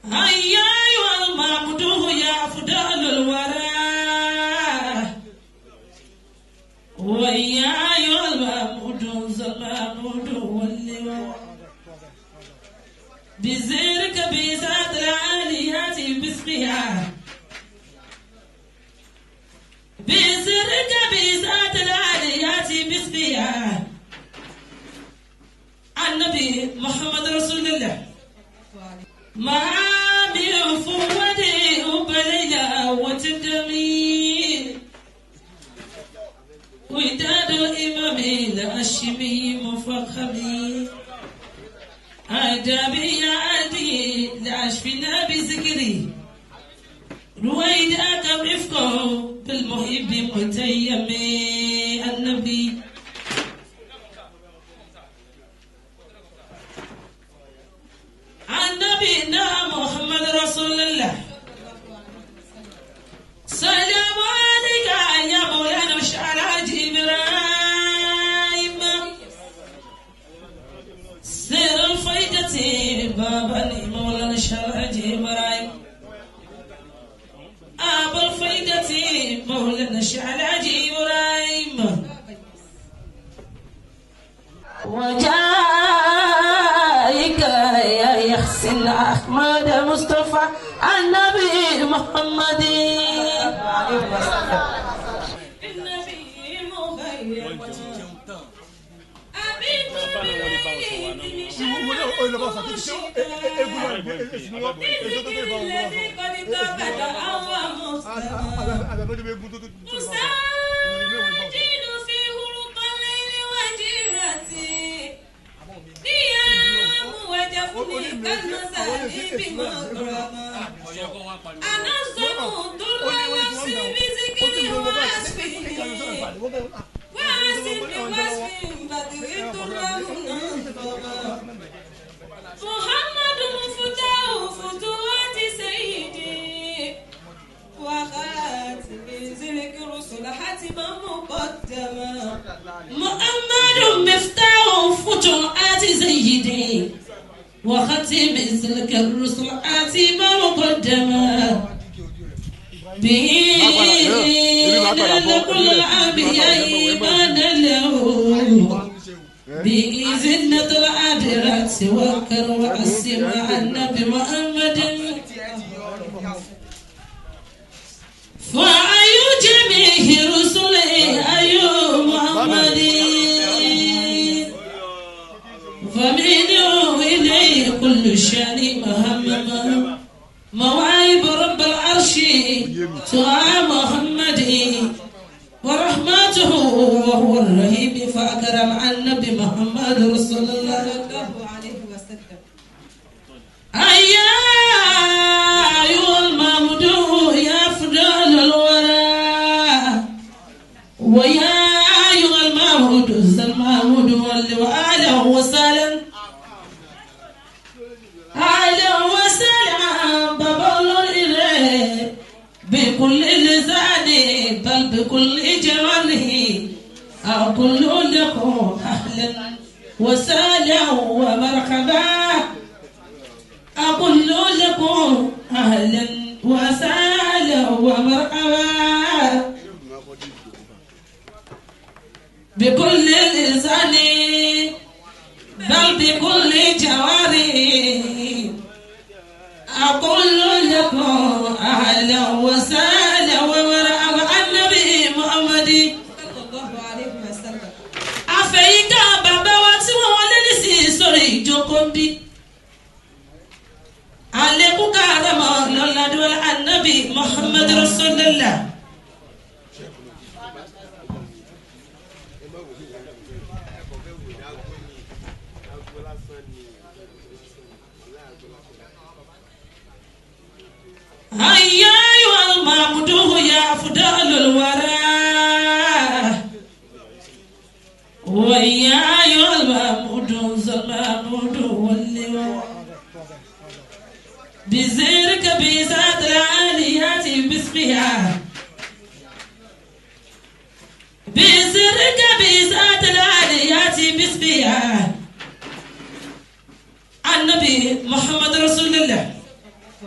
هيا أيها المعبود يا أفضل الورى ويا أيها المعبود ذا المعبود واللواء بزيرك بذات العاليات باسمها بزيرك بذات العاليات باسمها النبي محمد رسول الله ما من فودي وبليلة وتدمي وداد الإمام الهاشمي مفخمي أدبي يا أدي لأشفنا بذكري رويدك برفقه بالمحب متيمي النبي النبي محمد رسول الله سلام عليك يا مولانا مشعل إبراهيم سر الفائدة بابا مولانا شرع إبراهيم أبا الفائدة مولانا شعل إبراهيم وجايك يا يحسن أحمد مصطفى النبي محمد محمد مفتاح فتوات سيدي وخاتم ذلك الرسل حتما مقدما محمد مفتاح فتوات سيدي وختم ذلك الرسل حتما مقدما به كل الأنبياء إيمان له بإذن العذرات وكر وأسمع النبي محمد فأي جميع رسله أي محمد فمنه إليه كل شان مهمم مواعيب رب العرش سعى محمد ورحمته وهو الرحيم فأكرم عن النبي محمد رسول الله صلى الله عليه وسلم أيها المعبود يا أفضل الورى ويا أيها المعبود ذا المعبود وآله وسلم أهلا وسهلا بابا إليه بكل لسان بل بكل جماله أقول لكم أهلا وسهلا ومرحبا أقول لكم أهلا وسهلا ومرحبا بكل لسان بل بكل جواري أقول لكم أهلا وسهلا ومرحبا النبي محمد صلى الله عليه وسلم أفيك بابا واتوا ولنسي سوري جوكومبي عليكم كرم الله دول النبي محمد رسول الله هيا أيها المعبود يا أفضل الورى ويا أيها المعبود ذا المعبود واللواء بزيرك بذات العاليات باسمها بزيرك بذات العاليات باسمها النبي محمد رسول الله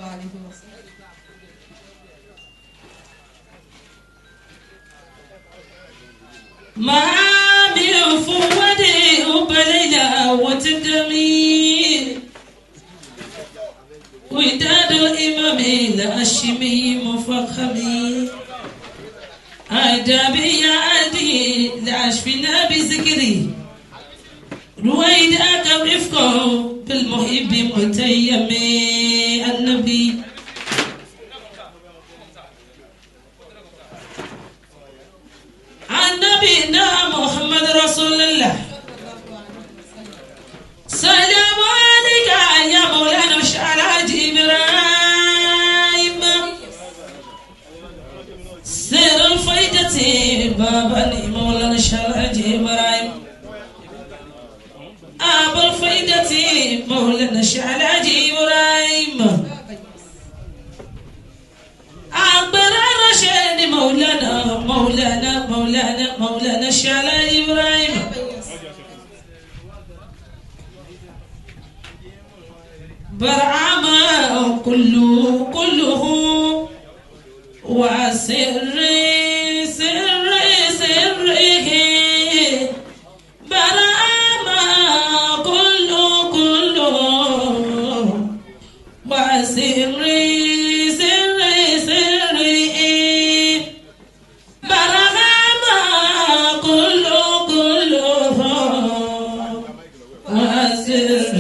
معامي فودي وبليلة وتدمي وداد الإمام الهاشمي مفخمي أدبي يا أدي لعشفنا بذكري رويدك رفقه بالمحب متيمي النبي النبي محمد رسول الله سلام عليك يا مولانا شعراج إبراهيم سر الفايدة بابا مولانا شعراج إبراهيم أبا الفايدة مولانا شعراج إبراهيم أكبر الرشاد مولانا شعراج إبراهيم برعما كله وسر سره برعما كله وسر سره برعما كله وسر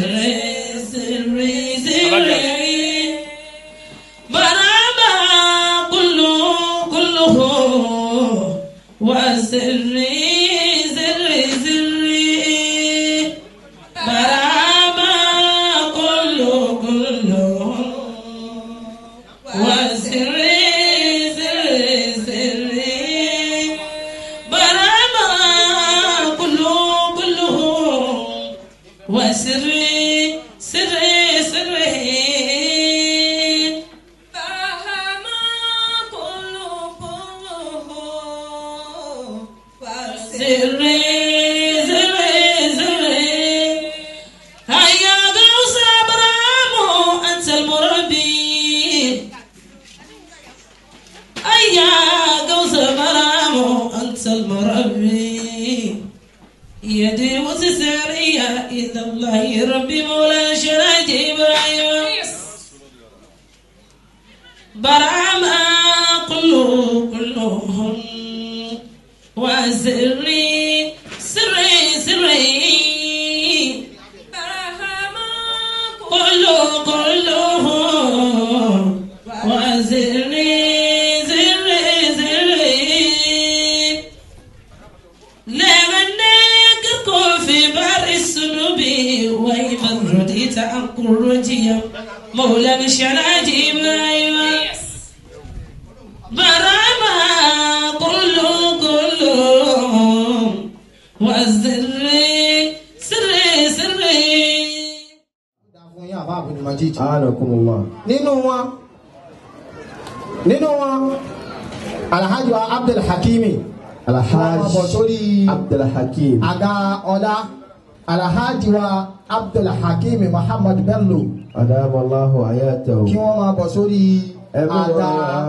يدي وتسارية إلى الله ربي مولانا شعراج إبراهيم برعما كلهم وسري سري برعما كلهم وسري ويمن رديت عن قرتي مولانا شعراج إبراهيم برعما كله والسري سري nínú wọn alhaji wa Abdul Hakimi alhaji Abdul Hakim aga ọlá alhaji wa Abdul Hakim Muhammad Bello adamallahu ayatahu kí wọ́n máa bọ̀ sórí àga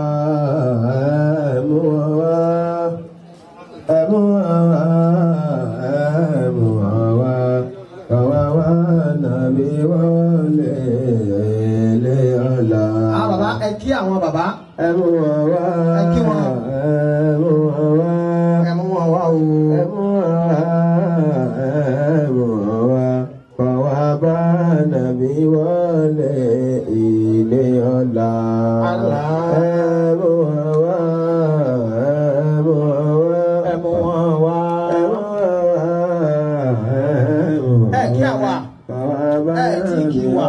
bàbá ẹ kí àwọn bàbá ẹ kí wọn ẹ mú wọn wá o. Nàbí wọlé ilé ọ̀la. Ẹ̀mú wọn wá. Ẹ kí àwa. Ẹ tí kí wa.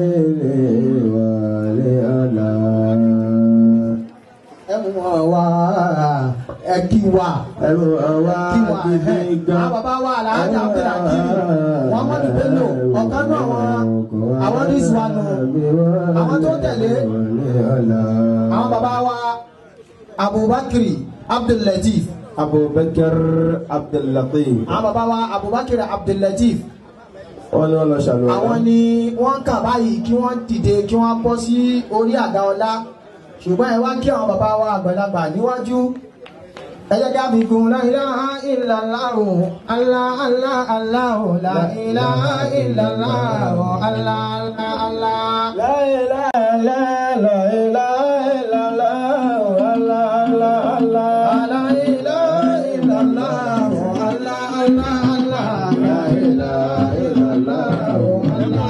Ẹ̀mú wọn wá. Ẹ kí wa. Ẹ̀mú wọn wá. Àwọn bàbá wa Alhaji Abdul Hakim Muhammad Bello ọ̀kan náà àwọn ní ìsúwánú àwọn tó tẹ̀lé àwọn bàbá wa Abubakar Abdul Latif Abubakar Abdul Latif àwọn bàbá wa Abubakar Abdul Latif wọ́n ní wọ́n lọ ṣàlùwà. àwọn ni wọ́n kà báyìí kí wọ́n dìde kí wọ́n bọ́ sí orí àga ọlá ṣùgbọ́n ẹ wá kí àwọn bàbá wa àgbàlagbà níwájú ẹ jẹ́ ká fi kún la ilaha illallah Allah Allah Allah la ilaha illallah Allah Allah Allah la ilaha la ilaha illallah Allah Allah Allah la ilaha illallah Allah Allah Allah la ilaha illallah Allah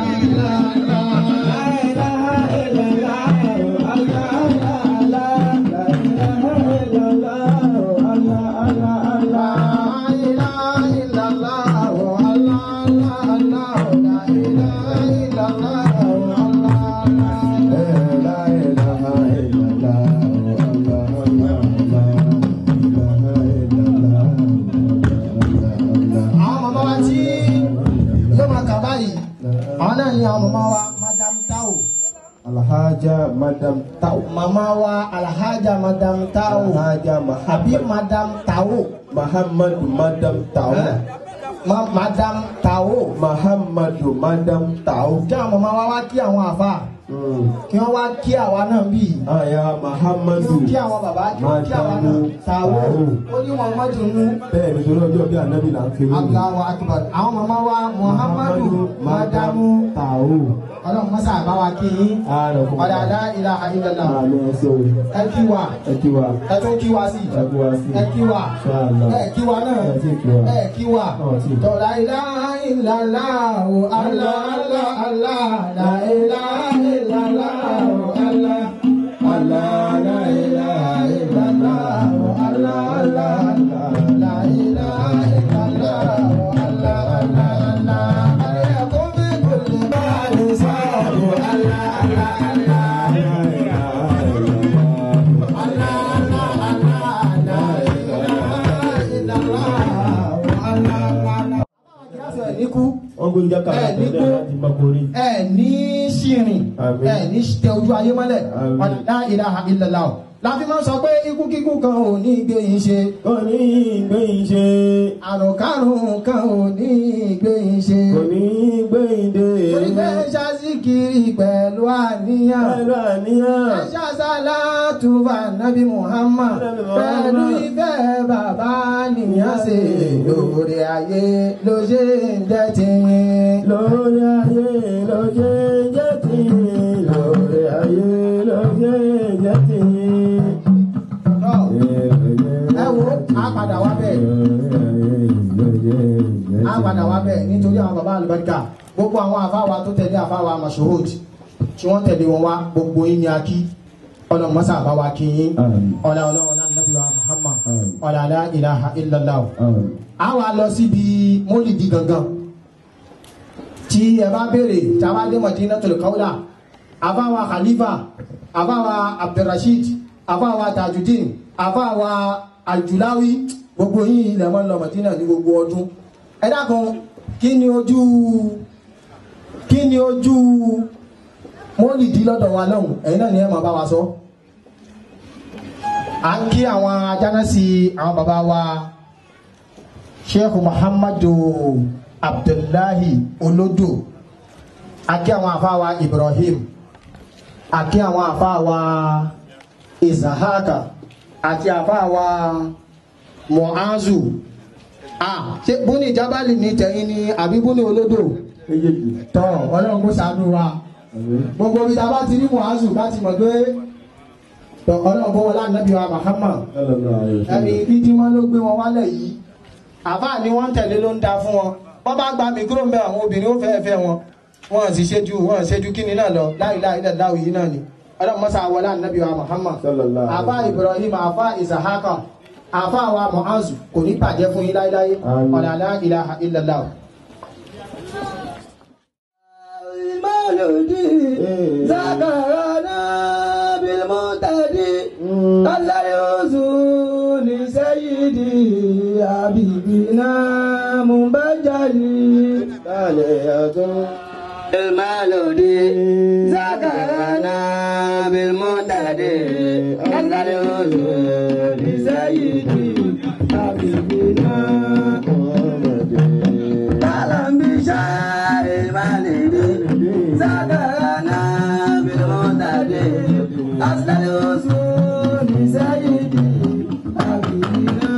Alhaja Madam Tau. Mama wa Alhaja Madam Tau. Alhaja Habib Madam Tau. Muhammad Madam Tau. Madam Tau. Muhammad Madam Tau. Kí àwọn mama wa kí àwọn àfà. Kí wọ́n wá kí àwa náà bí. Aya Muhammadu. Kí àwọn bàbá kí àwa náà. Tau. Ó ní Muhammadu nú. Bẹ́ẹ̀ ni torí ọjọ́ bí Ànábì là ń fi wí. Allahu Akbar. Àwọn mama wa Muhammadu Madam Tau. Ọlọ́run mọ́sá àbáwá kí yín. Ọ̀dà la ilaha illallah. Ẹ kí wa. Ẹ tún kí wa sí. Ẹ kí wa. Ẹ kí wa náà. Ẹ kí wa. La ilaha illallah. Allah Allah Allah. La ilaha illallah. Allah Allah. La ilaha illallah. Allah Allah Allah. La ilaha illallah. Allah Allah Allah. Ẹ ní ṣìrìn, ẹ ní tẹ ojú ayé mọ́lẹ̀, la ilaha illallah. Láfi máa sọ pé ikú kíkú kan ò ní gbé yín ṣe. Kò ní gbé yín ṣe. Àrùnkárùn kan ò ní gbé yín ṣe. Kò ní gbé yín dé. Torí pé ṣáṣíkiri pẹ̀lú àníyàn. Pẹ̀lú àníyàn. Ẹ ṣàṣàlátù fún Ànábì Muhammad. Pẹ̀lú ìfẹ́ bàbá nìyàn ṣe. Lórí ayé ló ṣe ń jẹ́ tiyín. Lórí ayé ló ṣe ń jẹ́ tiyín. Lórí ayé ló ṣe ń jẹ́ tiyín. Ẹ wo, a padà wá bẹ́ẹ̀. A padà wá bẹ́ẹ̀ nítorí àwọn bàbá àlùbáríkà. Gbogbo àwọn àfáwà tó tẹ̀lé àfáwà Mashood tí wọ́n tẹ̀lé wọn wá gbogbo yín ni a kí. Ọ̀nà mọ́sá àbáwá kí yín. Ọ̀là Nàbí wa Muhammad. Ọ̀là la ilaha illallah. A wá lọ síbi mólìdì gangan. Tí ẹ bá béèrè tí a bá dé Madinatul Kaula. Àfáwà Khalifa, àfáwà Abdulrasheed, àfáwà Tajudeen, àfáwà Aljulawi, gbogbo yín ilẹ̀ mọ́ lọ Madina ní gbogbo ọdún. Ẹ dákun, kí ni ojú mólìdí lọ́dọ̀ wa lọ́hùn, ẹ̀yin náà ni ẹ máa bá wa sọ. À ń kí àwọn ajánásí àwọn bàbá wa Sheikh Muhammadu Abdullahi Olodo, a kí àwọn àfáwà Ibrahim, a kí àwọn àfáwà Isahaka àti àfáwà Mu'azu. Ṣé Buni Jabali ní tẹ̀yìn ni àbí Buni Olodo? Tọ́ Ọlọ́run kó ṣàánú wa. Gbogbo bí ta bá ti rí Mu'azu bá ti mọ̀ pé Ọlọ́run bó wọlé Ànábì wa Muhammad. Ẹni ibi tí wọ́n ló gbé wọn wálẹ̀ yìí. Àbá ni wọ́n tẹ̀lé ló ń da fún wọn. Wọ́n bá gba mìkúrò ń bẹ àwọn obìnrin ó fẹ́ fẹ́ wọn. Wọ́n sì ṣẹ́jú kíni náà lọ la ilaha illallah yìí náà ni. Ọlọ́run mọ́sá wọlé Ànábì wa Muhammad. Àbá Ibrahim, àbá Isahaka, àbá wa Mu'azu kò ní bàjẹ́ fún yín láíláí. Ọ̀là la ilaha illallah. Zakarana bil muntadi Allah yuzuni sayyidi habibina mubajjali aliyatun المالودي ذكرنا بالمنتدي أنزل الوزن سيدي حبيبنا تعلم بشار المالدي ذكرنا بالمنتدي أنزل الوزن سيدي حبيبنا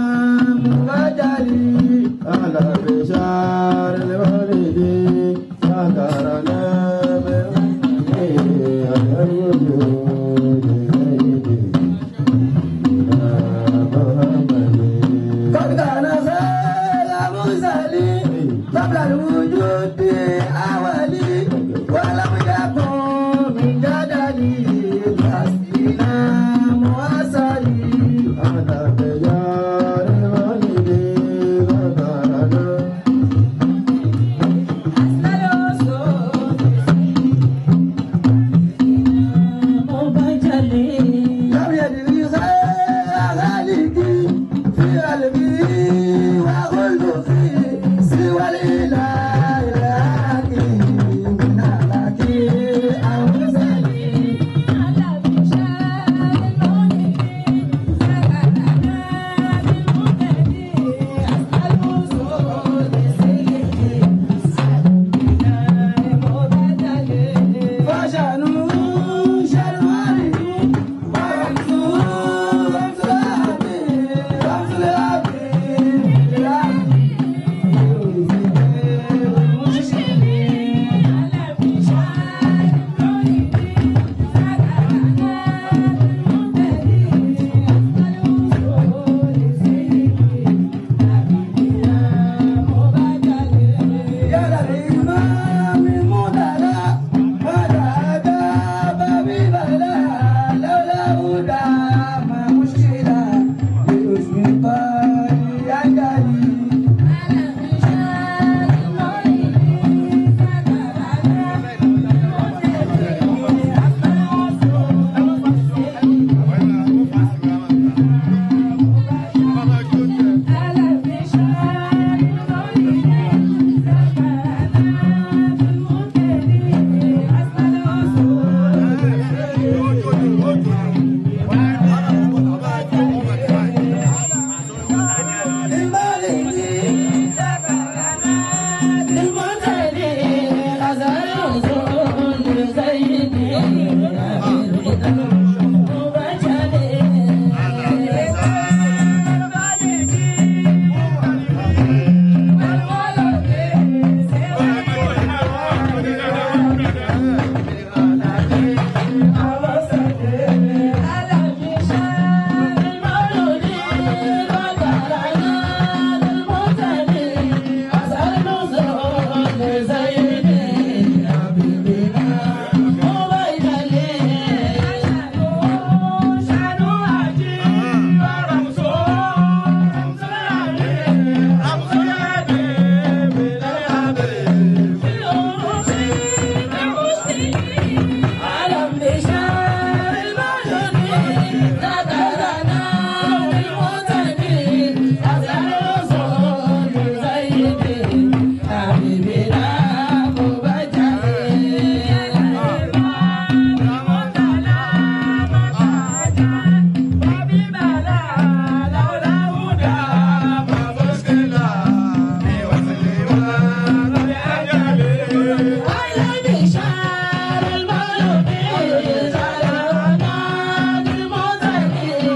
Thank you.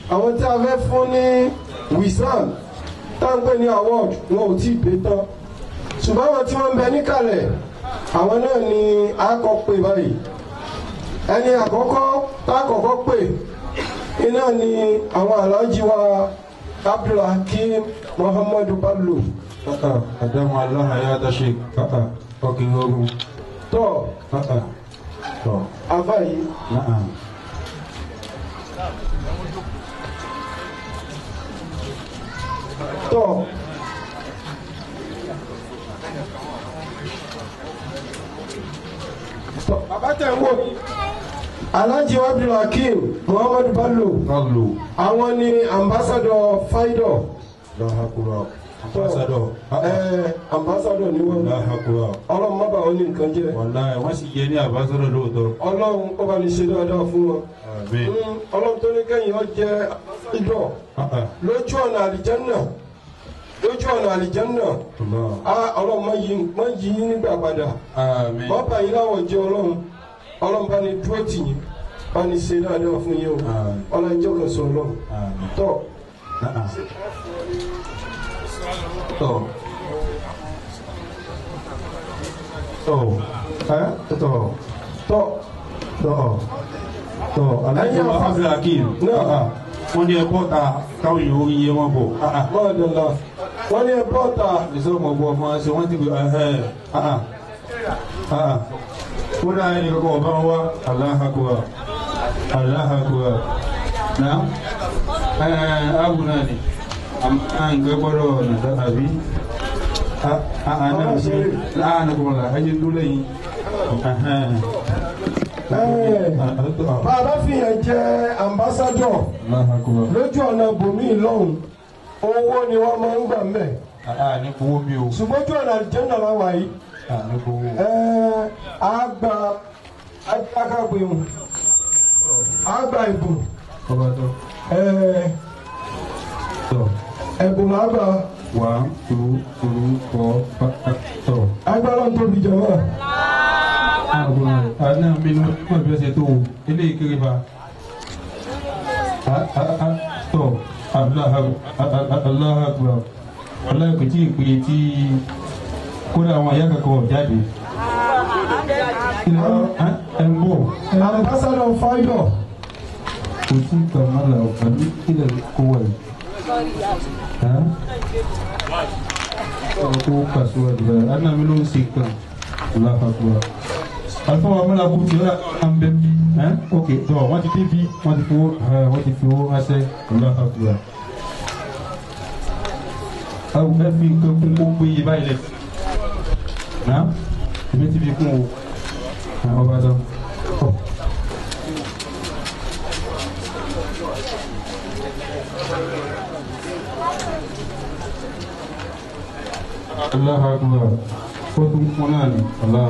àwọn tí a fẹ́ fún ní wisdom táǹpẹ́ ní award wọn ò tí ì dé tán ṣùgbọ́n àwọn tí wọ́n ń bẹ níkàlẹ̀ àwọn náà ni a kọ́ pè báyìí ẹni àkọ́kọ́ tá a kọ́kọ́ pè iná ni àwọn aláàjì wa Abdulhakeem Muhammadu Bello. Adamu Allah ya tashi ọkìn ogun. Tọ́ afáyí. Tọ́ bàbá tẹ̀ ń wò Alhaji Abdulhakeem Muhammadu Bello àwọn ni ambassador Faido. Ambassador ni wọn. Ọlọ́run má bà wọn ní nǹkan jẹ́. Wọ́n sì yẹ ní ambassador lóòótọ́. Ọlọ́run ó bá ní ṣe dáadáa fún wọn. Ọlọ́run tó ní kẹ́yìn ọ jẹ́ ìdọ̀ lójú ọ̀nà àlìjẹ́nà Ọlọ́run má yí nígbà padà. Má bà yín láwọ̀ jẹ́ Ọlọ́run bá ní dúró tì yín bá ní ṣe dáadáa fún yín o Ọlọ́run jẹ́ kan sọ Ọlọ́run tọ́. Aláìsí wa Abdulhakeem wọ́n ní ẹ̀kọ́ ta káwọn èèyàn orí yẹ wọ́n bọ̀. Wọ́n ní ẹ̀kọ́ ta ìṣòro bọ̀ ọmọ ṣe wọ́n ti gbé ó dá ẹni kankan ọba wa Allahu Akbar náà abu náà ni nǹkan gbọ́dọ̀ nàdá àbí náà ṣe láàánú kọ́ la ẹni dúró yìí. Bàbá fìyàn jẹ́ ambassador lójú ọ̀nà bòmí lọ́hùn owó ni wọ́n máa ń gbà mẹ́. Ní owó mi o. Ṣùgbọ́n ojú ọ̀nà àlìjẹ́nà láwa yìí. Àgbà akágbéhùn àgbà ìbùn ẹ̀bùn àgbà 1, 2, 3, 4, 5. Agbára ń tóbi jọ̀wọ́. Àná mi ní wọ́n bí ọ̀sẹ̀ tó wò eléyìí kéré ba. Allahu Akbar. Ọlọ́run kò tí ì pè tí kódà àwọn àyà kankan jáde. Ambassador Faido. Kò sí kàmálà ọ̀pàdé kílẹ̀ kó wà yìí. Kó kàṣíwá jù báyìí. Àná mi ló ń ṣe kan. Allahu Akbar. Alfa wa mọ́lá kú ti rà àmbẹ́ bí. Ok, tọ́ wọ́n ti débi wọ́n ti fi owó ránṣẹ́. Allahu Akbar. Àwọn ẹ fi nǹkan kún kó gbé yé báyìí lẹ̀. Náà èmi ti fi kún o. Ọba dán. Allahu Akbar. Ó tún kún náà ni. Allah.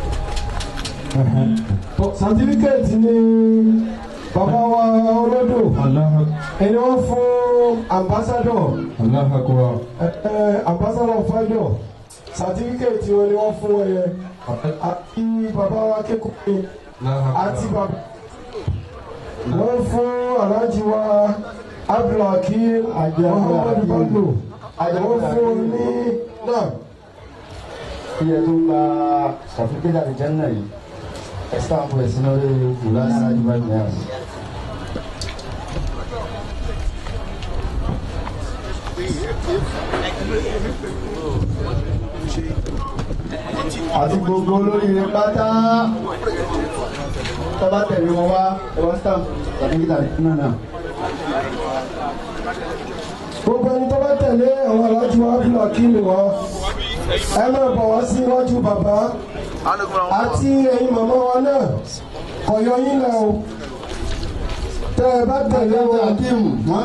Certificate ni bàbá wa olódò ẹni wọ́n fún ambassador ambassador Faido certificate wọn ni wọ́n fún ẹ àti bàbá wa kékeré àti bàbá wọ́n fún Alhaji wa Abdulhakeem Muhammadu Bello wọ́n fún ní náà. Iye tó gba certificate àlìjẹ́nnà yìí. Estamos conversando de fulana de Bagnas. Àti gbogbo olóríire pátá tọ́ba tẹ̀lé wọn wá ẹ̀wọ̀n stamp tàbí ìlànà náà. Gbogbo ẹni tó bá tẹ̀lé àwọn Alhaji wa Abdulhakeem wọn ẹ máa bọ̀ wá sí iwájú bàbá àti ẹ̀yin màmá wa náà kọ̀yọ́ yín lẹ o tẹ́ ẹ bá tẹ̀lé wọn Hakeem wọn.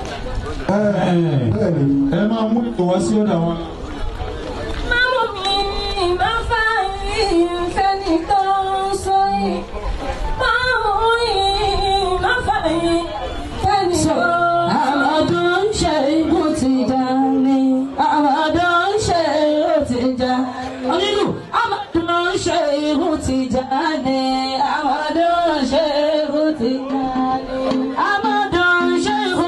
Ẹ máa mú ìtò wá sí ọ̀dà wọn. Mámú mi máa fà yín fẹ́ni tó ń sọ yìí. Mámú yìí máa fà yín fẹ́ni tó ń sọ yìí. Àmọ̀dún ṣe ikú ti já ní. Àmọ̀dún ṣe ikú ti já. Onílù àmọ̀dún ṣe ikú ti já ní. Àmọ̀dún ṣe ikú ti já ní. Àmọ̀dún ṣe ikú.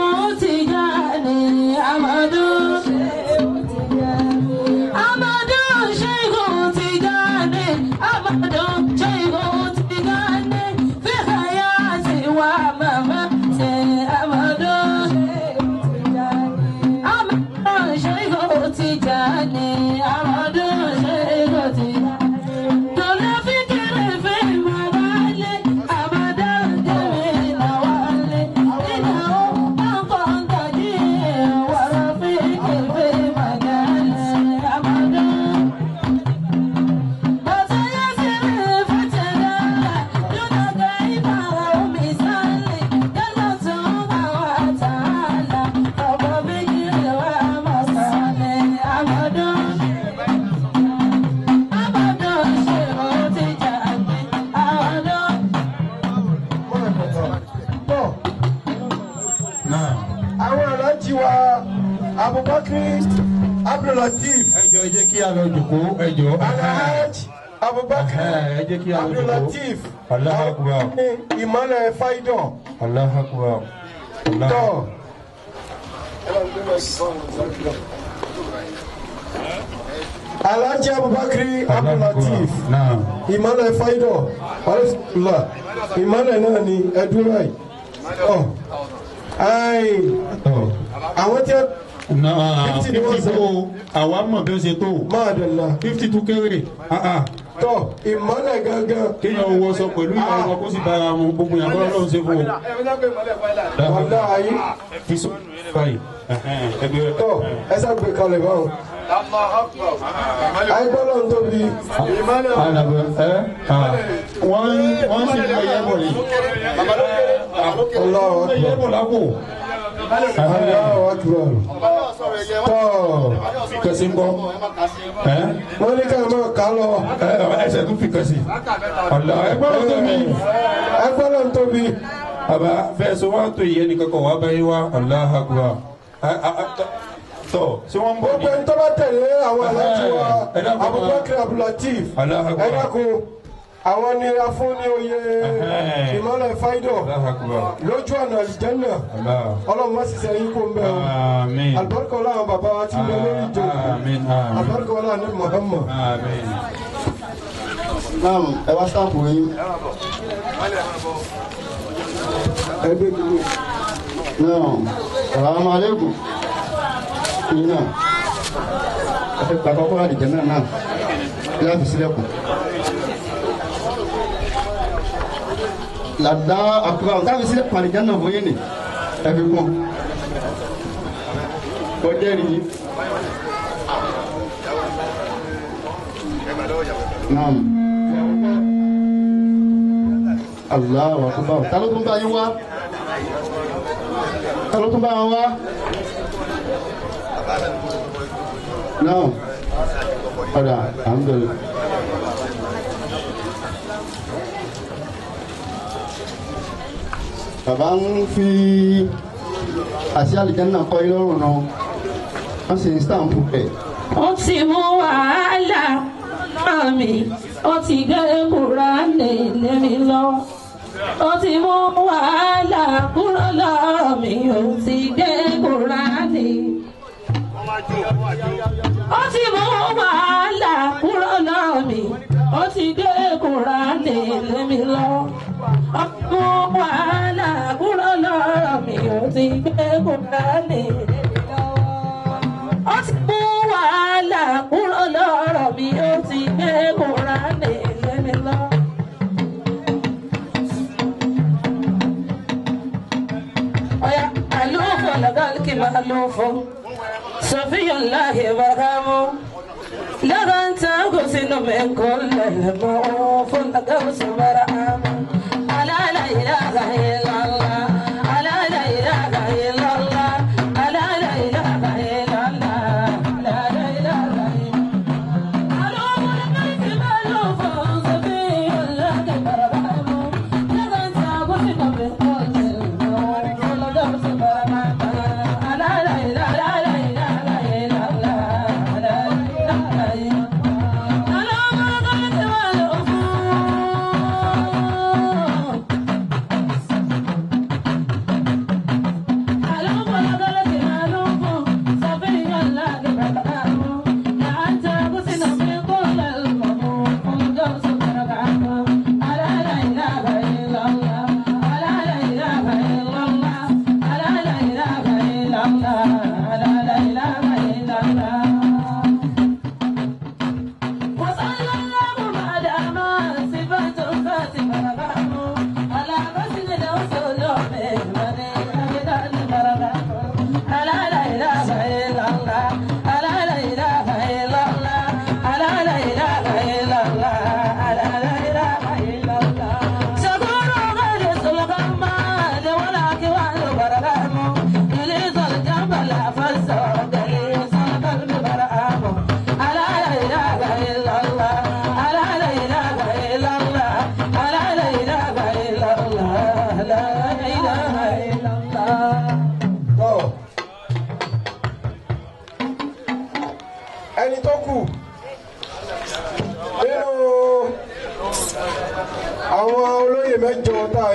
àwọn alájí wa Abubakar Abdulateef. ẹjọ ẹ jẹ́ kí a lọ jòkó ẹjọ. Alhaji Abubakar ẹ jẹ́ kí a lọ jòkó. Abdulateef. Allahu Akbar. ìmọ̀lẹ̀ fáìdọ̀. Allahu Akbar. tọ́. Alhaji Abubakar Abdulateef. ìmọ̀lẹ̀ fáìdọ̀. wàlúùsùlá ìmọ̀lẹ̀ náà ni ẹdúrà yìí. àwọn tí a. 50 tó àwa mọ̀ bí ó ṣe tó. máa dẹ̀la. 50 tó kéré. tọ́ ìmọ̀lẹ̀ gangan. kéèyàn owó sọ pẹ̀lú ìyàwó ọkọ̀ sí bára wọn gbogbo ìyàwó ọlọ́run ṣe fún un. wàlá ayé. fi sọ báyìí. tọ́ ẹ sábẹ́ kalẹ̀ báwọn. àìgbọ́dọ̀ ń tóbi. wọ́n sì ń lọ yẹ́bọ̀ yìí. ọlọ́wọ́ yẹ́bọ̀ lápò. Allahu Akbar. tọ́ kẹsí ń bọ́. wọ́n ní ká máa kà lọ. ẹsẹ̀ tún fi kẹsí. ẹgbọ́dọ̀ tóbi. ẹgbọ́dọ̀ ń tóbi. àbá fẹ́ sọ wá tó ìyẹn nìkan kọ̀ wá báyìí wá. Allahu Akbar. tọ́ ṣé wọ́n ń bọ̀ ní. gbogbo ẹni tó bá tẹ̀lé àwọn aláàjì wa Abubakar Abdulateef. ẹ dákun àwọn ni a fún ní oyè ìmọ̀lẹ̀ fáìdọ̀ lójú ọ̀nà àlìjẹ́nà ọlọ́run má sì sẹ́yìn kó ń bẹ̀ ọ́ àlùbáríkà ọlọ́run bàbá wa ti bẹ lórí ìjọ àlùbáríkà ọlọ́run ní Muhammad. naam ẹ wá sáàpù yín. ẹgbẹ́ kìíní. naam salamu aleykum. yín náà ẹ fẹ́ gba kọ́kọ́rọ́ àlìjẹ́nà náà kí láti sílẹ̀kùn. lada akura táwọn sílẹ̀ pàlìjà náà fún yín ni ẹ fi kún kó jẹ́rìí yìí. naam Allahu Akbar ta ló tún bá yín wá ta ló tún bá wọn wá. naam ọ̀dà alhamdulillah. bàbá ń fi àṣẹ àlìjánnà kọ́ ilé ọ̀rùn náà wọ́n sì ń stampu ẹ̀. ó ti mú wàhálà náà mi ó ti gbé Kùránì lé mi lọ. ó ti mú wàhálà kúrò lọ́rọ̀ mi ó ti gbé Kùránì. ó ti mú wàhálà kúrò lọ́rọ̀ mi ó ti gbé Kùránì lé mi lọ. ọmọ wàhálà kúrò lọ́rọ̀ mi ó ti gbé Kùránì lé mi lọ́wọ́. ó ti mú wàhálà kúrò lọ́rọ̀ mi ó ti gbé Kùránì lé mi lọ́wọ́. ọ̀yà àlùfọ̀ lọ́gàlùkì máa lùfọ̀ sọ̀fíyàn láàyè bàrámù lọ́gàn tán kò sínú mẹ́kọ́ lẹ́lẹ́mọ́ fún lọ́gàlùsọ̀ bàrámù. ألا لا إله إلا الله ألا لا إله إلا الله ألا لا إله إلا الله لا لا إله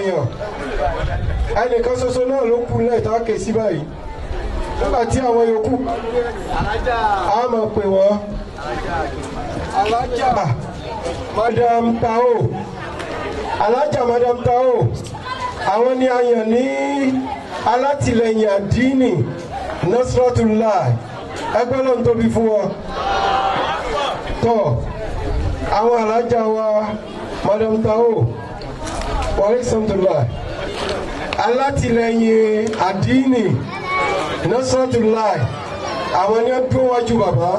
èèyàn ẹnìkan ṣoṣo náà ló kù lẹ́ẹ̀ta ké sí báyìí nígbà tí àwọn yòókù a máa pè wọ́n alájà madam Tao alájà madam Tao àwọn ni a yàn ní alátìlẹyìn àdínì Nasratullah ẹgbẹ́ ló ń tóbi fún wọn tọ́ àwọn alájà wa madam Tao wàlẹ́ sàmùtòlá alátìlẹyìn àdínì Nasratullah àwọn ni wọ́n tó wájú bàbá.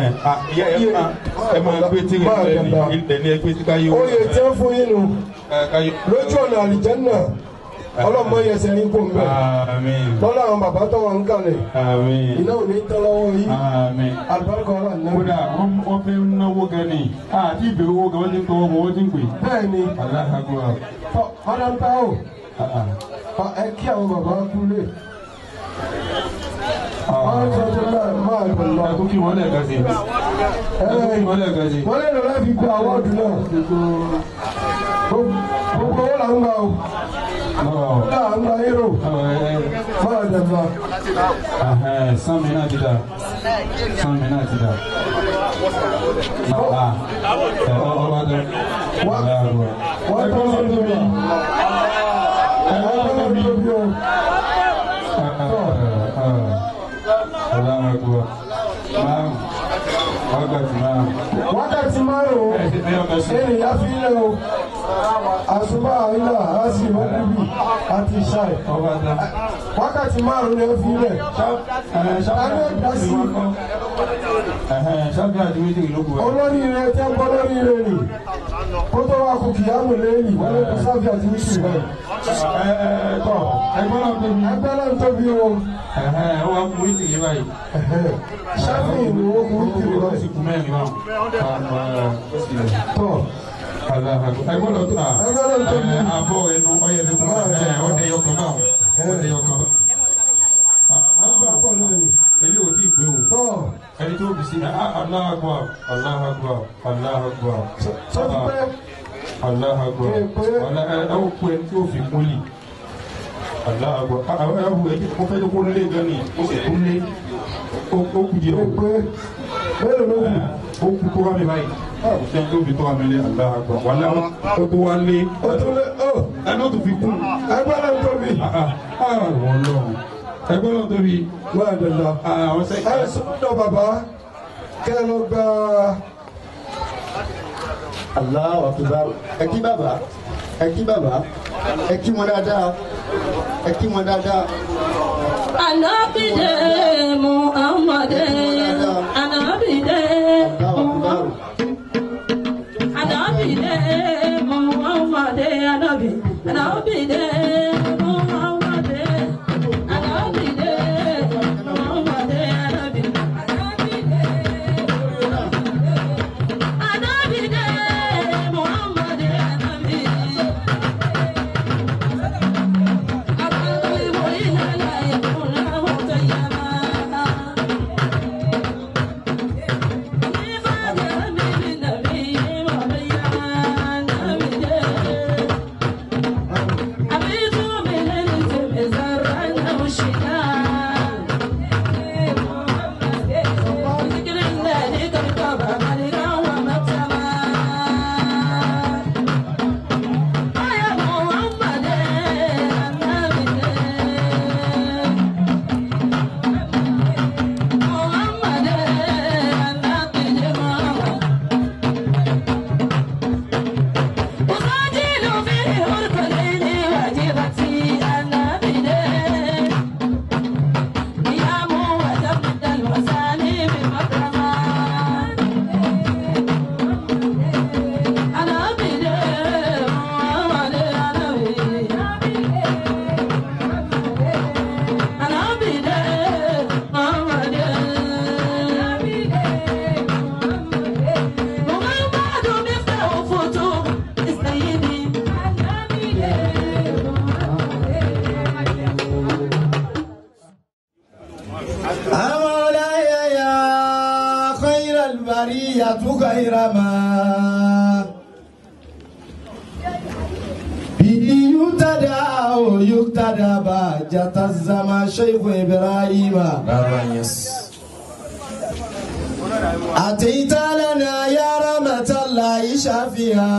ẹ máa gbé tí ẹ ní ẹgbẹ́ tí ká yé wọn. oyè tí wọ́n fún yín nù lójú ọ̀nà àlìjẹ́nà ọlọ́mọ yẹsẹ̀ yín kò ń bẹ̀. lọ́la àwọn bàbá tó wọn ń kalẹ̀ iná ò ní tán lọ́wọ́ yìí àlùbáríkà ọ̀la náà. kódà wọ́n fẹ́ náwó gan ni àti ìbẹ̀rù owó gan wọ́n ti ń tọwọ́ wọ́n ti ń pè. bẹ́ẹ̀ ni aláhàgbà. madam Tao ẹ kí àwọn bàbá kúlé. Ẹkú kí wọ́n lẹ́ẹ̀kan sí. Wọ́n lẹ́ẹ̀kan sí. Wọ́n lè lọ láti gba àwọ́ọ̀dù náà. Gbogbo owó là ń gbà o. Náà ń gba hero. Máa dẹ̀gbà. Sánmi náà ti dà. Sánmi náà ti dà. Ọba tó. Wọ́n tó ń tóbi. Wọ́n tó ń tóbi o. Wákàtí márùn-ún ènìyàn fi lé o àṣùbà ilà àásì mọ́kúbì àti ṣáì wákàtí márùn-ún ni ó fi lé ṣáàbí ìdásí olórí ire tẹ́ ń bọ́ lórí ire nì kó tó wá kú kìyàmù lẹ́yìn wọ́n lè kó sábì àti wíṣù rẹ̀ ẹgbẹ́ náà tóbi o. Ó wá kú wíṣù yìí báyìí. Ṣáfì ìlú ó kú wíṣù rẹ̀ báyìí. Tọ́. Ẹgbọ́n lọ tó àbọ̀ ẹnu ọ̀yẹ̀dẹ̀kùn ọ̀dẹ̀ yọkàn bá ọ̀dẹ̀ yọkàn bá. Èlé ò tí ì pé o. Ẹni tó bì sí Allahu Akbar, Allahu Akbar, Allahu Akbar. Allahu Akbar. Ẹ ó kú ẹni tí ó fi kúnlì. Allahu Akbar. Àwọn ẹ̀rọ ẹ̀jẹ̀ kó fẹ́ kó lé gan ni ó sì kún lé. Ó kú díẹ̀ o. Bẹ́ẹ̀ ló kù. Ó kú tó wá mi báyìí. Ṣé tó fi tó wá mi lé Allahu Akbar? Wà láwọn ó tó wá lé. Ó tó lé ọ́. Ẹni ó tó fi kún. Ẹgbẹ́ náà tóbi. Wọ́n lọ. Ẹgbẹ́ náà tóbi. Wọ́n á dọ̀dọ̀. Àwọn sẹ́kì. Ẹ sọ́dọ̀ bàbá kẹ́ ẹ lọ gba. Allahu Akbar. Ẹ kí bàbá. Ẹ kí bàbá. Ẹ kí wọn dáadáa. Ẹ kí wọn dáadáa. Anabide Muhammade Anabide Anabide Muhammade Anabide Muhammade Anabide Muhammade Anabide Muhammade غير ما به يهتدى بدأ يقتدى بهجة الزمان شيخ إبراهيم أتيت لنا يا رحمة الله شافيا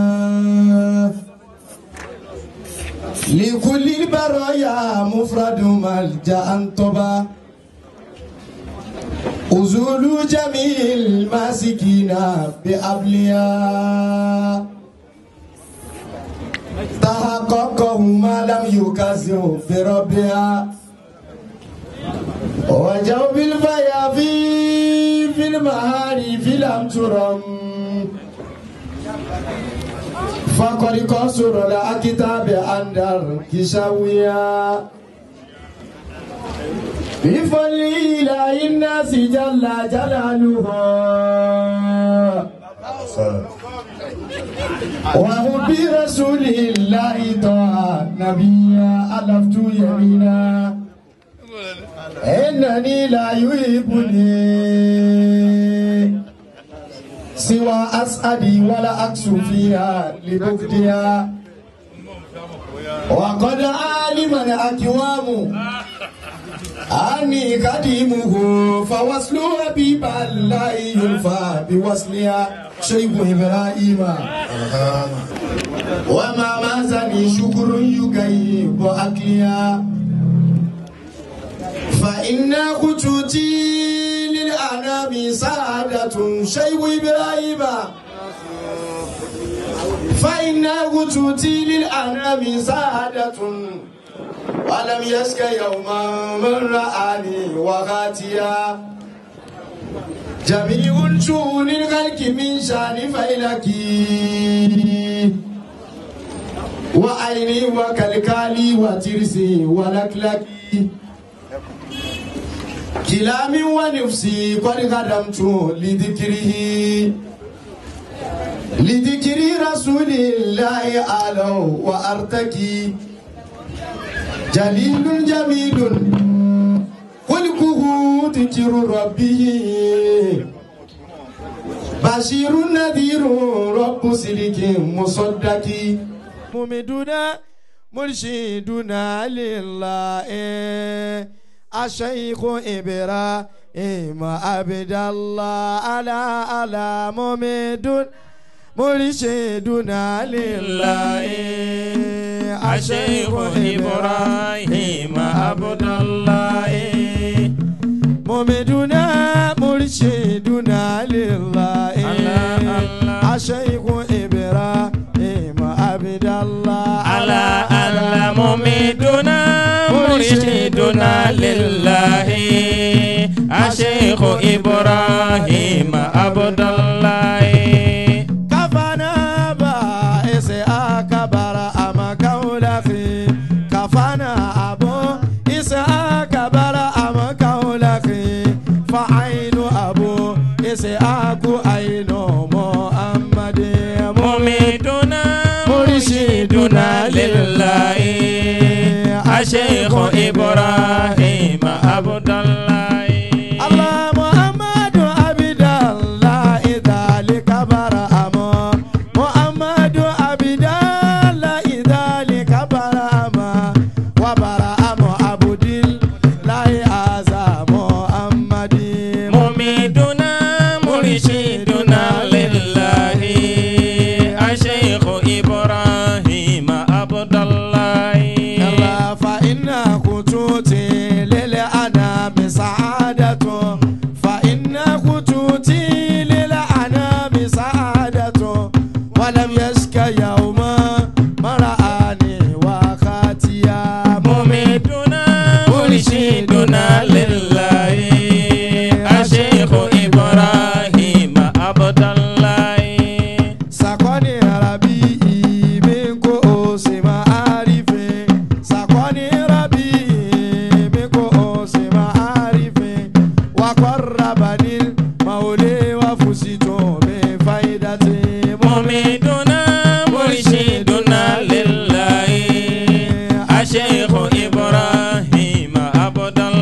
لكل البرايا مفرد ملجأ طبا أزول جميع الماسكين بأبليا تحققه ما لم يكسر بربها وجوب الفيافي في المعارف لم ترم فقد قصر الكتاب عند الكشاوية بفضل إله الناس جل جلاله وحب رسول الله طه نبيا ألفت يمينا إنني لا يحبني سوى أسعدي ولا أكسو فيها لبغدها وقد علم الأكوام أني قديمه فوصل حبيب الله ينفع بوصلها شيخ إبراهيم وما مازني شكر يغيب أكلها فإن خطوتي للأنام سعادة شيخ إبراهيم فإن خطوتي للأنام سعادة ولم يسك يوما من رآني وغاتيا جميع شؤون الخلق من شان فإلكي وعيني وكالكالي وترسي ولكلكي كلامي ونفسي قد قدمت لذكر رسول الله أعلو وأرتكي جليل جميل خلقه ذكر ربه بشير نذير رب سلك مصدق ممدنا مرشدنا لله الشيخ إبراهيم عبد الله على ممد مرشدنا لله الشيخ إبراهيم عبد الله ممدنا مرشدنا لله الشيخ إبراهيم عبد الله على ممدنا مرشدنا لله الشيخ إبراهيم عبد الله كفانا بائس أكبر أما كولخي كفانا أبو إسحاق بر أما كولخي فعين أبو إسحاق عين محمد ممدنا مرشدنا لله الشيخ إبراهيم عبد الله الله محمد عبد الله ذلك برأم محمد عبد الله ذلك برأم وبرأم عبد الله أعظم محمد ممدنا مرشدنا لله الشيخ إبراهيم عبد الله فإن خطوتي للأنام سعادة فإن خطوتي للأنام سعادة ولم يشك يوما مرآني وخاتيا ممدنا مرشدنا لله الشيخ إبراهيم عبد الله سقني ربي من كؤوس معارفي سقني ربي من كؤوس معارفي وقربني المولى وفزت بفائدتي ممدنا مرشدنا لله الشيخ إبراهيم عبد الله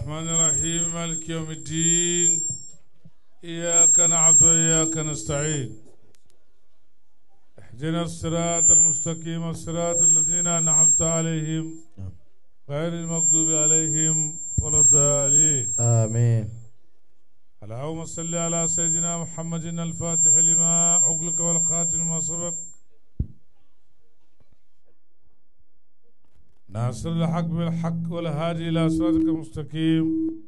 الرحمن الرحيم مالك يوم الدين إياك نعبد وإياك نستعين اهدنا الصراط المستقيم الصراط الذين أنعمت عليهم غير المغضوب عليهم ولا الضالين آمين. اللهم صل على سيدنا محمد الفاتح لما أغلق والخاتم ما سبق ناصر الحق بالحق والهادي إلى صراطك المستقيم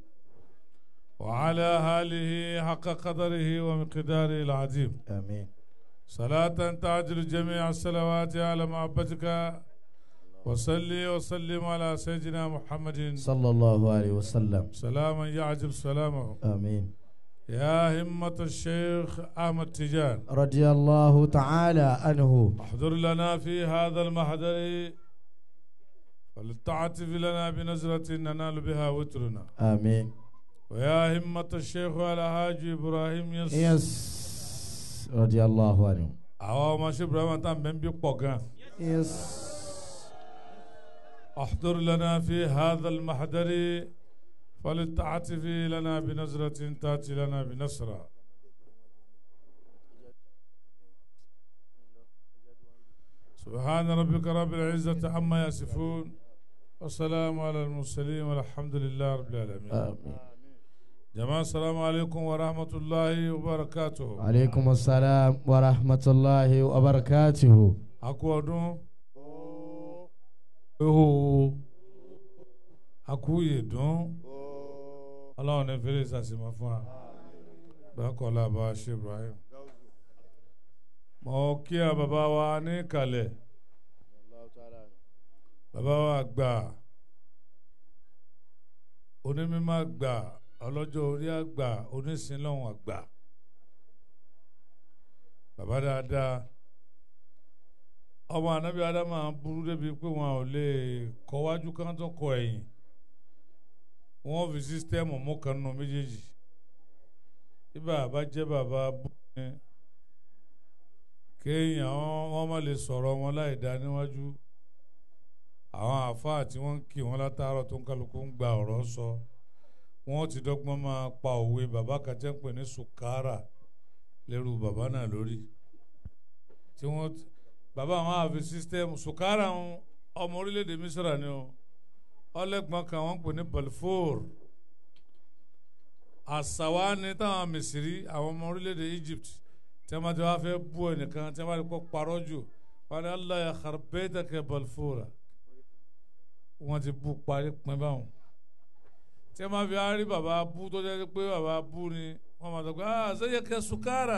وعلى آله حق قدره ومقداره العظيم. آمين. صلاة تعدل جميع الصلوات على محبتك وصلي وسلم على سيدنا محمد صلى الله عليه وسلم. سلاما يعجب سلامه. آمين. يا همة الشيخ أحمد تيجان رضي الله تعالى عنه احضر لنا في هذا المحضر ولتعتف لنا بنزرة ننال بها وترنا. آمين. ويا همة الشيخ الحاج إبراهيم يس رضي الله عنه. أو ما إبراهيم تام بمبي بوغان. يس. احضر لنا في هذا المحضر فلتعتف لنا بنزرة تأتي لنا بنصرة. سبحان ربك رب العزة عما يصفون والسلام على المرسلين والحمد لله رب العالمين. آمين. جماعة السلام عليكم ورحمة الله وبركاته. عليكم السلام ورحمة الله وبركاته. أكوادون أكويدون الله نفرس أسمافا بقولا باش إبراهيم موكيا بابا واني كالي bàbá wa àgbà onímọ̀ àgbà ọlọ́jọ́ orí àgbà onísìnlọ́hún àgbà bàbá dáadáa ọmọ ànábì ádámà burú débi pé wọn ò lè kọwájú kan tó kọ ẹ̀yìn wọn fi sísítẹ́ẹ̀mù mú kan nù méjèèjì bí bàbá jẹ́ bàbá bú ni kéèyàn wọn má lè sọ̀rọ̀ wọn láì dá níwájú àwọn àfáà tí wọ́n ń kí wọn látàárọ̀ tó ń kálukú ń gba ọ̀rọ̀ sọ wọ́n ti dọ́gbọ́n máa pa òwe bàbá kan tẹ́ ń pè ní sùkárà lẹ́rù bàbá náà lórí tí wọ́n bàbá àwọn àfi sísítẹ́ẹ̀mù sùkárà ọmọ orílẹ̀-èdè Mísírà ni o ọlẹ́gbọ́n kan wọ́n ń pè ní Balfour àṣàwá ni táwọn Mísírì àwọn ọmọ orílẹ̀-èdè Egypt tí wọ́n ti wá fẹ́ bú ẹnìkan tí wọ́n ti kọ́ parọ́ jù wọ́n ní Allah ya kharbetaka Balfour wọ́n ti bú parí pin báwọn tí wọ́n máa fi rí bàbá bú tó jẹ́ pé bàbá bú ni wọ́n máa sọ pé sẹ́yẹ kẹ́ sùkárà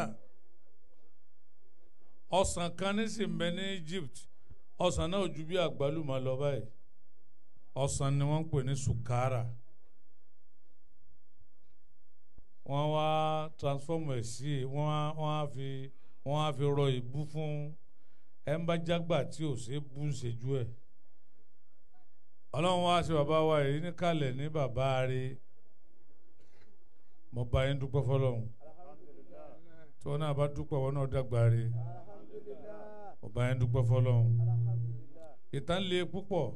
ọ̀sán kan ní sì ń bẹ ní Egypt ọ̀sán náà ju bí àgbálùmọ̀ lọ báyìí ọ̀sán ni wọ́n ń pè ní sùkárà wọ́n wá transform ẹ̀ sí wọ́n á fi rọ ìbú fún ẹ̀ ń bá jágbà tí ò ṣe bú ń ṣejú ẹ̀ ọlọ́run wá sí bàbá wa yìí níkàlẹ̀ ní bàbá rẹ̀ mo bá yín dúpẹ́ fọlọ́run tí wọn náà bá dúpẹ́ wọn náà dàgbà rẹ̀ mo bá yín dúpẹ́ fọlọ́run ìtàn le púpọ̀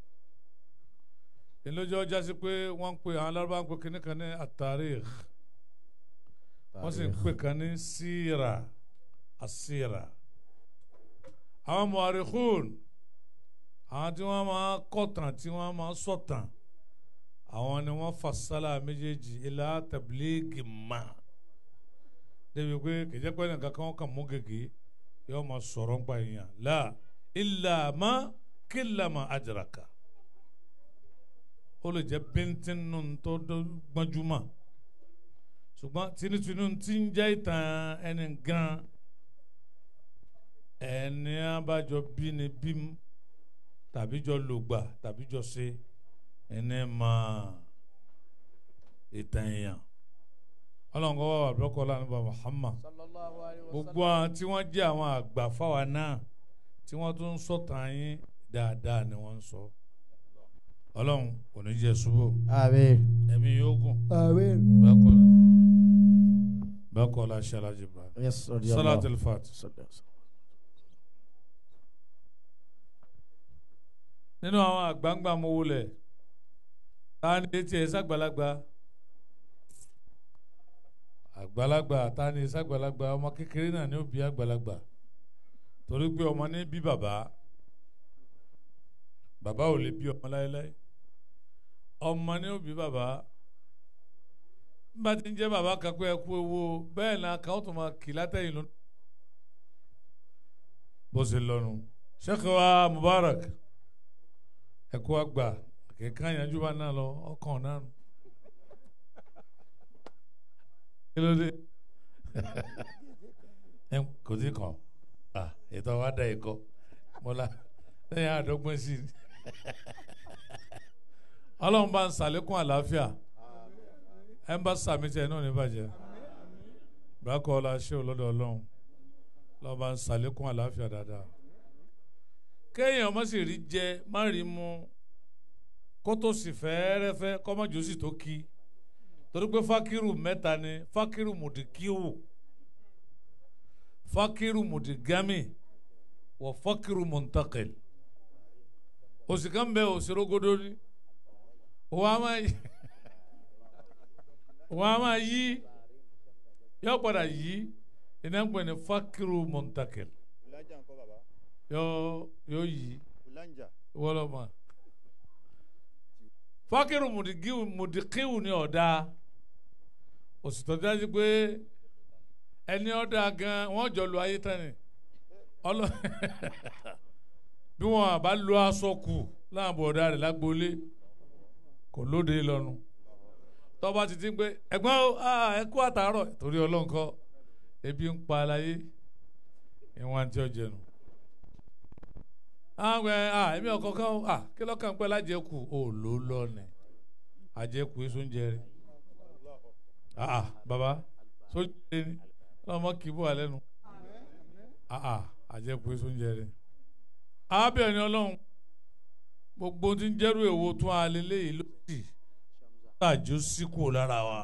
ìlójó ọjà sí pé wọ́n ń pè àwọn alárúbá ń pè kíní kan ní at-tarikh wọ́n sì ń pè kan ní síra àsíra àwọn mu'arrikhun àwọn tí wọ́n máa kọ̀tàn tí wọ́n máa sọ̀tàn àwọn ni wọ́n fasala méjèèjì ilà tablighi ma débi pé kìjẹ́ pé nǹkan kan kàn mú gègé yóò máa sọ̀rọ̀ nípa èèyàn la illa ma killa ma adraka ó lè jẹ́ bíntín nù tó gbọ́njúmọ̀ ṣùgbọ́n tinútinú ti ń jẹ́ ìtàn ẹni gan ẹni abájọ bí ni bí tàbí jọ lògbà tàbí jọ ṣe ẹni máa ìtàn èèyàn ọlọ́nkọ́ wà wà lọ́kọ́ lánàá Muhammad gbogbo àwọn tí wọ́n jẹ́ àwọn àgbà fáwa náà tí wọ́n tún ń sọ̀tàn yín dáadáa ni wọ́n ń sọ ọlọ́run kò ní jẹ́ ṣubú ẹ̀mí yóò gùn bẹ́ẹ̀ kọ́ la ṣe alájẹbà Salatul Fatih. nínú àwọn àgbàǹgbà mo wulẹ̀ ta ni etí ẹ̀ sàgbàlagbà àgbàlagbà ta ni sàgbàlagbà ọmọ kékeré náà ni ó bí àgbàlagbà torí pé ọmọ ní bí bàbá bàbá ò lè bí ọmọ láéláé ọmọ ní ó bí bàbá bá ti ń jẹ́ bàbá kan pé ẹ kú ewu bẹ́ẹ̀ náà kan ó tún máa kì látẹ̀yìn lónìí bó ṣe lọ́nu Sheikh wa Mubarak ẹ kú àgbà kẹ̀kẹ́ àyànjú bá náà lọ ọkàn náà nù kí ló dé kò tí kàn ètò wa dá ẹ̀kọ́ mọ́lá lẹ́yìn àdọ́gbọ́n sí i ọlọ́run bá ń sàlékún àlàáfíà ẹ ń bá sàmì tẹ náà ní bàjẹ́ bákọ́ ọlá ṣé olódò ọlọ́run lọ́ọ́ bá ń sàlékún àlàáfíà dáadáa kéèyàn má sì rí jẹ má rí mu kó tó sì fẹ́ẹ́rẹ́fẹ́ kọ́mọ́jọ́ sì tó kí torí pé fákírù mẹ́ta ni fákírù mùdìkíwù fákírù mùdìgámì wọ fákírù mùntàkìl òsì kan bẹ òsì rógódó ni wọ́n á máa yí yọ padà yí iná ń pè ní fákírù mùntàkìl yóò yí wọ́lọ́mọ fákírù mùdìkíwù ni ọ̀dà òsì tó dájú pé ẹni ọ̀dà gan wọ́n jọ lu ayé tán ni bí wọn bá lu aṣọ kù láàbò ọ̀dà rẹ̀ lágbólé kò lóde lọ́nu tọ́ba ti ti ń pé ẹ̀gbọ́n ẹ kú àtàárọ̀ torí ọlọ́nkọ́ ebi ń pa aláyé ìwọ̀n àti ọ̀jẹ̀nu àwọn ẹ̀mí ọkọ̀ kan kí lọ́kàn pẹ́ lájẹkù ò ló lọ́nà àjẹkù èso ń jẹrẹ bàbá sójú ẹni ọmọ kìbú alẹ́ nu àjẹkù èso ń jẹrẹ abẹ́ ni ọlọ́run gbogbo tí ń jẹ́rú èwo tún alẹ́ léyìí lódì àjò síkù lára wa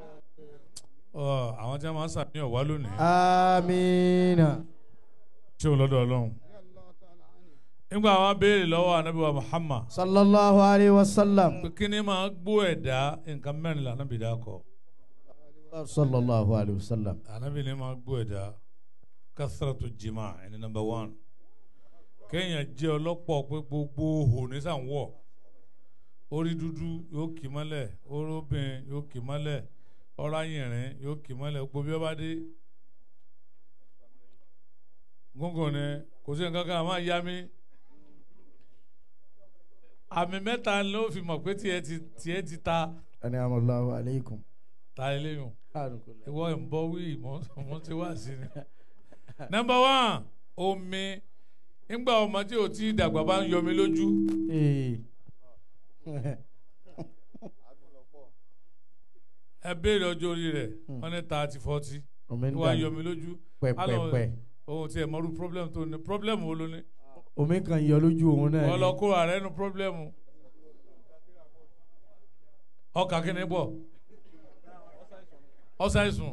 àwọn tí a máa ń sàmìyàn wá lónìí. amiina. ṣé o lọ́dọ̀ ọlọ́run nígbà àwọn béèrè lọ́wọ́ anabi wa Muhammad sallallahu alayhi wa sallam pé kí ni máa gbó ẹ̀dá nǹkan mẹ́rin la anabi dá kọ sallallahu alayhi wa sallam anabi ni máa gbó ẹ̀dá kathratu jima ẹni number 1 kéèyàn jẹ́ ọlọ́pọ̀ pé gbogbo ohò ní sàn wọ̀ orí dúdú yóò kì mọ́lẹ̀ orí obìnrin yóò kì mọ́lẹ̀ ọ̀rọ̀ ayìnrín yóò kì mọ́lẹ̀ gbogbo bí ó bá dé gúngùn ni kò sí nǹkan kan máa yá mi àmì mẹ́ta ló fi mọ̀ pé tiẹ̀ ti ta. ẹni amọ̀láhu aleykum. ta eléyìí ìwọ ń bọ̀ wí mo ti wá sí ni. number 1 omi nígbà ọmọ tí o ti dàgbà bá ń yọ mi lójú. ẹ béèrè ọjọ́ orí rẹ̀ wọ́n ní 30-40 wọ́n á yọ mi lójú. pẹ́pẹ́pẹ́ ohun tí ẹ mọ̀rú problem tó ní problem wo ló ní. omi kan yọ lójú òun náà ni. wọ́n lọ kó ààrẹ nu problem. ọkà kìíní bọ̀ ọ̀sáìsùn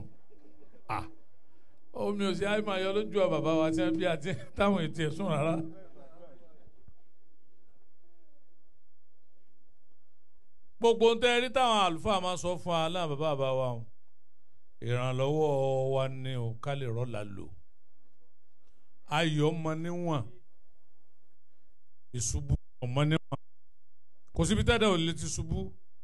omi ò sí àyè máa yọ lójú ọ bàbá wa tí wọ́n bí àti táwọn ètò ẹ̀sùn rárá. gbogbo ń tẹ́ rí táwọn àlùfáà máa sọ fún wa láwọn bàbá wa ìrànlọ́wọ́ wa ni ò ká lè rọ́ọ̀lá lò ayọ̀ ọmọ níwọ̀n ìṣubú ọmọ níwọ̀n kò síbi tẹ́lẹ̀ ò lè ti ṣubú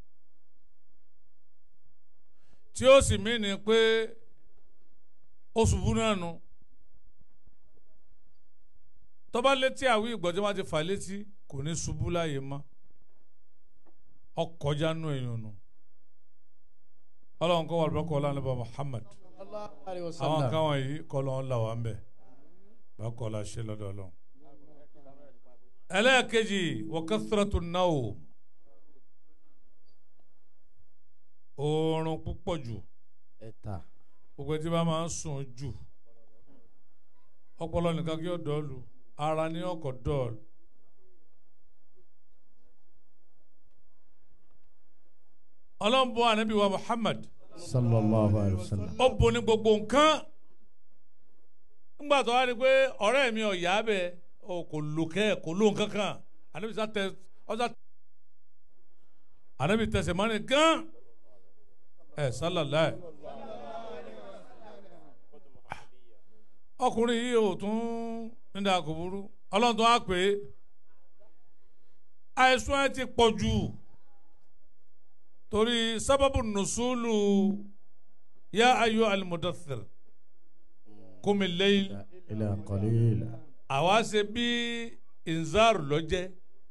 tí ó sì mí ni pé ó ṣubú náà nu tọ́ba létí àwí ìgbọ́jọ́ máa ti fà létí kò ní ṣubú láàyè mọ́ ọkọjá nù èèyàn nù ọlọ́run kọ́ wà lọ́kọ̀ ọlọ́run lọ́ba Muhammad àwọn káwọn yìí kọ́ lọ́n là wà ń bẹ̀ bákọ́ la ṣe lọ́dọ̀ ọlọ́run. ẹlẹ́ẹ̀kejì wa kathratu nawm oorun púpọ̀ jù gbogbo tí bá máa ń sùn jù ọpọlọ nìkan kí ó dọ́ọ̀lù ara ní ọkọ̀ dọ́ọ̀lù. ọlọ́run bọ́ ànábì wa Muhammad sallallahu alayhi wa sallam ó bo ní gbogbo nǹkan ńgbà tó wá ní pé ọ̀rẹ́ mi ò yá bẹ́ẹ̀ kò lò kẹ́ kò lò nǹkan kan ànábì sá tẹ ọ́sá anabi tẹsẹ̀ mọ́ni gan sálàlá ọkùnrin yìí ò tún nígbà kò burú ọlọ́run tó wá pé àìsàn ẹ ti pọ̀ jù torí sábàbù nùsùlù yá ayọ̀ al-mudaththir qumi al-layl ila qalila. àwa ṣe bí inzar lọ́jẹ́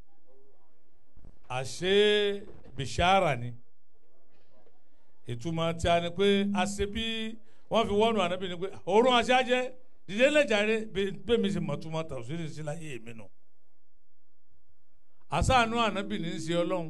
àṣẹ bishara ni ìtumọ̀ tí a ní pé a ṣe bí wọ́n fi wọ́nù ànábì ni pé òórùn aṣáájẹ́ dìde lẹ́jàre bẹ́ẹ̀ mi sì mọ̀túmọ̀ tàwùsírì sí láyé mi nù àṣàánú ànábì ní í ṣe ọlọ́run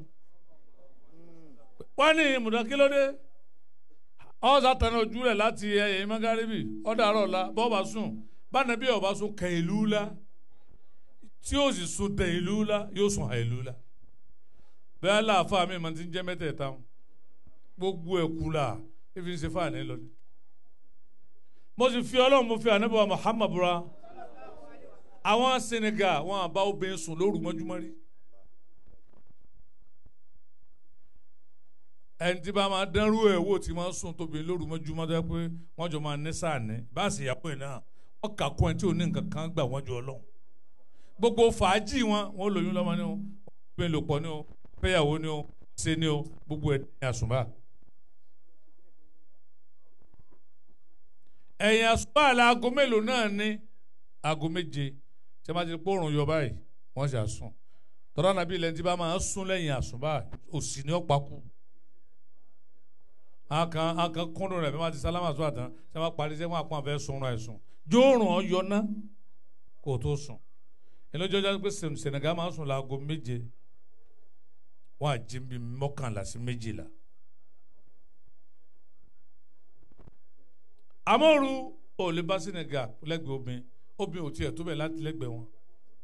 wọ́n ní mùdàkílódé ọ̀sà tẹ̀lé ojú rẹ̀ láti ẹ̀yẹ mọ́gàríbì ọ̀dàrọ̀ ọ̀la bọ́ọ̀bà sùn bánàbí ọ̀bà sùn kẹ̀ ìlú la tí ó sì sùn tẹ̀ ìlú la yóò sùn hà ìlú la bẹ́ẹ̀ láàfà mi máa ti ń jẹ́ mẹ́tẹ̀ẹ̀ta gbogbo ẹ̀kú la ifi ń ṣe fáàní lọ́dún mo sì fi ọlọ́run mo fi ànábì wa Muhammad búra àwọn Senegal wọn àbá obìnrin sùn lóru mọ́júmọ́ rí ẹni tí bá máa dánrú ẹ̀ wò tí máa sùn tóbi lóru mọ́júmọ́ tó yẹ pé wọ́n jọ máa ní sáàní bá sì yàpọ̀ ẹ̀ náà wọ́n kà kún ẹ̀ tí ò ní nǹkan kan gbà wọ́n jọ ọlọ́run gbogbo fàájì wọn lóyún lọ́mọ ni o bẹ́ẹ̀ lò pọ̀ ni o fẹ́yàwó ni o ṣe ni o gbogbo ẹ̀ ní àsùnbà. ẹ̀yìn àsùnbà la aago mélòó náà ní aago méje tí a máa ti pòrùn yọ báyìí wọ́n ṣe àsùn tọ́lá nàbí ilẹ̀ tí bá máa sún lẹ́yìn àsùnbà òsì ni ó pakú akan kúndùn rẹ̀ bí wọ́n ti sálámà sọ àtàn tí wọ́n parí sẹ́wọ́n àpọ́n àfẹ́ sunrun àìsùn jóòrùn ọ yọ ná kó tó sùn ẹni ojú ọjọ́ pé Senegal máa ń sùn láago méje wọ́n á jí bí mọ́kànlá sí méjìlá. amóoru ò lè bá Senegal lẹ́gbẹ̀ẹ́ obìnrin ò tiẹ̀ tó bẹ̀ láti lẹ́gbẹ̀ẹ́ wọn.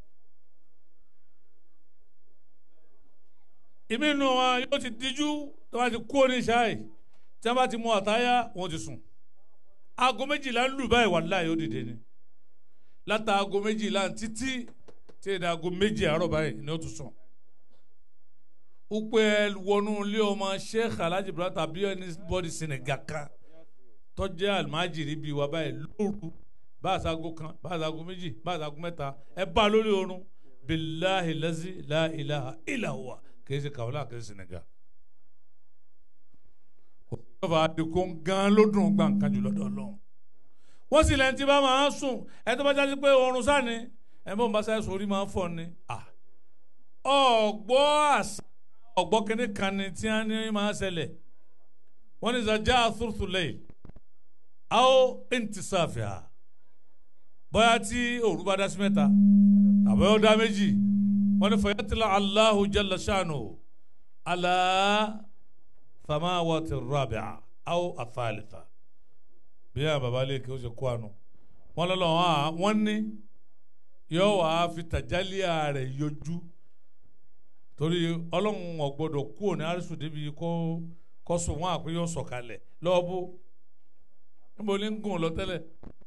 ìmí inú wọn yóò ti díjú tó bá ti kú oníṣáì tí wọ́n bá ti mú àtáyá wọ́n ti sùn. aago méjìlá ń lù báyìí wàláhì ó dìde ni láta aago méjìlá títí tí èdè aago méjì àárọ̀ báyìí ni ó tún sùn. upe wọnú ilé ọmọ Sheikh Alhaji Ibrahim tàbí ẹni bọ́dì Senegal kan tọ́jú alimajiri bíi wa báyìí lóru bá àṣàgò kan bá àṣàgò méjì bá àṣàgò mẹ́ta ẹ bá lórí oorun billahi lazi la ilaha illa huwa kìí ṣe Kaolack kìí ṣe Senegal. òṣèlú àdìkún gan ló dùn gbà nǹkan jù lọ́dọ̀ Ọlọ́run wọ́n sì lẹ́yìn tí bá máa ń sùn ẹ tó bá jáde pé oorun sáni ẹ bọ́ ń bá sáyẹ̀ sórí máa ń fọ́ ni ọ̀gbọ́ àṣà ọ̀gbọ́ kínní kan ni tí wọ́n ní máa ṣẹlẹ̀ wọ́n ní sàjá àtúntúlẹ̀ aw intisafiha bóyá tí òru bá dá sí mẹ́ta tàbí ó dá méjì wọ́n ní fayatila Allahu jalla sha'nu ala samawati rabi'a aw athalitha bí i bàbá lè kí ó ṣe kó àánú wọn lọ́lọ́ wọn ní yóò wá fi tàjálíà rẹ̀ yọjú torí ọlọ́run ọ̀gbọ́dọ̀ kú òní àrísù débi kó sùn wọn àpé yóò sọ̀kalẹ̀ lọ́ọ́bù níbo ní ń gùn lọ tẹ́lẹ̀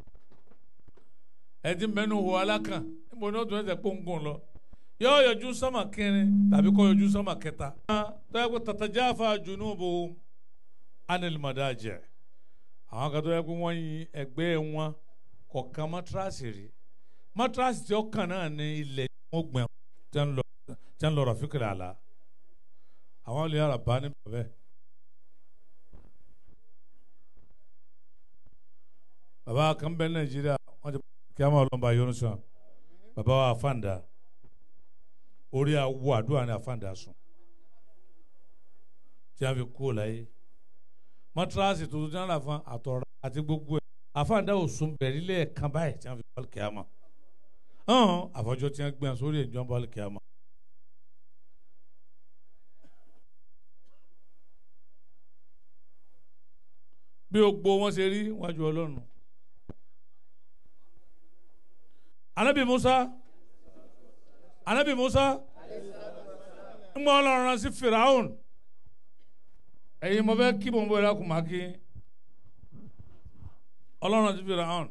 ẹtí mẹ́nu wo alákàn níbo ní ó tún ẹsẹ̀ pé ń gùn lọ yóò yọjú sọ́mà kẹrin tàbí kó yọjú sọ́mà kẹta tó yẹ kó tatajafa junubuhum anil madaji àwọn kan tó yẹ kó wọ́n yin ẹgbẹ́ wọn kọ̀ọ̀kan mọ́tíráàsì rí mọ́tíráàsì tí ó kàn náà ní ilẹ̀ wọn gbẹ̀m tí ń lọ Rafiqil Ala àwọn olè ara bá ní bàbẹ́ bàbá kan bẹ Nàìjíríà wọ́n ti kí a máa lọ́nba yọrù sàn bàbá wa Afanda orí awo àdúrà ní Afanda sùn tí a fi kú láyé mọ́tíráàsì tuntun tí wọ́n rà fún àtọ̀rọ̀ àti gbogbo ẹ̀ Afanda ò sùn bẹ̀rẹ̀ ilé ẹ̀kan báyìí tí wọ́n fi bọ́ọ̀lù kíámà àfọ̀jọ́ tí wọ́n gbẹ̀yàn sórí ẹ̀jọ́ bọ́ọ̀lù kíámà. bí gbogbo wọn ṣe rí wájú Ọlọ́run anabi Musa ń gbọ́ Ọlọ́run rán sí Firaun ẹ̀yin mo fẹ́ kí mo ń bọ̀ ẹ̀rọ kùmà kí Ọlọ́run ti Firaun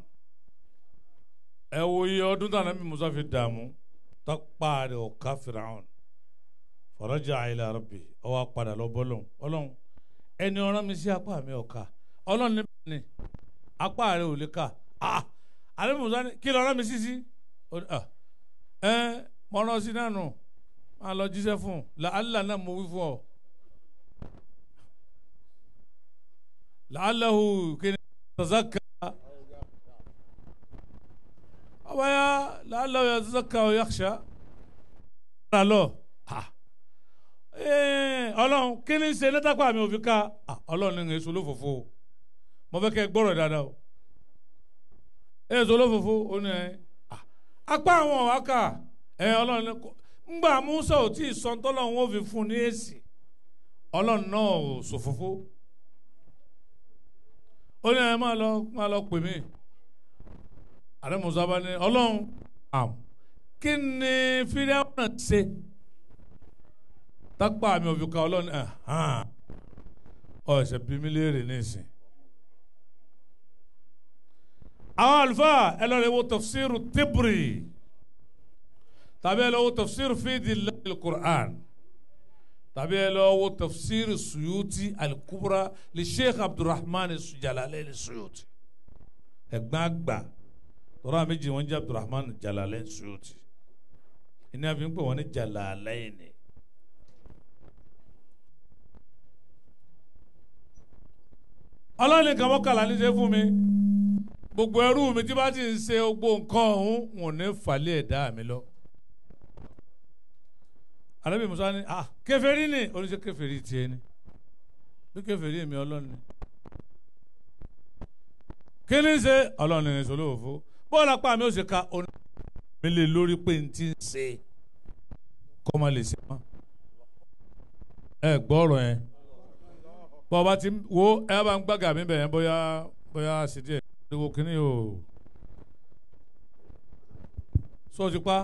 ẹ wo iye ọdún tí anabi Musa fi dààmú tọ́pá rẹ̀ ọ̀ka Firaun faraja ila rabbi ó wá padà lọ bọ́lọ́hún ọlọ́hún ẹni ọ̀ràn mi sí apá mi ọ̀ka ọlọ́run níbẹ̀ ni apá rẹ̀ ò lè kà àlẹ́ musa ni kí lọ́ràn mi sí mọ̀ràn sí náà nù máa lọ jíṣẹ́ fún un làálà náà mo wí fún ọ làálàhù kí ni tazakka abaya làálàhù yatazakka wa yakhsha lọ ọlọ́run kí ni ṣe létàpá mi ò fi ká ọlọ́run ní èso olófòfò mo fẹ́ kẹ́ gbọ́rọ̀ dáadáa o èso olófòfò ó ní apá àwọn ọ̀háka ọlọ́run ní ngbà Musa ò tí ì sọ tọ́lọ́run ó fi fún ní èsì ọlọ́run náà ò sòfófó ó ní máa lọ pè mí àrẹ Musa bá ní ọlọ́run kí ni Fíráúnà náà ṣe tápá mi ò fi ka ọlọ́run ẹ̀ṣẹ̀ bí mi léèrè nísìn àwọn àlùfáà ẹ lọ rẹ wo tafsiru Tibri tàbí ẹ lọ wo tafsiru Fidillahil Qur'an tàbí ẹ lọ wo tafsiru Suyuti al-Kubra li Sheikh Abdurrahman Jalalayn Suyuti ẹ̀gbọ́n àgbà tọ́ra méjì wọ́n jẹ́ Abdurrahman Jalalayn Suyuti ìní àfi ń pè wọ́n ní Jalalayn ni. ọlọ́ni kan mọ́kànlá ní ṣe fún mi gbogbo ẹrú mi tí bá ti ń ṣe gbogbo nǹkan ọ̀hún wọn ò ní falẹ̀ ẹ̀dá mi lọ. Ànábì Musa ní kèfèrí ni oníṣẹ́ kèfèrí tiẹ̀ ni bí kèfèrí mi ọlọ́ni kí ni ṣe ọlọ́ni ní sọlọ́ òfo bọ́ọ̀lù apá mi ó ṣe ka mi lè lórí pé n ti ń ṣe kọ́ máa lè ṣe mọ́ ẹ gbọ́ ọ̀rọ̀ yẹn bọ́ọ̀bá ti wo ẹ bá ń gbàgà mi bẹ̀yẹn bóyá ṣe díẹ̀ ìwò kìíní o sọ ti pa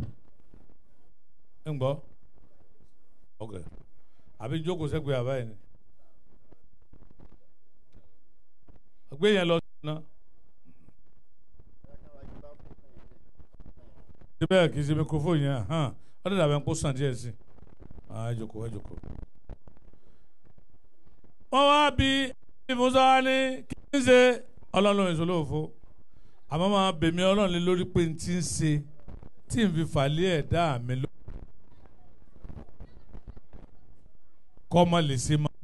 ń gbọ́ ok àbí jókòó sẹ́gbẹ̀ẹ́ àbáyé ni gbé yẹn lọ sí iná síbẹ̀ kì í ṣe microphone yẹn ó dẹ̀ dàbẹ̀ ń kó sàn díẹ̀ sí ẹ jókòó wọ́n wá bí Musa wá ní kí n ṣe ọlọ́run ìṣòro òfo àmọ́ máa bèmí ọlọ́run lé lórí pé n ti ń ṣe tí n fi fàlẹ́ ẹ̀dá mi lọ kọ́ ọmọ lè ṣe mọ́.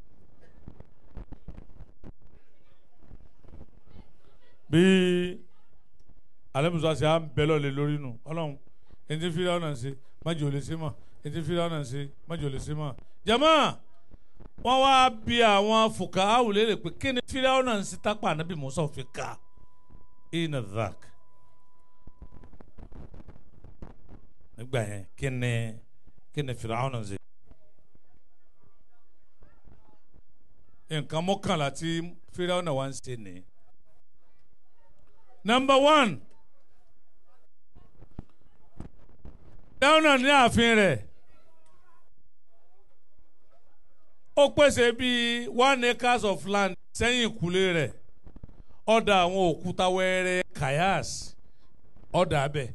bí alẹ́ Musa ṣe à ń bẹ lọ́ọ́ lé lórí nù ọlọ́run ẹni tí fíra ọ̀nà ṣe májò lè ṣe mọ́ ẹni tí fíra ọ̀nà ṣe májò lè ṣe mọ́ jàmáà wọ́n wá bí àwọn fùkà áwùlérè pé kí ni Fíráúnà ń sí tápà Ànábì Mùsá fi ká iná dhak nígbà yẹn kí ni Fíráúnà ń ṣe. nǹkan mọ́kànlá tí Fíráúnà wá ń ṣe ní. Number 1 Fíráúnà ní ààfin rẹ̀ ó pèsè bíi 1 acres of land sẹ́yìn ìkúlé rẹ̀ ọ̀dà àwọn òkúta wẹ́rẹ́ kayas ọ̀dà abẹ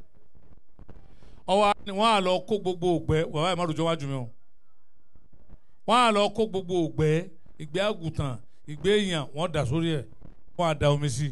wọ́n á lọ kó gbogbo ògbẹ́ bàbá ìmọ̀ àdùjọ́ wájú mi o wọ́n á lọ kó gbogbo ògbẹ́ ìgbẹ́ àgùntàn ìgbẹ́ èèyàn wọ́n dà sórí ẹ̀ wọ́n á da omi sí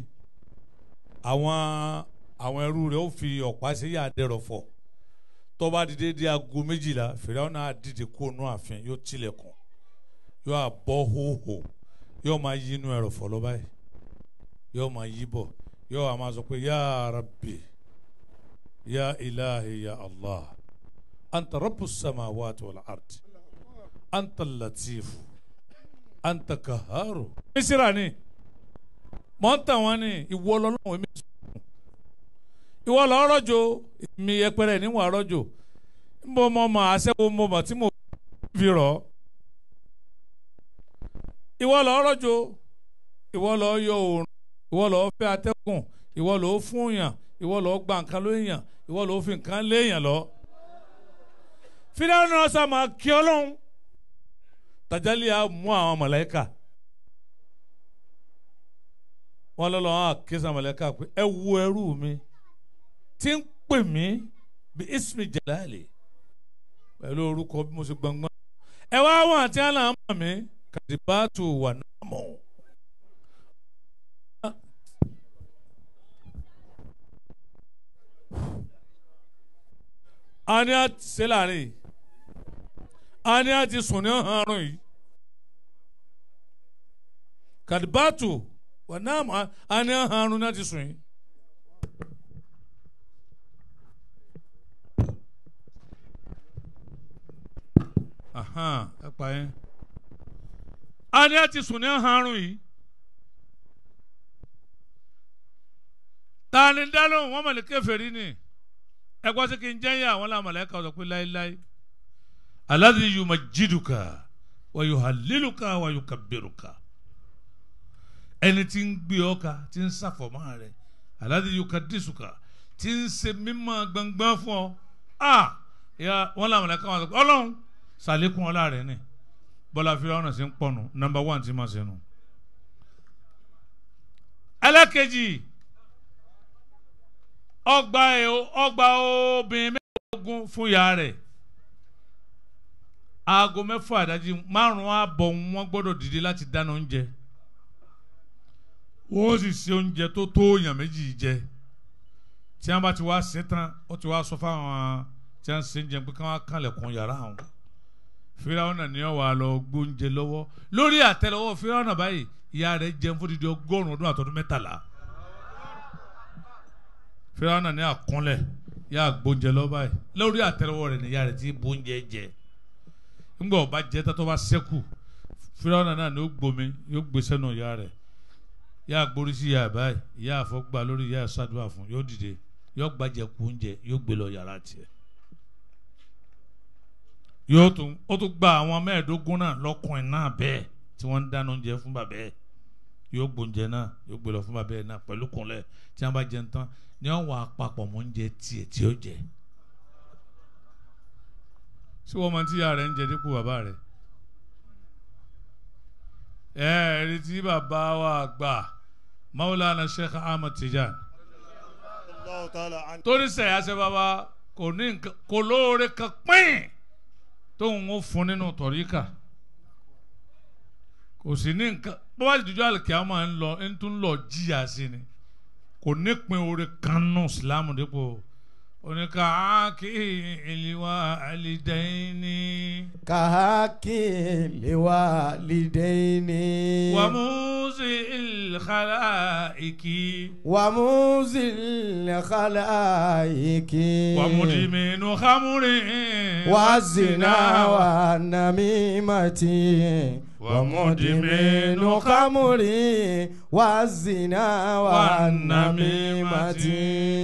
àwọn ẹrú rẹ̀ ó fi ọ̀pá sí yà dẹ̀rọ̀ fọ̀ tó bá dìde di aago 12 Fíráúnà á dìde kó nú ààfin yóò tilẹ̀kùn yóò àbọ̀ hóhó yóò máa yí inú ẹ̀rọ fọ̀ lọ báyìí yóò máa yí bọ̀ yóò máa sọ pé ya Rabbi ya ilahi ya Allah anta rabbus samawati wal ard anta latifu anta kaharu. mísírà ni mọ̀ ń tàn wọ́n ní ìwọ lọ́lọ́wọ́ mi sùn ìwọ lọ́ rọ́jò mi yẹpẹrẹ níwọ̀n àrọ́jò ń bọ́ mọ́ mọ́ àṣẹ́wó mọ́ mọ́ tí mo fi rọ̀ ìwọ lọ rọ̀jò ìwọ lọ yọ oòrùn ìwọ lọ fẹ́ atẹ́gùn ìwọ lọ fún yàn ìwọ lọ gba nǹkan lóyàn ìwọ lọ fi nǹkan léèyàn lọ. Fíráúnà náà sá máa kí Ọlọ́run tàjálì á mú àwọn màláíkà wọn lọ́lọ́ àwọn àkíyèsí màláíkà pé ẹ wo ẹrú mi tí ń pè mí bí ismi jalali pẹ̀lú orúkọ bí mo ṣe gbọ̀ngbọ̀n. ẹ wá wọn àti àlà mọ̀ mí kàdìbàtù wà náà mọ̀. a ní a ti ṣe láàrin a ní a ti sùn ní ọ̀hún yìí kàdìbàtù wà náà mọ̀ a ní ọ̀hún náà ti sùn yìí. ẹ pa yẹn a ní a ti sùn ní ọ̀hún yìí ta ni dá lóhùn wọn mọ̀lẹ́ kèfèrí ni ẹ gbọ́ sí kí n jẹ́ yà wọ́n làmọ̀lẹ́ ká sọ pé láéláé alladhi yumajjiduka wa yuhalliluka wa yukabbiruka ẹni tí ń gbé ọ ká tí ń sàfọ̀mọ́ rẹ alladhi yukaddisuka tí ń ṣe mímọ́ gbọ̀ngbọ̀n fún ọ wọ́n làmọ̀lẹ́ ká wọn sọ pé ọlọ́run sàlékún ọlá rẹ ni bọ́lá Fíráúnà sí ń pọ̀nù nọ́mbà 1 tí ma ṣe nù. ẹlẹ́kejì ọgbà obìnrin mẹ́ẹ̀ẹ́dógún fún ìyá rẹ̀ aago 6 àdájí 5 àbọ̀ wọn gbọ́dọ̀ dìde láti dáná oúnjẹ wọ́n sì ṣe oúnjẹ tó tó èèyàn méjì jẹ tí wọ́n bá ti wá ṣe tán ó ti wá sọ fáwọn tí wọ́n ṣe ń jẹun pé kí wọ́n kànlẹ̀kùn yàrá àwọn. Fíráúnà ni ó wá lọ gbóúnjẹ lọ́wọ́ lórí àtẹ́lẹwọ́ Fíráúnà báyìí ìyá rẹ̀ jẹun fún dídí 100 ọdún àtọdún 13. Fíráúnà ní àkúnlẹ̀ yà gbóúnjẹ lọ́wọ́ báyìí lórí àtẹ́lẹwọ́ rẹ̀ ni ìyá rẹ̀ ti gbóúnjẹ jẹ ńgbà ọba jẹ tó bá ṣẹ́kù Fíráúnà náà ni ó gbomi yóò gbé sẹ́nu ìyá rẹ̀ yà gbórí sí ìyá báyìí ìyá àfọ́gbà lórí ìyá ṣàdúrà fún yóò dìde yóò gbàjẹ kú oúnjẹ yóò gbé lọ yàrá tiẹ̀ ó tún gba àwọn 15 náà lọ́kùnrin náà bẹ́ẹ̀ tí wọ́n ń dáná oúnjẹ fún bàbá ẹ̀ yóò gbóúnjẹ náà yóò gbé lọ fún bàbá ẹ̀ náà pẹ̀lú kúnlẹ̀ tí wọ́n bá jẹun tán ni wọ́n wà papọ̀ mọ́ oúnjẹ tiẹ̀ tí ó jẹ. ṣé wọ́n máa ń tíya rẹ̀ ń jẹ dípò bàbá rẹ̀? ẹ̀ẹ́dì tí bàbá wa gbà Maulana Sheikh Ahmad Tijani torí sẹ̀yà sẹ́ bàbá kò lóore kan pín tóun ó fún nínú tọ̀ríkà kò sí ní nǹkan bó bá ti dùjọ́ àlùkìá máa ń lọ ń tún lọ jíyà sí ni kò nípìn oore kan nù sílámù dípò oníkàákì ìlíwà àlìdẹ́yìnì. kàákì ìlíwà àlìdẹ́yìnì. wàmúzi ìlkàláìkì. wàmúzi ìlkàláìkì. wàmúdìmínú khamuri. wàzìnà wà nàmímàtì. wàmúdìmínú khamuri. wàzìnà wà nàmímàtì.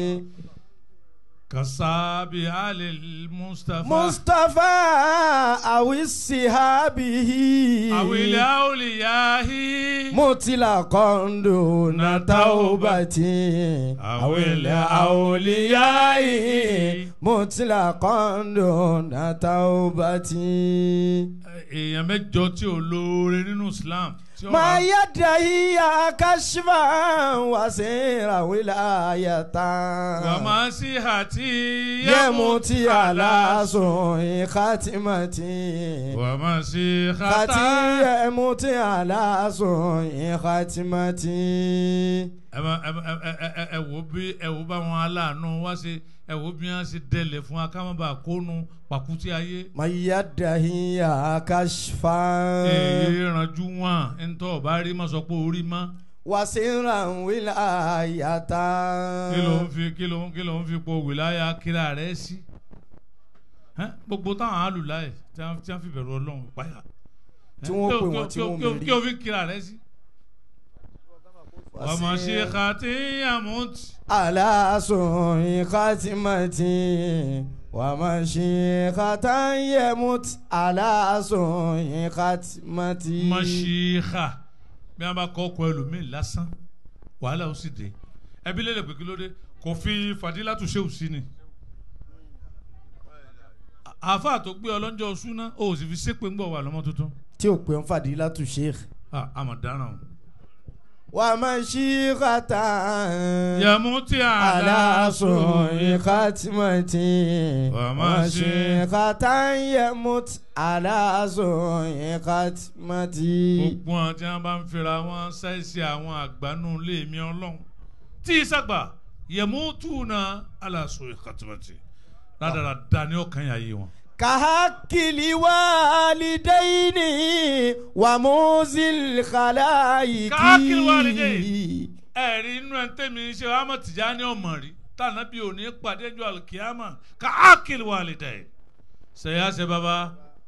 كصابي على المصطفى مصطفى أو الصحابه أو الأولياء مطلقا دون توبة أو الأولياء مطلقا دون توبة. èèyàn mẹ́jọ tí ò lóore nínú Islam. ما يدعي كشفا وسيرا ولاية ومسيحتي يموت على سوء خاتمتي ومسيحتي يموت على سوء خاتمتي. ẹ wo bá wọn aláàánú wá sí ẹ wo bí wọn ṣe dẹlẹ fún akámọba kónú pàkútí ayé. mayadahi akashfa. èyí ranjú wọn ntọ́ ọba rí mọ́ sọ pé orí mọ́. wàsíra wíláyàtà. kí ló ń fi po wìláyà kíra rẹ̀ sí. gbogbo táwọn alùláyè tí wọ́n fi bẹ̀rù Ọlọ́run páyà. tí wọ́n pè wọ́n tí wọ́n mẹ́rin. kí o fi kíra rẹ̀ sí. ومشيختي يموت على سوء خاتمتي ومشيخة يموت على سوء خاتمتي. مشيخة bí a bá kọ́ ọkọ̀ ẹlòmíì lásán wàhálà ó sì dé ẹbí lélẹ̀ pé kí ló dé kò fi Fadilatu Shehu sí ni àáfàá tó gbé ọlọ́njọ́ súná ó sì fi ṣépè ń bọ̀ wà lọ́mọ tuntun. tí ò pé ń Fadilatu Sheikh. àmọ̀ dáràn o. ومشيخة يموت على سوء خاتمة ومشيخة يموت على سوء خاتمة. gbogbo àwọn tí wọn bá ń fira wọn ṣàìsí àwọn àgbánú ilé mi Ọlọ́run tí ìsàgbà yamutuna ala su'i khatimati rádaràda ni ó kàn yà yé wọn. كهكل والدين وموزل خلائق. كهكل والدين ẹ̀rí inú ẹ̀ ń tẹ̀mí ṣe Ahmad Tijani ọmọ rí tànàbí òní pàdé ju alikiyama كهكل والدين ṣèyá ṣe bàbá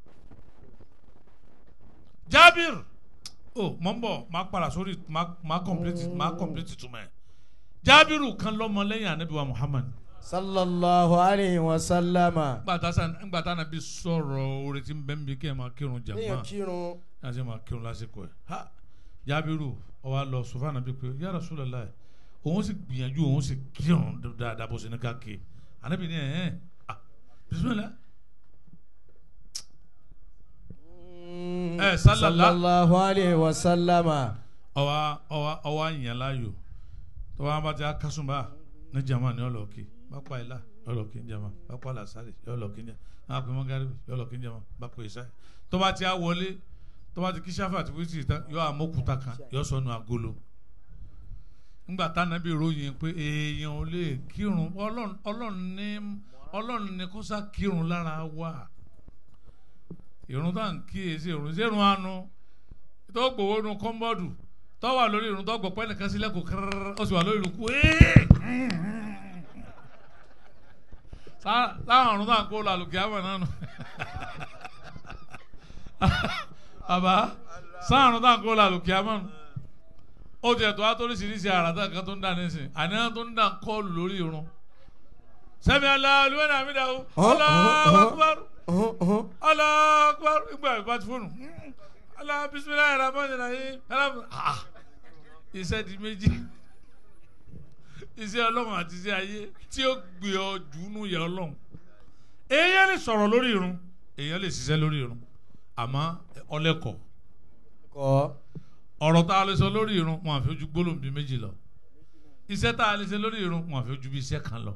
Jabir mọ̀ ń bọ̀ máa padà sórí máa complete túmọ̀ ẹ̀ Jabiru kan lọ́mọ lẹ́yìn anabi wa Muhammad sallallahu alayhi wa sallama. ngbàtà nàbí sọ̀rọ̀ orí tí ń bẹ́ ń bí kí ẹ máa kírun jàmá èèyàn kírun ẹ ṣe máa kírun lásìkò ẹ̀ ha Jabiru ọwọ́ lọ sọfà nàbí pé ya Rasulullah òun sì gbìyànjú òun sì kírun dáadáa bó ṣe ní ká ké ànábì ní bismillah sallallahu alayhi wa sallama. ọwọ́ àyàn láàyò tọ́wọ́ abájá kásùnbà ní jama ni ọlọ́ọ̀kì bápá ilá ọlọ́ọ̀kì ní jama bápá làṣàrì ọlọ́ọ̀kì ní jama bápá mọ́gàrí ọlọ́ọ̀kì ní jama bápá ìṣáì tọ́ba ti á wọlé tọ́ba ti kí sáfà àti wíṣí ìta yọ àmọ́kúta kan yọ sọnù agolo ńgbà tánàbí ròyìn pé èèyàn ò lè kírun ọlọ́run ní kó sá kírun lára wa ìrun tá à ń kíyèsí ìrun sí ìrun àánú tó gbowó nu kọ́ńbọ́ọ̀dù tó wà lórí ìrun tó gbọ́ pẹ́ nìkan sílẹ̀ kò kẹ́rẹ́rẹ́ ó sì wà lórí ìrun kú láwọn ọ̀run tá à ń kó lálùkì àmọ̀ náà nù àbá sáàrùn tá à ń kó lálùkì àmọ̀ nù ó ti ẹ̀tọ́ àtòríṣiríṣi àràtà kan tó ń dà nísìn àníyàn tó ń dà kọ́ọ̀lù lórí ìrun sẹ́mi aláàlúwẹ̀ náà mi dà ó Allahu Akbar Allahu Akbar ìgbà ìbá ti fóònù Allah bisimilayi rahman rahim iṣẹ́ di méjì iṣẹ́ ọlọ́run àti iṣẹ́ ayé tí ó gbé ọ jùnú yẹ ọlọ́run èèyàn lè sọ̀rọ̀ lórí irun èèyàn lè ṣiṣẹ́ lórí irun àmọ́ ọlẹ́kọ̀ọ́ ọ̀rọ̀ tá a lè sọ lórí irun wọn àfi ojú gbólóhùn bíi méjì lọ iṣẹ́ tá a lè ṣe lórí irun wọn àfi ojú bíi iṣẹ́ kan lọ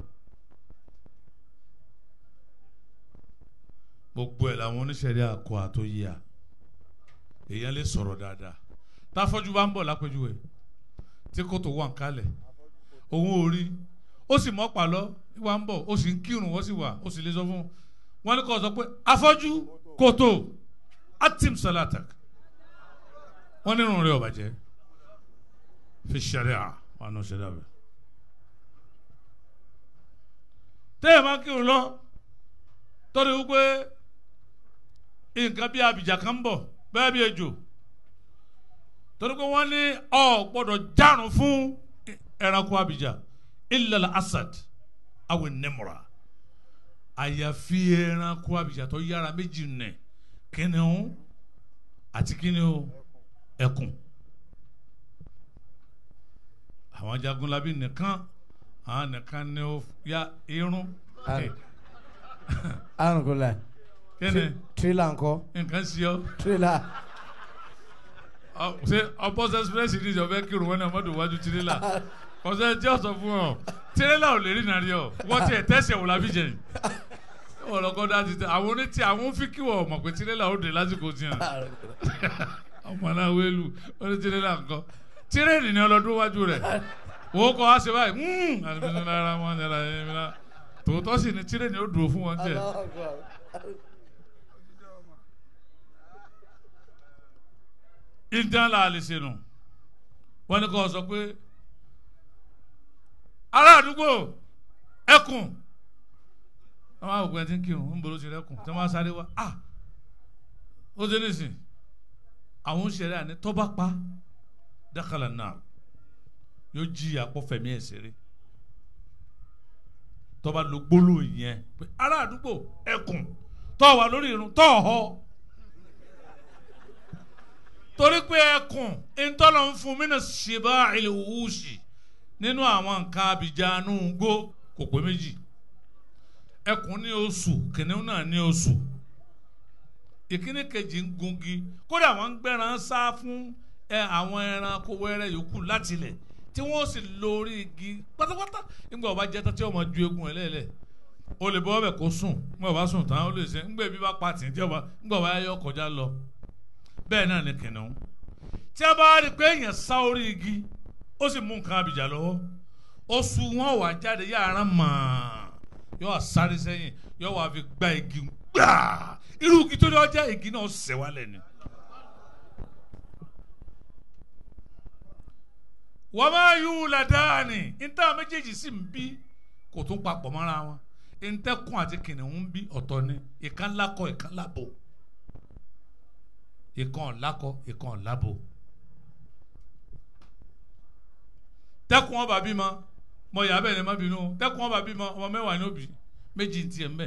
gbogbo ẹ̀ làwọn oníṣẹ̀rí àkọ́ àtòyíà èèyàn lè sọ̀rọ̀ dáadáa táfọ́jú bá ń bọ̀ lápẹ́jùwẹ̀ tí kò tó wà ń kalẹ̀ òun ò rí ó sì mọ́ pàlọ́ wà ń bọ̀ ó sì ń kírun wọ́n sì wà ó sì lè sọ fún wọn ní kò sọ pé afọ́jú kò tó atim salatak wọ́n nínú rẹ̀ ọ̀bàjẹ́ fi ṣẹ̀ríà wọn náà ṣẹ̀ríà bẹ̀. tẹ́yẹ̀ máa ń kírun lọ tọ́jú wípé nǹkan bí abìjà kan ń bọ̀ bẹ́ẹ̀ bí ejò torí pé wọ́n ní ọ gbọ́dọ̀ járun fún ẹranko abìjà illal asad awo nemura àyàfi ẹranko abìjà tó yára méjì nẹ kìnìún àti kìnìún ẹkùn àwọn jagunlabi nìkan àwọn nìkan ni ó ya irun. arunkula tirila nkọ nǹkan sí ọ tirila ṣe ọpọsẹ express ní ìjọba kírun wọn náà mọdò wájú tirila ọsẹ tí ó sọ fún ọ tirila ò lè rí nàrí ọ wọn tiẹ̀ tẹsẹ̀ wò lábí jẹ ọlọkọdá ti tẹ àwọn onítì àwọn fíkì wọ ọmọ pé tirila ó dé lásìkò tiẹ̀ ọmọ náà wélu ó ní tirila nǹkan tirẹ̀nì ni ọlọ́dún wájú rẹ̀ wò ó kọ́ wá ṣe báyìí àti bísí náírà wọn ní ara yẹn mi náà tòótọ́ sì ni tirẹ̀nì ó dúró fún wọn jẹ. ìdán la lè ṣe nù wọn ni kò sọ pé ará àdúgbò ẹkùn àwọn àwòkọ́ ẹ ti ń kírun ń bolo ti rẹkùn tí wọ́n á sáré wá ó ṣe nísìn àwọn òṣèré àní tọ́ba pa dákàlà náà yóò jí àpọ̀fẹ̀mí ẹ̀ ṣeré tọ́ba ló gbólóhùn yẹn pé ará àdúgbò ẹkùn tọ́ wà lórí irun tọ́ ọ̀họ́ torí pé ẹkùn ntọ́lọ̀ ń fún mínà ṣèbá ilẹ̀ òwúṣì nínú àwọn nǹkan abìjánu gbó kò pé méjì ẹkùn ní oṣù kìnìún náà ní oṣù ìkíní kejì ń gungi kódà wọ́n ń gbẹ́ran sá fún àwọn ẹranko wẹ́rẹ́ yòókù láti ilẹ̀ tí wọ́n sì lórí igi pátápátá nígbà ọba jẹ́ tán tí ọmọ ju egun ẹ̀ lẹ́lẹ̀ o lè bọ́ ọbẹ̀ kó sùn nígbà ọba sùn tán ó lè ṣe nígbà ebi bá pa tì tí ọba nígbà ọba yọ kọjá lọ bẹ́ẹ̀ náà ni kìnìún tí a bá rí i pé èèyàn sá orí igi ó sì mú nǹkan abìjà lọ́wọ́ oṣù wọn wà jáde yàrá mọ́ yóò sáré sẹ́yìn yóò wá fi gbá igi gbáà irú igi tó ní ọjà igi náà ṣẹ̀ wálẹ̀ ni. wọ́n máa yú ládàáni níta méjèèjì sì ń bí kò tún papọ̀ mọ́ra wọn ntẹ́kùn àti kìnìún ń bí ọ̀tọ̀ ni ìkan lákọ ìkan lábo ìkan lákọ ìkan lábo tẹ́kùn ọba bímọ mọ ìyá bẹ́ẹ̀ ni má bínú tẹ́kùn ọba bímọ ọmọ mẹ́wàá ní òbí méjì ní tiẹ̀ mbẹ́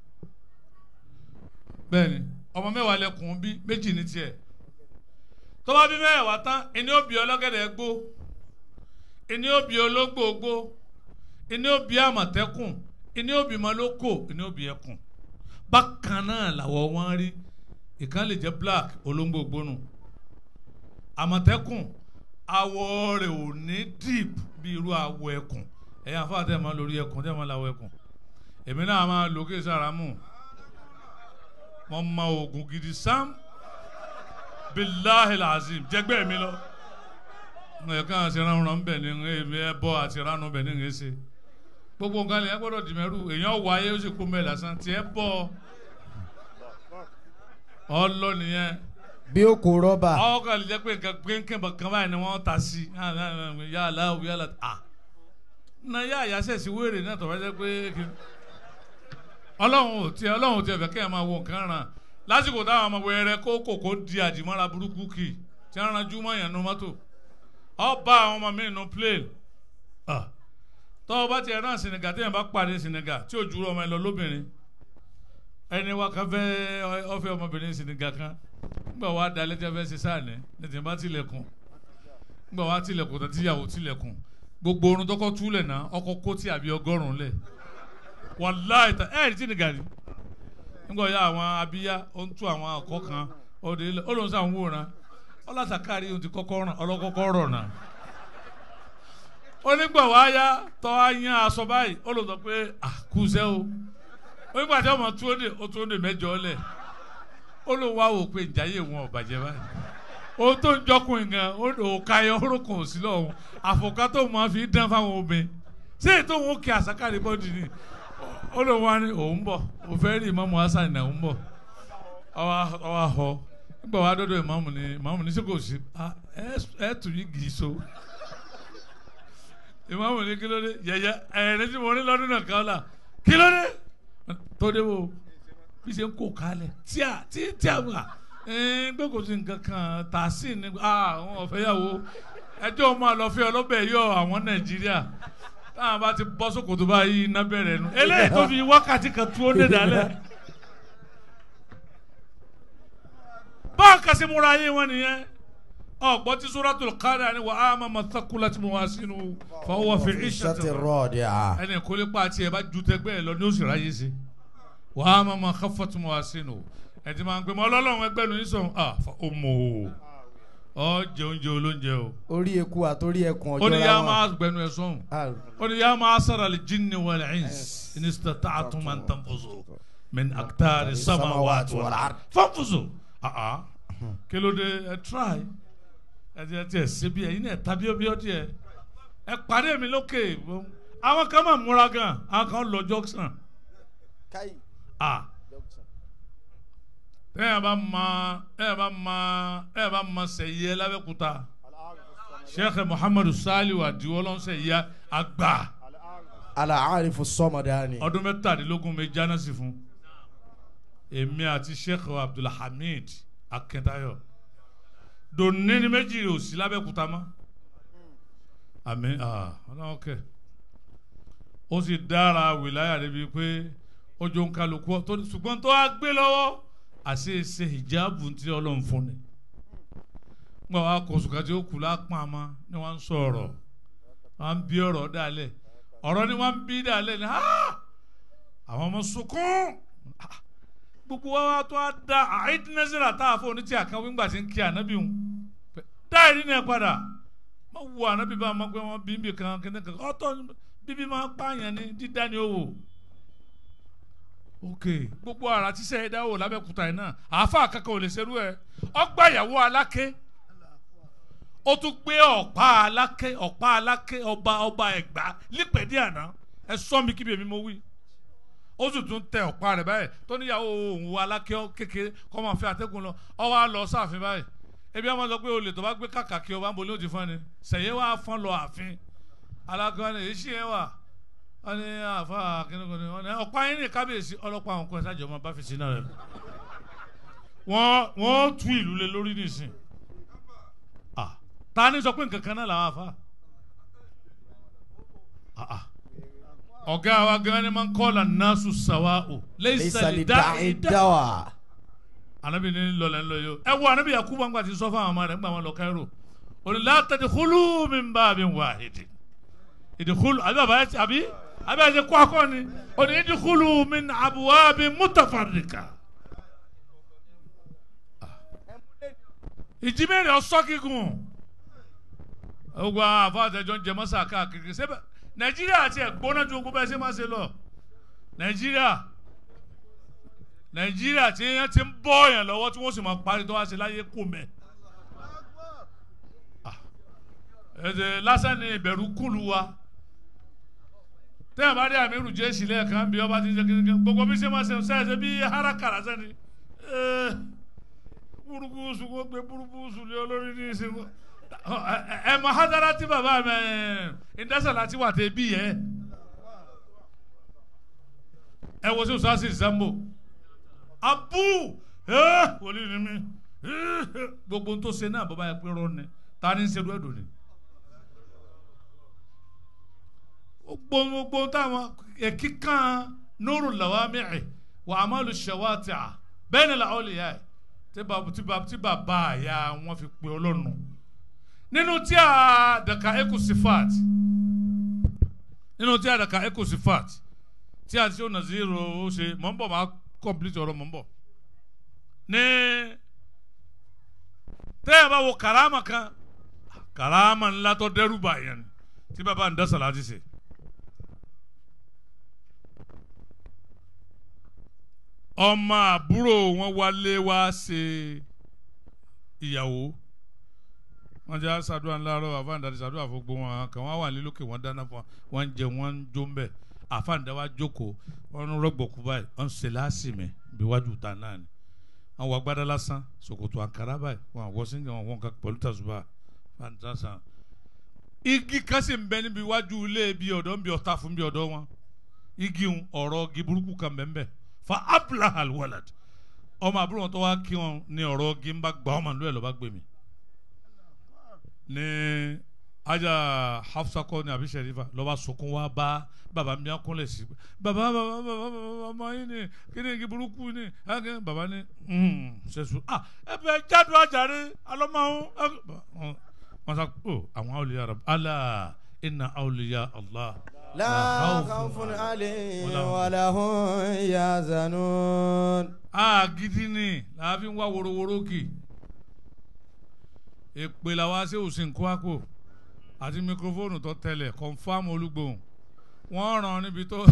bẹ́ẹ̀ ni ọmọ mẹ́wàá lẹ́kùn bí méjì ní tiẹ̀ tó bá bí mẹ́wàá tán ẹni ó bí ọlọ́gẹ̀dẹ̀ gbó ẹni ó bí ológbò gbó ẹni ó bí àmọ̀tẹ́kùn ẹni ó bí malóko ẹni ó bí ẹkùn bákan náà làwọ̀ wọn rí ìkan lè jẹ́ black olóńgbò gbónú àmọ̀tẹ́kùn àwọ̀ rẹ̀ ò ní deep bí irú àwọ̀ ẹkùn ẹ̀yà fún àtẹ̀ máa lórí ẹkùn tẹ̀ máa làwọ̀ ẹkùn èmi náà máa lókè sàrámù wọ́n ma oògùn gidi sam billahi lazim jẹgbẹ́ mi lọ ẹ̀ka àti ránran bẹ̀ ní ẹbọ àti ránran bẹ̀ ní ẹ̀ṣẹ̀ gbogbo nǹkan lè ẹ gbọ́dọ̀ dìmẹ́rù èèyàn wáyé ó sì kó mẹ́ lásán tí ẹ bọ̀ ọlọ́ nìyẹn bí ó kó rọ́bà. ọ kàn lè jẹ́ pé nǹkan gbẹ́ńkẹ́ kan báyìí ni wọ́n ta sí yàrá yàrá na yà àyàsẹ̀ sí wéèrè náà tọ́wọ́ jẹ́ pé ọlọ́run ò tiẹ̀ fẹ́ kẹ́ ẹ̀ máa wo nǹkan ràn lásìkò táwọn ọmọ wẹ̀rẹ̀ kó kòkó di àdìmọ́ra burúkú kì í tí wọ́n ranjú mọ́ yẹn nu mọ́tò ọ bá àwọn ọmọ mi nu plane tọ́wọ́ bá tiẹ̀ rán Senegal tí yẹn bá pàdé Senegal tí ò jùlọ ọmọ ẹ lọ lóbìnrin ẹni wa kan fẹ́ ọfẹ́ ọmọbìnrin Senegal kan gbà wá dalẹ̀ tí a fẹ́ ṣe sáàní ní tí n bá tilẹ̀kùn gbà wá tilẹ̀kùn tó tíyàwó tilẹ̀kùn gbogbo orun tọkọ túlẹ̀ náà ọkọ̀ kó tí àbí 100 lẹ̀ wàláì ta ẹ̀ẹ́dì tí nìkan ni nígbà yà àwọn abíyá ó ń tú àwọn àkọ́ kan ọ̀dẹ ilẹ̀ ó lóun sàn wòran ọlọ́sàkárì ohun ti kọ́kọ́ ràn ọlọ́kọ́kọ́ rọ̀ náà ó nígbà wá yá tọ́ á yan aṣọ báyìí ó lọ sọ pé àkúṣẹ́ o ó nígbà tí ọmọ tó ń dè mẹ́jọ lẹ̀ ó ló wá wò pé ìjáyé wọn ò bàjẹ́ báyìí ó tó ń jọkùn gan ó káyọ orókùn sí lọ́hùn àfọ̀ká tó máa fi dán fáwọn obìnrin ṣé ètò òun kí àṣàkárì bọ́ọ̀dì ni ó ló wá ní òun bọ̀ ó fẹ́ rí ìmọ̀mù hasan náà òun bọ̀ ọwọ́ ahọ́ nígbà wàá dọ́dọ̀ ìmọ̀mù ní sẹ́kọ̀ọ́ sí ẹ̀ tù yí gì so ìmọ̀mù ní kí ló dé yẹ̀yẹ́ ẹ̀rẹ́ tí mo ní lọ́dún náà kàn lá kí ló dé tó dé wo bí ṣe ń kó kalẹ̀ tí a wà gbé kò sí nǹkan kan tà sí ní àwọn ọ̀fẹ́yàwó ẹjọ́ máa lọ fẹ́ ọlọ́bẹ̀ yọ àwọn Nàìjíríà táwọn bá ti bọ́ sókòtò báyìí iná bẹ̀rẹ̀ nu eléyìí tó fi wákàtí kan tú ó dé dálẹ̀ báwọn kàṣí múra yé wọn nìyẹn ọgbọ́n tí Suratul Qari'ah ni wà á máa ma thaqulat mawazinu fa huwa fi 'ishatin radi'ah ẹni kò lè pa àti ẹ̀ bá ju tẹgbẹ́ ẹ lọ ní oṣù ráyé sí wà á máa ma khaffat mawazinu ẹ ti máa ń gbé mọ́ ọlọ́run ẹgbẹ́ nu nísọ̀ fa ummuhu ọ jẹ oúnjẹ olóúnjẹ o. orí eku àtòrí ẹkùn ọjọ́ la wọn. ó ní yá máa gbẹnu ẹ sọ́hùn. ó ní yá máa sara al-jinni wal-ins in istata'tum an tanfuzu min aqtari samawati wal-ard fanfuzu. kí ló dé ẹ try ẹ tiẹ̀ ṣe bí ẹ̀yin náà tàbí ọbí ọtí ẹ pàdé mi lókè àwọn kan máa múra gan àwọn kan lọ jọ́sàn. ẹ bá ma sẹyẹ l'Abẹ́òkúta Sheikh Muhammadu Saliu Adiwọlọ sẹyẹ àgbà Al-Arifu Samadani ọdún 17 mi jáná sí fún èmi àti Sheikh Abdulhamid Akíntáyọ̀ dòní ni méjì ò sí l'Abẹ́òkúta mọ́ àmín ọlọ́ọ̀kẹ́ ó sì dára wìláyà débi pé ojú ń kálukú ṣùgbọ́n tó a gbé lọ́wọ́ àṣeéṣe hijabu tí Ọlọ́run fún ni gbọ́n wa kò sùkà tí ó kù lápá àmọ́ ni wọ́n ń sọ̀rọ̀ wọ́n ń bí ọ̀rọ̀ dálẹ̀ ọ̀rọ̀ ni wọ́n ń bí dálẹ̀ ni àwọn ọmọ sunkún gbogbo wa tó a da àìdínẹ́sẹ̀rà tá a fọ oní tí a kan wíńgbà tí ń kí ànábì hùn dáìrí ni ẹ padà má wo ànábì bá máa gbé wọn bíbí kan kíní kan ọ̀tọ̀ bíbí máa pààyàn ní dídá ni ó wò ok gbogbo ara tí sẹ́yìn dáwọ́ lábẹ́kúta yìí náà àáfàá kankan ò lè ṣerú ẹ ọgbà ìyàwó aláké ó tún gbé ọ̀pá aláké ọba ẹ̀gbá lípẹ̀dí àná ẹ sọ mi kíbi èmi mo wí ó sì tún tẹ ọ̀pá rẹ̀ báyìí tó níyàwó òun aláké kékeré kọ́ máa fẹ́ àtẹ́gùn lọ ọ wá lọ sáàfin báyìí ebi àwọn sọ pé olè tó bá gbé kàkà kí ọba ń bolí ó ti fọ́n ni sẹ̀yẹ́ wá fọ́n lọ àfin aláké wọn ni èyí sì yẹn wà wọn ni àfa kínníkan ni wọn ni ọ̀pá yín ní kábíyèsí ọlọ́pàá àwọn ọkùnrin sájọ ọmọ bá fi sí náà rẹ wọ́n tú ìlú lé lórí nìsín ta ni sọ pé nǹkan kan náà làwọn afa ọ̀gá wa gan ni máa ń kọ́ la nasu sawa o laysa li da'i dawa anabi ni lọlẹ ńlọ yìí ẹ wo anabi yakubu àgbà tí sọ fún àwọn ọmọ rẹ̀ ńgbà wọn lọ Cairo òní la tadkhulu min babin wahid idkhulu àbí àti kó akọ ni òní idkhulu min abwabin mutafarrika ìjìmẹ̀rẹ̀ ọ̀sọ́ kíkún ogun àwọn àfọ àtẹjọ ń jẹ mọ́sá káàkiri sẹ́bẹ̀ Nàìjíríà àti ẹ̀gbọ́nà ju ogun bẹ́ẹ̀ ṣe máa ṣe lọ Nàìjíríà tí yẹn ti ń bọ́ yẹn lọ́wọ́ tí wọ́n sì máa parí tó wá ṣe láyé kò mẹ́ ẹ̀dẹ̀ lásán ni ìbẹ̀rù kùlù wa tẹ́yà bá dé àmì ìrù jẹ́ ìsìlẹ̀ kan bí ọba ti ń ṣe kíni gbogbo bí ṣe máa ṣe ṣe bí harakara sẹ́ni burúkúsù kó gbé burúkúsù lé olórí ní ìsìnkú ẹ mọ hadara tí bàbá mi ìdásàlá tí wà tẹ bí yẹ ẹ wo sí ọsàn sí ìsàmbò abu wòlíì ni mi gbogbo tó ṣe náà bàbá yẹ pé rọ ni ta ni ń ṣe lóẹdùn ni gbogbo táwọn kíkan nuru lawami'i wa amalu shawati'a bayna al-awliya tí bàbá àyà wọn fi pe Ọlọ́run nínú tí a dàkà eku sifat tí a ti ṣe ọ̀nà zero ó ṣe mọ̀ ń bọ̀ máa complete ọ̀rọ̀ mọ̀ ń bọ̀ ní tẹ́yà bá wo karama kan karama ńlá tó dẹ́rù báyẹn tí bàbá ń dá sàláàtì ṣe. ọmọ àbúrò wọn wálé wá ṣe ìyàwó wọn jẹ́ àṣàdúrà ńláàárọ̀ àfáàǹdà ti ṣàdúrà fún gbogbo wọn kàn wọ́n wà nílòkè wọ́n dáná fún wọn jẹ wọ́n ń jó ń bẹ̀ àfáàǹdà wa jókòó wọn ń rọgbọ̀kú báyìí wọn ń ṣe láàsìmẹ̀ bí wájú ta náà ni wọn wọ agbádá lásán ṣòkòtò àǹkárá báyìí wọn àwọ̀ síngẹ̀ wọn wọn kà pẹ̀lú tàṣùbà fàǹtàṣà igi kan sì ń bẹ níbi iwájú ilé bí ọ̀dọ́ ń bí ọ̀tá fún bí ọ̀dọ́ wọn igi ọ̀rọ̀ igi burúkú kan bẹ́ẹ̀ bẹ́ẹ̀ fa ablaha alwalad ọmọ àbúrò wọn tó wá kí wọn ní ọ̀rọ̀ igi ń bá gbà ọmọ nílò ẹ̀ lọ́ bá gbé mi ní ajá Hafsa kọ́ ní àbí Sherifa lọ́ba sọkún wá bá baba mi akúnlẹ̀ sí baba ọmọ yín ni kí ni igi burúkú ni baba ní ṣẹṣu ẹ bẹ jáde ajáre alọ́mọ wọn sọ pé àwọn awliya Rabb ala inna awliya Allah la khawfun alayhim wala hum yahzanun. Gidi ni láàfin wá worowóró kì èpè làwa ṣe òsín kó àpò àti mikrofóònù tó tẹlẹ kọnfàmù olúgbòhùn wọn ràn níbi tó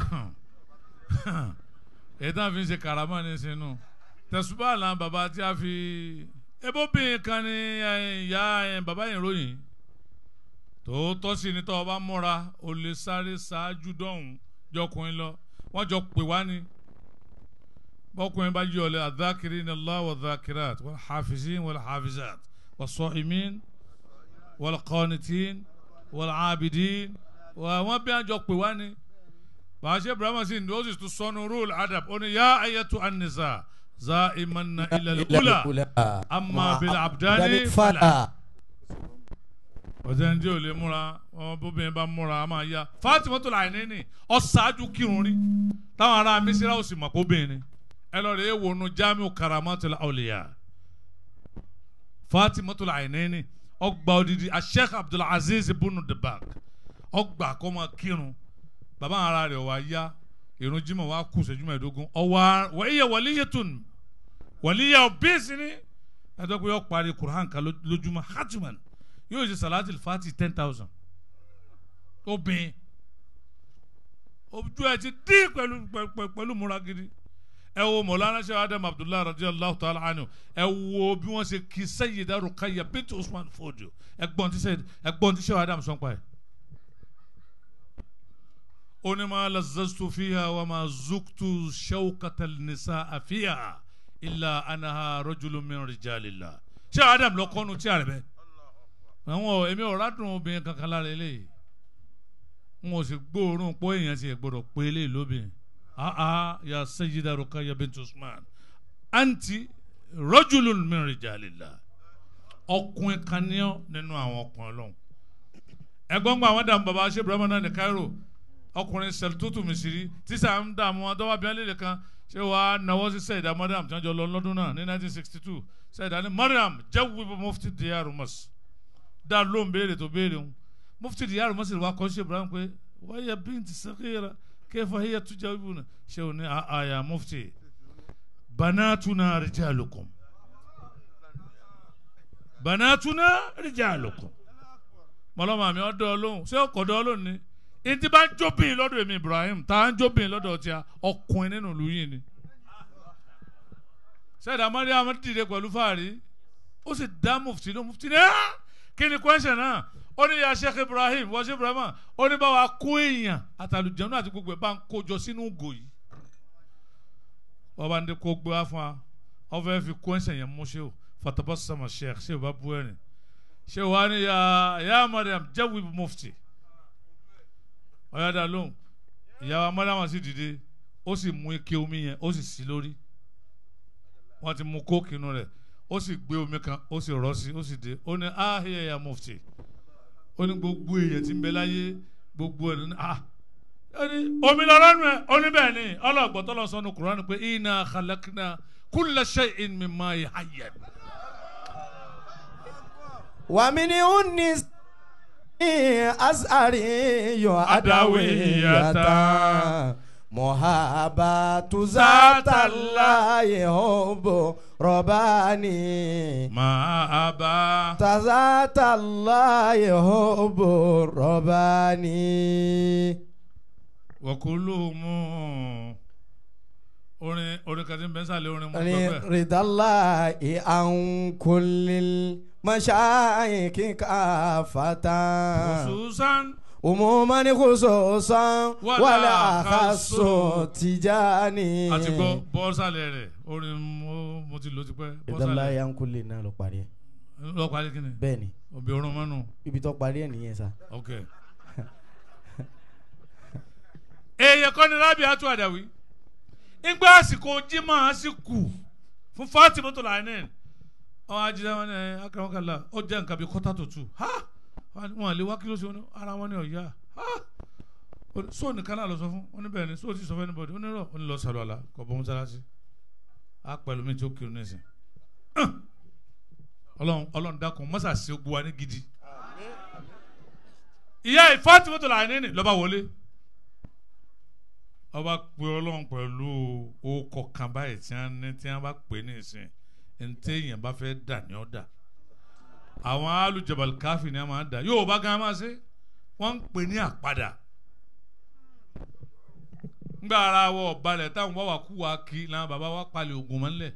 ètò àfi ń ṣe karama ní sinú tẹsùbà là bàbá tí a fi ebóbìnrin kan ní ìyá bàbá yìí ròyìn tòótọ́ sí ni tó o bá múra o lè sáré ṣáájú dọ́hùn jọkùnrin lọ wọ́n jọ pè wá ní bọ́kùnrin bá yí ọ̀lẹ́ adh-dhakirina Allah wa adh-dhakirat wal hafizin wal hafizat was sa'imin wal qanitin wal abidin wọ́n bí wọ́n jọ pè wá ní bàṣẹ Ibrahim sí ní ó sì tún sọnù rúùlù adab ó ní yá ayatu an-nisa za'imanna ila al-ula amma bil abdani fala ọ̀sẹ̀ ǹjẹ́ ò lè múra bóbìnrin bá múra a máa yá Fatimatul Ainaini ọ̀ṣáájú kírun rí táwọn ará Mísírà ò sì mọ̀ kó bìnrin ẹ lọ rẹ̀ ẹ́ wọnú Jamiu Karamatul Awliya Fatimatul Ainaini ọgbà odidi Sheikh Abdul Aziz ibn Dibak ọgbà kọ́ máa kírun bàbá ara rẹ̀ wá yá ìrun jímọ̀ wá kù ṣẹ́jú mẹ́ẹ̀ẹ́dógún ọwọ́ wọ́n wàlíyà ọ̀bẹ́sì ni ẹ̀dọ́ pé ó parí Qur'an kan lójúmọ́ hatiman yóò ṣe salati fati 10,000 obìnrin ojú ẹ ti dín pẹ̀lú múra gidi ẹ wo Mawlana Sheikh Adam Abdullahi radiyallahu ta'ala anhu ẹ wo bí wọ́n ṣe kí Sayyida Ruqayya bint Usman Fodio ẹgbọ́n tí Sheikh Adam sọ pa ẹ̀ ó ní ma lazzaztu fiha wa ma zuktu shawkata an-nisaa fiha illa annaha rajulun min rijalillah Sheikh Adam lọ kọ́nu tí a rẹ̀ bẹ́ẹ̀ àwọn èmi ò rádùn obìnrin kankan lára eléyìí n ò sì gbóòórùn pọ́ èèyàn ti gbọ́dọ̀ pé eléyìí lóbìnrin ya Sayyida Ruqayya bint Usman anti rajulun min rijalillah ọkùnrin kan ní ọ nínú àwọn ọkùnrin Ọlọ́run ẹ̀gbọ́n gba àwọn dààmú baba ṣe Ibrahim náà ní Cairo ọkùnrin Sẹ̀lítútù Mísírì tíṣà ń dààmú wọn dọ́wọ́ abiyán lélẹ̀ kan ṣé wàá náwó sí Sayyida Mariam tí wọ́n jọ lọ lọ́dún náà ní 1962 Sayyida ní Mariam jawwib mufti Diyar Mas dá ló ń béèrè tó béèrè ń mufti Diyar Mas wà kọ́ ṣe Ibrahim pé wọ́n yẹ bíntì saghira kayfa hiya tujawibuna ṣé o ní àyà mufti banatuna rijalukum mọlọ́mọ mi ọdọ ọlọ́hun ṣé ọkọ̀dọ̀ ọlọ́hun ni ìdí bá ń jóbìn lọ́dọ̀ èmi Ibrahim tá à ń jóbìn lọ́dọ̀ ọtí ọkùnrin nínú ìlú yìí ni Sayyida Mariam dìde pẹ̀lú fàárí ó sì dá mufti ní mufti ní kí ni kwẹ́sẹ̀ náà ó ní ya Sheikh Ibrahim wọ́n ṣe Ibrahim ó ní bá wa kó èèyàn àtàlùjẹ̀nu àti gbogbo ẹ̀ bá ń kójọ sínú ògò yìí wọ́n bá ń dé kó gbé wá fún wa wọ́n fẹ́ fi kwẹ́sẹ̀ yẹn mú ṣe o fatabassama Sheikh ṣé o bá bú ẹ̀rìn ṣé o wá ní ya Mariam jawwib mufti ọ̀yàdà lóhùn ìyàwó Mariam sì dìde ó sì mú ike omi yẹn ó sì sí lórí wọ́n ti mú kóòkì inú rẹ̀ ó sì gbé omi kan ó sì rọ́ sí ó sì dé ó ní ahiya ya mufti ó ní gbogbo èèyàn tí ń bẹ láyé gbogbo ẹ̀ ní omi lọ́rọ́ nù ẹ̀ ó ní bẹ́ẹ̀ ni ọlọ́gbọ́n tó lọ sọ́nu Kùránì pé inna khalaqna kulla shay'in min ma'in hayyin. wa min unnis as'ari yo adawiyata muhabatu zatallahi hubbu robani mahabata zatallahi hubbu robani wa kulluhum orin kan tí ń bẹ́ sálẹ̀ orin mọ́ pẹ́pẹ́ ridallahi an kullil mashayikhi kafatan khususan umuman khususan wala khassu tijani. àti gbọ́ bọ́sálẹ̀ rẹ̀ orin mo ti lò ti pẹ́ ridallahi an kullil náà ló parí ẹ̀. ló parí kí ni. bẹ́ẹ̀ni. òbí orun mọ́nu. ibi tó parí ẹ̀ nìyẹn sa. ok. èèyàn kọ́ni Rabiatu Adawi ìgbà àsìkò jimá àsìkò fún Fatima tó láàánú àwọn ajínigbé wọn ní akérèmọkànlá ó jẹ nǹkan bíi kọ́tà tó tù wọn lè wá kí ló ṣe wọn ara wọn ní ọ̀yá sóò nìkan náà lọ sọ fún wọn níbẹ̀ ni sóò ti sọ fún ẹnibọ̀dì ó ní rọ ó ní lọ sàlọ̀ àlà kọ̀ bọ́ mọ́sálásí á pẹ̀lú mi tí ó kiri nísìn ọlọ́run dákun mọ́sà sí ogun wa ní gidi ìyá Fatima tó láàánú ní lọ́ba wọlé ọba pe ọlọ́run pẹ̀lú okọ̀ kan báyìí tí wọ́n bá pè ní ìsìn ntẹ́ èèyàn bá fẹ́ dà ní ọ̀dà àwọn alùjọbal káfí ni a máa dà yóò bá gan máa ṣe wọ́n ń pè ní àpadà ńgbà ara wọ ọ̀balẹ̀ táwọn bá wà kú wa kí làwọn bàbá wa palẹ̀ ogun mọ́lẹ̀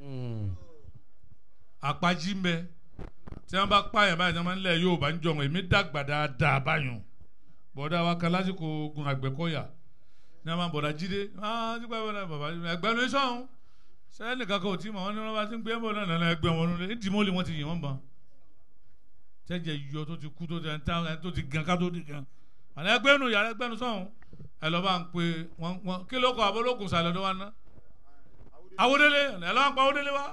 àpájí ń bẹ tí wọ́n bá pààyàn báyìí tí wọ́n máa ń lẹ̀ yóò bá ń jọ̀wọ́ èmi dàgbà dáadáa báyìí bọ̀dá wa kan lásìkò ogun Àgbẹ̀kọ̀yà ní a máa bọ̀dá jíde nígbà bàbá ẹgbẹ́ ló ń sọ̀hún sẹ́yìn kankan ò tí mọ̀ wọ́n ní wọ́n bá ti ń gbé bọ̀ náà nana ẹgbẹ́ wọn lórí ní dìmọ́lì wọ́n ti yìn wọ́n bàn tẹ́jẹ̀ yọ tó ti kú tó ti gan ká tó di gan àná ẹgbẹ́ nu yàrá ẹgbẹ́ nu sọ̀hún ẹ lọ́ bá ń pe wọ́n kí ló kọ́ abọ́lókun sàlẹ̀ ọ̀dọ́ wa ná Awódélé ẹ lọ́ ń pa Awódélé wa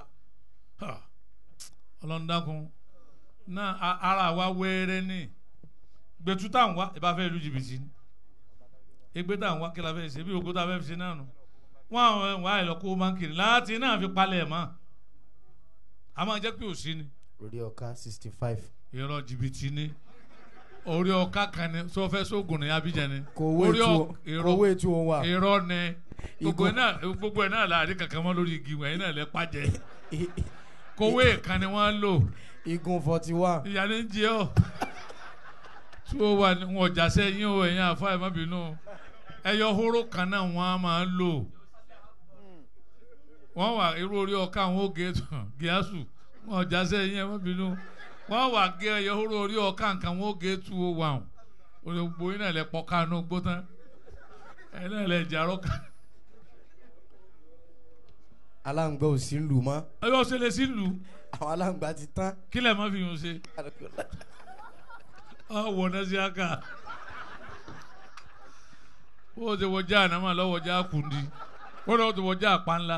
ọlọ́ndàkùn náà ara wa wẹ́rẹ́ ní gbẹ̀tú táwọn wa ìbá fẹ́ lu jìbìtì ni egbe tá à ń wá kí la fẹ́ ṣe bí ogo tá a fẹ́ fi ṣe náà nù wọ́n àwọn ẹ̀wọ̀n àìlọ́ kó máa ń kiri láti náà fi palẹ̀ mọ́ a máa jẹ́ pé òsì ni. orí ọ̀ka 65. irọ́ jìbìtì ni orí ọ̀ka kan ni sọ fẹ́ sóògùn ní Abidjan ni. kòwé ètò òun wà. irọ́ ni gbogbo ẹ̀ náà láàrin kankan mọ́ lórí igi wọ̀nyí náà lẹ́ pàjẹ́ kòwé kan ni wọ́n lò. igun 41. ìyá ni ń jẹ ọ́. tí ó wà ní wọn ọjà sẹ́yìn o ẹ̀yìn àfa ẹ̀ má bínú ẹyọ hóró kan náà wọ́n á máa lò wọ́n wà irú orí ọ̀ka àwọn oge gíásù wọn ọjà sẹ́yìn ẹ̀ má bínú wọ́n wà gé ẹyọ hóró orí ọ̀ka nǹkan wọn oge 201 olùgbò yín náà lẹ pọ̀ kánú gbó tán ẹ̀ náà lẹ jàrọ̀ kan. aláǹgbá ò sí lù mọ́. ẹyọ ṣe lè sí lù. àwọn aláǹgbá ti tán. kí lẹ̀ má fi yun ṣe. wọ náà sí aka ó ti wọjá ànámà lọ́wọ́já kùndí ó lọ́wọ́ ti wọjá àpánlá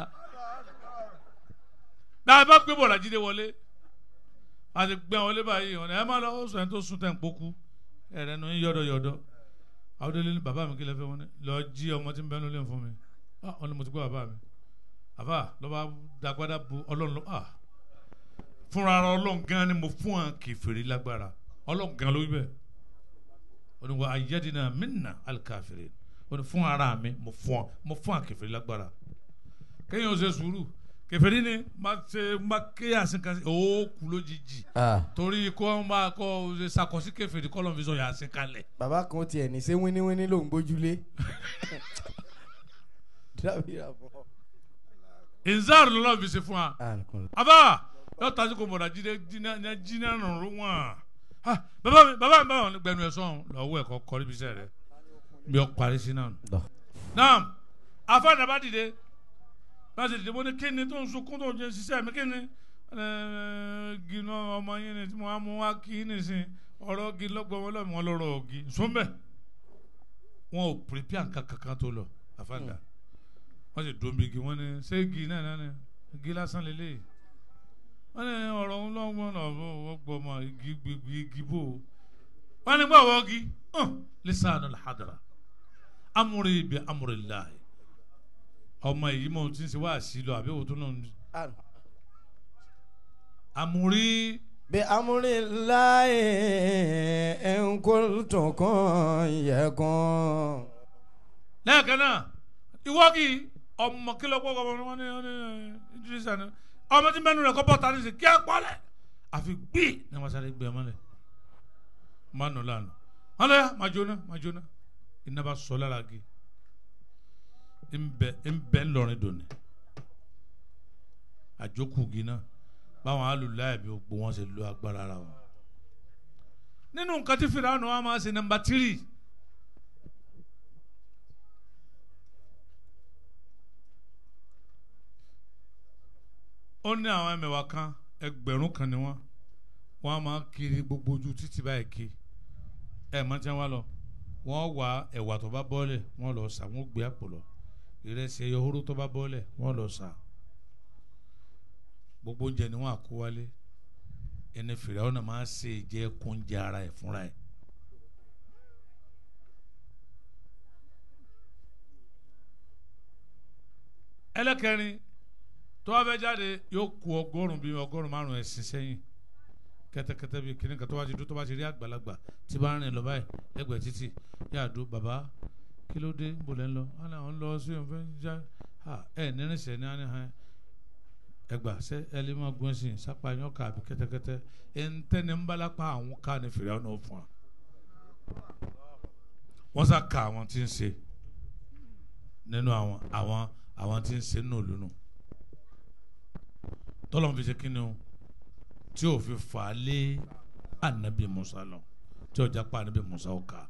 náà bá gbé bọ̀dà jíde wọlé a ti gbé wọlé báyìí ọ̀nà ẹ̀ má lọ ó sọ ẹni tó sún tẹ̀ ń pokú ẹ̀rẹ́ nu yọ̀dọ̀yọ̀dọ̀ àwọn délé ní bàbá mi kí lè fẹ́ wọn ní lọ jí ọmọ tí ń bẹ́ẹ̀ lólè fún mi ọ̀ ni mo ti gbé bàbá mi àbá lọ́ba dàgbàdà bu ọlọ́run lọ́ fúnra ọlọ́run gan ni mo fún àwọn kèfèrí lágbára ọlọ́run gan ló wí bẹ́ẹ̀ oníwà ayédènà minna alikafiri oní fún ara mi mo fún àwọn kèfèrí lágbára kéèyàn ó ṣe sùúrù kèfèrí ni má ké àsìkàsí ó kú lójijì torí kó máa kó ṣe ṣàkọsí kèfèrí kọ́ lọ́n fi sọ yà á sí kalẹ̀. bàbá kan tiẹ̀ ní ṣé wíníwíní ló ń gbójúlé. inzar lọ́lọ́ fi ṣe fún wa abá yóò tajú kó mọ̀dà jìnnà rún wọn bàbá mi gbẹnu ẹ̀ sọ̀hún lọ́wọ́ ẹ̀kọ́ kọ́rí bí sẹ́ rẹ̀ bí ọ parí sí náà. náà afáàdà bá dìde bá ti dìde mo ní kíni tó ń sunkún tó ń jẹ ṣiṣẹ́ mi kíni gínà ọmọ yín ni tí mo á mú wá kí nìsín ọ̀rọ̀ gi lọ́gbọ̀n wọn lọ́mọ lọ́rọ̀ ògì sọ́mbẹ̀ wọn ò pèpè àǹkà kankan tó lọ afáàdà wọ́n sì dùn bí igi wọ́n ní ṣé igi náà náà ni igi lásán lélẹ̀ wọ́n ní ọ̀rọ̀ ń lọ́gbọ́n náà wọ́n gbọ́ ọmọ igi bò wọ́n ní gbọ́ wọ́n igi lisanu alhadra amúri bi amúrillahi ọmọ èyí mọ̀ tí ń ṣe wá sí lọ àbí òtún náà amúri bi amúrillahi in kuntum yakun. lẹ́ẹ̀kan náà ìwọ́gì ọmọ kìlọ̀ pọ̀ ọmọ wọn ní ìdírísà ni ọmọ tí mẹ́nu rẹ̀ kọ́ bọ́ tani sí kí á pọ́lẹ̀ àfi gbé ní wọ́n sáré gbé ọmọ lẹ̀ mánu lánàá wọ́n lọ́yà máa jóná iná bá sọ lára gé ń bẹ́ ńlọrin dòní àjókù gíná báwọn alùláyà bí gbogbo wọn ṣe lo agbára ara wọn nínú nǹkan tí Fíráúnù wa máa ṣe nọ́mbà 3 ó ní àwọn ẹmẹ̀wà kan ẹgbẹ̀rún kan ni wọ́n máa kiri gbogbo ojú títí báyìí kí mọ̀ tí wọ́n lọ wọ́n wá ẹ̀wà tó bá bọ́ọ̀lẹ̀ wọ́n lọ sà wọ́n gbé àpò lọ ìrẹsì ẹyọ hóró tó bá bọ́ọ̀lẹ̀ wọ́n lọ sà gbogbo oúnjẹ ni wọ́n àkó wálé ẹni Fíráúnù náà máa ṣe ìjẹ kóúnjẹ ara ẹ̀ fúnra ẹ̀. ẹlẹ́kẹrin tó wá fẹ́ jáde yóò kó ọgọ́rùn márùn ẹ̀sìn sẹ́yìn kẹ́tẹ́kẹ́tẹ́ bíi kìnnìkan tó bá ti dún tó bá ti rí àgbàlagbà tí bá rìn lọ báyìí lẹ́gbẹ̀ẹ́ títì yáà dún bàbá kí ló dé bò lẹ́ ń lọ wọn làwọn lọ sí ọ̀fẹ́ já nírinṣẹ́ ní àná ẹgbà ṣe ẹ lè máa gún ẹ̀sìn sápá yín ká àbí kẹ́tẹ́kẹ́tẹ́ ẹ̀ńtẹ́ni ń bá lápá àwọn ká ní Fíráúnù náà fún wa wọ́n sá ka àwọn tí ń ṣe nínú àwọn tí ń ṣe nínú òlù nù tọ́lọ́n fi ṣe kí ni o tí o fi fà á lé anabi Musa lọ tí o jà pa anabi Musa o ká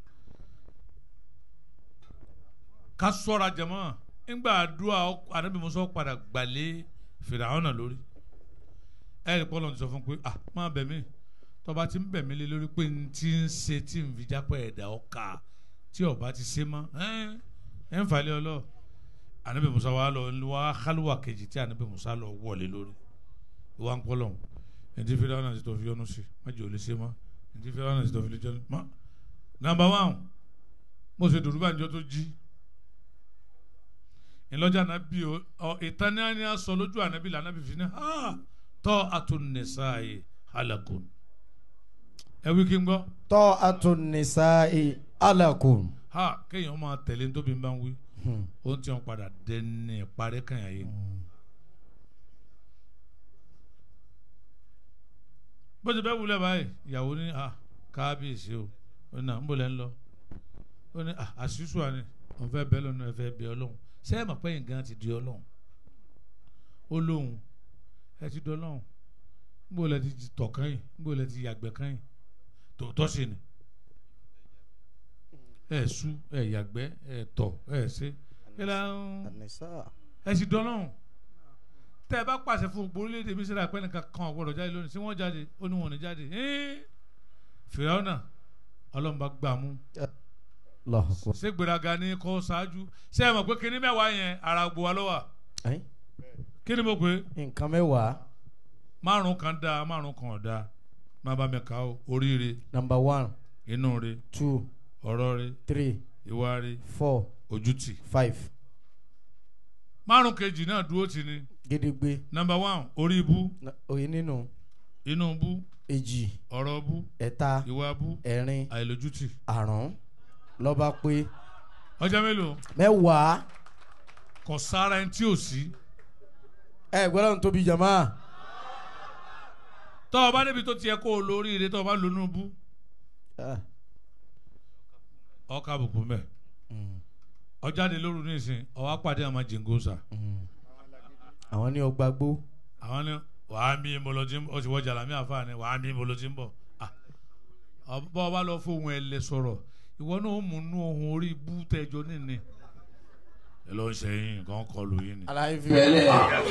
ká sọ́ra jẹ̀mọ́ ńgbà àdúrà anabi Musa padà gbalẹ̀ Fíráúnù náà lórí ẹ̀rí pọ́lọ́ ti sọ fún pé máa bẹ̀ mí tọ́ba ti ń bẹ̀ mí lé lórí pé n ti ń ṣe tí n fi jápẹ́ ẹ̀dá ọ̀ka tí ọba ti ṣe mọ́ ẹ̀ ń falẹ̀ ọlọ́ anabi Musa wa lọ wa xaluwa kejì tí anabi Musa lọ wọlé lórí wa ń kọlọ̀ ẹ̀ntì Fíráúnù náà ti tọ́ fi yọnu sí má jẹ́ olè ṣe mọ́ ẹ̀ntì Fíráúnù náà ti tọ́ fi lè jẹ́ mọ́. Number 1 mo ṣe dòdú bá ń jọ tó jí ìlọ́jà anabi ìtàn ní àná sọ lójú anabi là anabi fi ní tọ́ àtúnisàáyé halakun ẹ wí kí n gbọ́. tọ́ àtúnisàáyé halakun. kéèyàn máa tẹ̀lé tóbi bá ń wí ó ti wọn padà dẹni ìparí kan yàrá yìí. bó ti bẹ́ẹ̀ wúlẹ̀ báyìí ìyàwó ní kábíyèsí o ó ní à ń bò lẹ́ ń lọ ó ní àṣìṣù àní òun fẹ́ bẹ́ẹ̀ lọ́nà ẹ fẹ́ bẹ́ẹ̀ ọlọ́run ṣé ẹ mọ̀ pé nǹkan ti di ọlọ́run ó lóhun ẹ ti di ọlọ́run níbo lẹ ti tọ̀ kẹ́yìn níbo lẹ ti yàgbẹ́ kẹ́yìn tòótọ́ sí ni ẹ sú ẹ yàgbẹ́ ẹ tọ̀ ẹ ṣe ẹ ti di ọlọ́run tẹ ẹ bá pàṣẹ fún gbogbo orílẹ̀-èdè mi síra pé nìkan kan ọ̀gbọ́dọ̀ jáde lónìí sí wọ́n jáde ó ní wọn ò ní jáde Fìráúnà ọlọ́run bá gbà mú ṣé gbéraga ní kó ṣáájú ṣé ẹ mọ̀ pé kíní mẹ́wàá yẹn ara gbogbo wa ló wà kí ni mo pè é nǹkan mẹ́wàá márùn kan dáa márùn kan ọ̀dà má bá mi kà ó oríire number 1 inú re 2 ọ̀rọ̀ re 3 ìwà re 4 ojútì 5 márùn kejì náà dúró tì ní gédégbé number 1 orí ibú òye nínú inú bú èjì ọ̀rọ̀ bú ẹ̀ta ìwà bú ẹ̀rin àìlójútì àrùn lọ́ba pé ọjọ́ mélòó mẹ́wàá kò sára ẹni tí ò sí ẹ gbọ́dọ̀ ń tóbi jama tọ́ ọ bá débi tó tiẹ̀ kó o lórí ire tọ́ ọ bá lónú bú ọkà àbùkù mẹ́ ọjáde lóru nísìn ọwọ́ apàdé àwọn jìngósà àwọn ní ọgbà gbó àwọn ní wàá mi ìmọ̀lọ́jì ń bọ̀ ó ti wọ́ jàlámì àfààní wàá mi ìmọ̀lọ́jì ń bọ̀ bọ́ ọ bá lọ fún ohun ẹ̀lẹ́ sọ̀rọ̀ ìwọ náà ó mú inú ohun orí bú tẹ́jọ nínú ẹ lọ ṣe yín nǹkan kọlù yín ni. bẹ́lẹ̀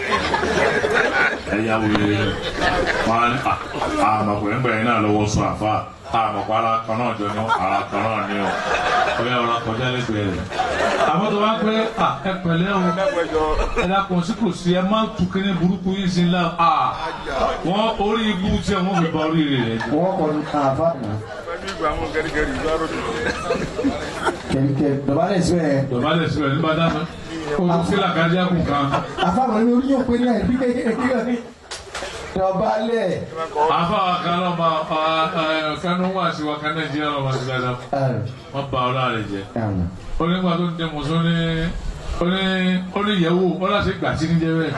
ẹ̀yà wòye wọn àmọ̀pẹ̀ ńgbẹ̀yìn náà lọ́wọ́ sọ àfa àmọ̀pẹ̀ ara kan náà jọ ní ara kan náà ní ọ ọ̀yà ọ̀la kọjá lẹ́gbẹ̀ẹ́ rẹ̀. àmọ́ tó bá pẹ́ ẹ pẹ̀lẹ́ o ẹ dákun sí kò sí ẹ má tù kíní burúkú yín sí ńlá wọn orí ibú tí wọn fi ba orí rẹ̀ jẹ́. wọ́n kọ́ ní àfa náà. kẹ̀kẹ́ dọ̀bálẹ̀ síbẹ̀. dọ̀bálẹ̀ síbẹ̀ nígbà dáná olùsílà kájà kù kan. àfàwọn ní orí yóò pé ní àìbí kékeré ní dọ̀bálẹ̀. àfàwọn kan lọ ma kánú wá sí wa kan nàìjíríà lọ ma sí dáadáa wọn bá ọ láàrin jẹ. onígbà tó ń tẹ mọ̀sọ́ ní yẹ̀wò wọn láti gbà sí níjẹ bẹ́ẹ̀.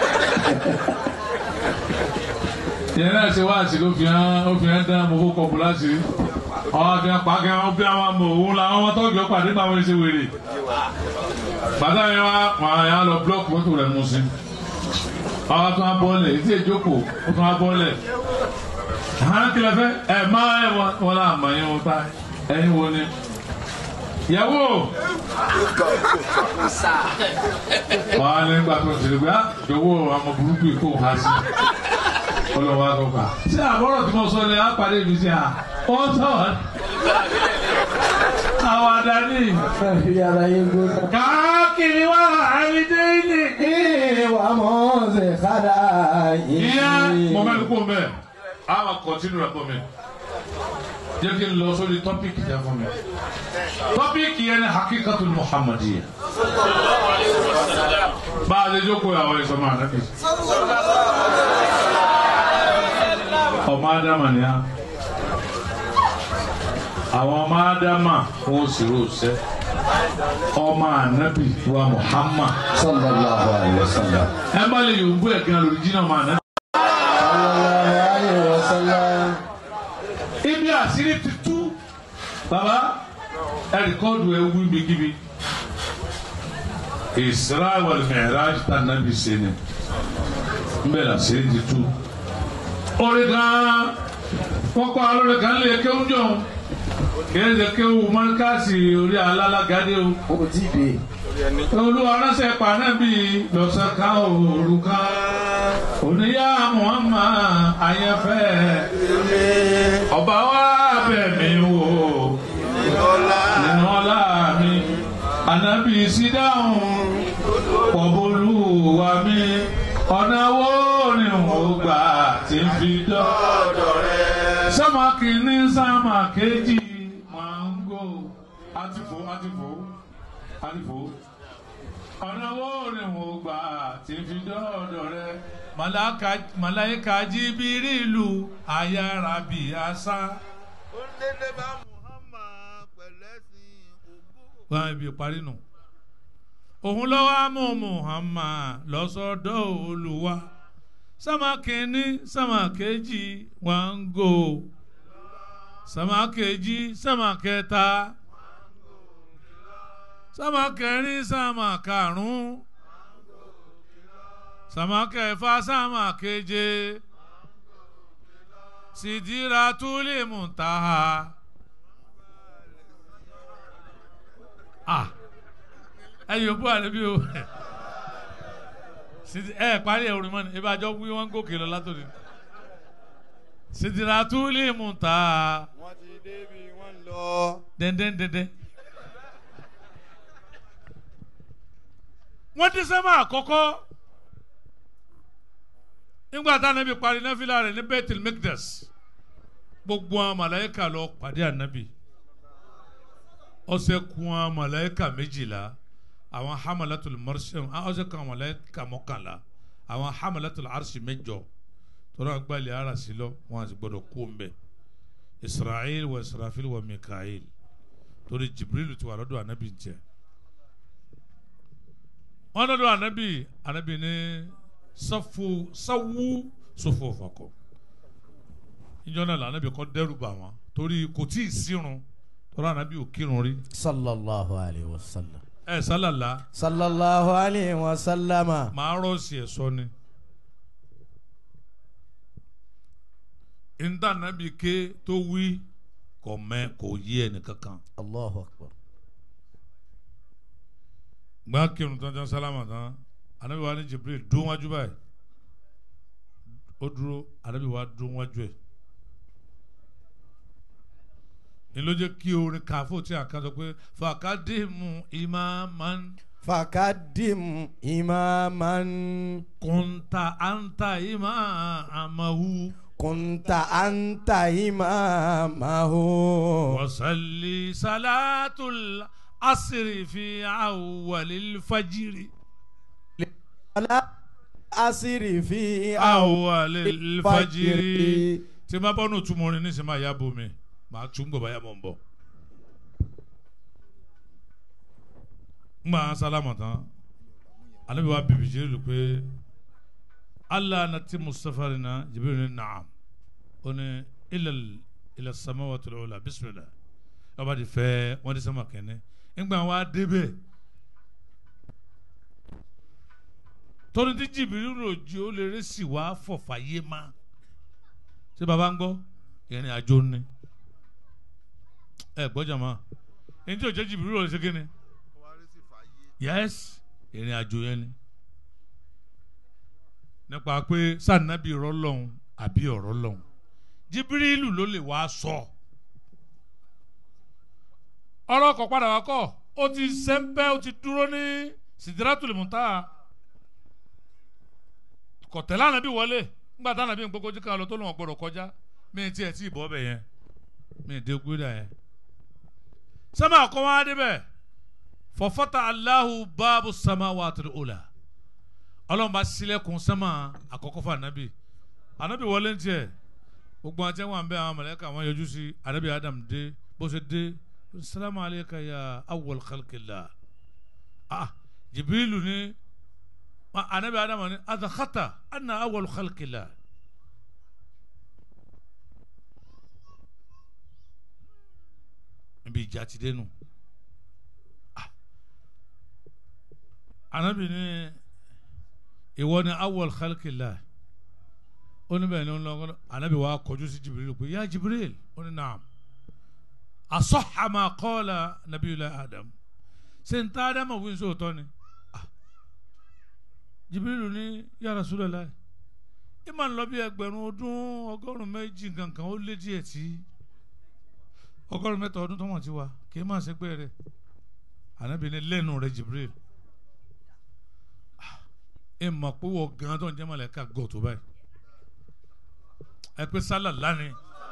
yẹn náà ṣe wá sí ló fi hàn dán mo fọ́ kọ̀ọ̀bù láti rí àwọn akẹ́kọ̀ọ́ pàkẹ́ wọn bí àwọn ọmọ òun làwọn ọmọ tó jọ pàdé báwọn ṣe wèrè bàtà yẹn wá yà lọ blọọkì mọ́tò rẹ̀ mú sí àwọn tó wá bọ́ọ̀lẹ̀ ètí ìjókòó ó tó wá bọ́ọ̀lẹ̀ àwọn kìlọ̀ fẹ́ ẹ̀ máa ẹ̀ wọ́n là mọ̀ yẹn wọ́n ta ẹ̀yin wo ni yàwó wàá nígbà tó ti rí pé jọ̀wọ́ àwọn burúkú yìí kò há sí ọlọ́wọ́ àgọ́gbà ṣé àbọ̀rọ̀ tí mo sọ ni àpàdé mi sí à ó sọ̀rọ̀ àwọn àdáni káàkiri wà àìdé ilé wà mọ́ ṣe kára yìí. ìyá mo mẹ́rin kó mẹ́ àwọn kọ̀tínú rẹ̀ pọ̀ mẹ́ jẹ́ kí n lọ sórí tọ́pìkì jẹ́ fún mi tọ́pìkì yẹn ni hakikatul muhammadiyya bá a lè jókòó àwọn ìsọmọ àdáni ọmọ adama ni a àwọn ọmọ adama wọn sì rò sẹ ọmọ anabi wa Muhammad sallallahu alaihi wasallam. ẹ bá lè yòókù ẹ gan lórí jìnnà ọmọ anabi. sallallahu alaihi wasallam. ibi àṣírí ti tú baba ẹ rìkọ́dù ẹ wí bigibi Isra wal Mi'raj ta nabi sẹni n bẹ la àṣírí ti tú. orí kan wọ́n kọ́ alóore kan lè kéwú jọ kéde kéwú mọ́ríkàsì orí alálàgádé o. o ti bè. olúwa ránṣẹ́ pàánàbí lọ́sàn ká òrùka oníyá Muhammad ayẹ́fẹ́ ọba wa bẹ̀ mí wò nínú ọlá mi ànábì sí dáhùn pọ̀bólúwa mi ọ̀nà wo ni mo gbà tí ń fi dọ́dọ̀ rẹ̀. sámà kìíní sámà kejì mango àtìfò ọ̀nà wo ni mo gbà tí ń fi dọ́dọ̀ rẹ̀. màláíkà Jíbírílù ayára bí àṣà. ó ń dédé bá Muhammad pẹ̀lẹ́sìn ògbó. wọ́n á ibi parí nù. òun ló wá mú Muhammad lọ́sọ̀dọ̀ Olúwa sámà kìíní sámà kejì wọ́n ń gò Sama kejì sama kẹta sama kẹrin sama karùn-ún sama kẹfà sama keje Sidratul Muntaha. Ẹ yóò bú àlebi o ẹ parí ẹ orin mọ́ni ẹ bá jọ wí wọ́n gòkè lọ látòdì. Sidratul Muntaha. Wọ́n ti débi wọ́n lọ. Dẹ́ndẹ́ndẹ́ndẹ́. Wọ́n ti sẹ́mà àkọ́kọ́ nígbà tá ànábì parí náfìlà rẹ̀ ní Baitul Maqdis gbogbo àwọn màláíkà lọ pàdé ànábì ọ̀sẹ̀ kun àwọn màláíkà 12 àwọn hamalatul marsham ọ̀sẹ̀ kan màláíkà 11 àwọn hamalatul arshi 8 tọ́lá agbálẹ̀ ara sí lọ wọn àti gbọdọ̀ kó ń bẹ̀ Israel wa Israfil wa Mikael torí Jibril ti wà lọ́dọ̀ ànábì ń jẹ́ wọn lọ́dọ̀ ànábì ní sawu sufufakum ìjọ náà lànàbì kọ́ dẹ́rù bà wọ́n torí kò tí ì sírun tọ́lá ànábì ò kírun rí. sallallahu alayhi wa sallam. ẹ sálàlá. sallallahu alayhi wa sallama. màá rọ́ọ̀sì ẹ̀ sọ ni. nta ànábì ké tó wí kò yé ẹnì kankan. Allahu akbar. gbá kírun tán jẹ́ sálámà tán ànábì wa ní Jibril dún wájú báyìí ó dúró ànábì wa dún wájú ẹ̀. ìlójé kí orin káfó tí a kan sọ pé fakadimu imaman. fakadimu imaman. kunta anta imamahu. kunta anta imamahu. wasalli salatul asri fi awwalil fajiri. asiri fi awwalil fajiri. tí ma bọ́ nù túmọ̀ ní nísìnyí máa yá bomi. màá tún gbọ̀ báyà mọ̀ ń bọ̀. ń gbà sálámà tán Ànábì wa bìbì Jibril pé Allah nati mustafarina Jibril ní naam ó ní ila samawatul ula bismillah ọba di fẹ́ wọ́n di sẹ́mà kẹ́ni ń gbà wá débẹ̀ torí tí Jibril rojì ó lè rẹ́ sì wá fọ̀fà yé má ṣé baba ń gbọ́ ìrìn àjò ni. Ẹ gbọ́dọ̀ mọ́ ẹni tí o jẹ́ Jibril ló ṣe kí ni yes ìrìn àjò yẹn ni nípa pé sànàbí ọ̀rọ̀ lọ́hùn àbí ọ̀rọ̀ lọ́hùn Jibril ló lè wá sọ ọ̀rọ̀ kọ̀ padà wá kọ̀ ó ti sẹ́ńpẹ́ ó ti dúró ní Sidratul Muntaha kọ̀tẹ́lá nàbí wọlé ńgbà tá nàbí gbogbo jíkà lọ tó lọ́wọ́ gbọ́dọ̀ kọjá mí tiẹ̀ tí ì bọ́ bẹ̀ yẹn mí dé gbéra yẹn. Sama kọ́má débẹ̀ fọfọ́tà Allahu baabu samawati ula Ọlọ́run bá ṣílẹ̀kùn sama àkọ́kọ́ fún anabi wọlé ń tiẹ̀ gbogbo àti wọn bẹ àwọn màláíkà wọn yọjú sí anabi Adam dé bó ṣe dé salamu alayka ya awwal khalqillah Jibrilu ni anabi Adam ni adakhata anna awwal khalqillah. Nbi jati denu anabi ni ìwọ ni awwal khalqillah oni bẹ́ẹ̀ ni on lọ anabi wa kọjú sí Jibril pé ya Jibril oni naam asahha ma qala nabiyullah Adam ṣé n ta Adama wí sóòtọ́ ni Jibril ni ya Rasulullah ìmọ̀ ń lọ bí 1,000 méjì kankan ó lé díẹ̀ tí 100 ọdún tó wọ́n ti wá kì í máa ṣe pé rẹ̀ ànábì ní lẹ́nu rẹ̀ Jibril ẹ mọ̀ pé wọ́n gan tó ń jẹ́ mọ̀lẹ́ka gọ̀ tó báyìí ẹ pé sálà lánìí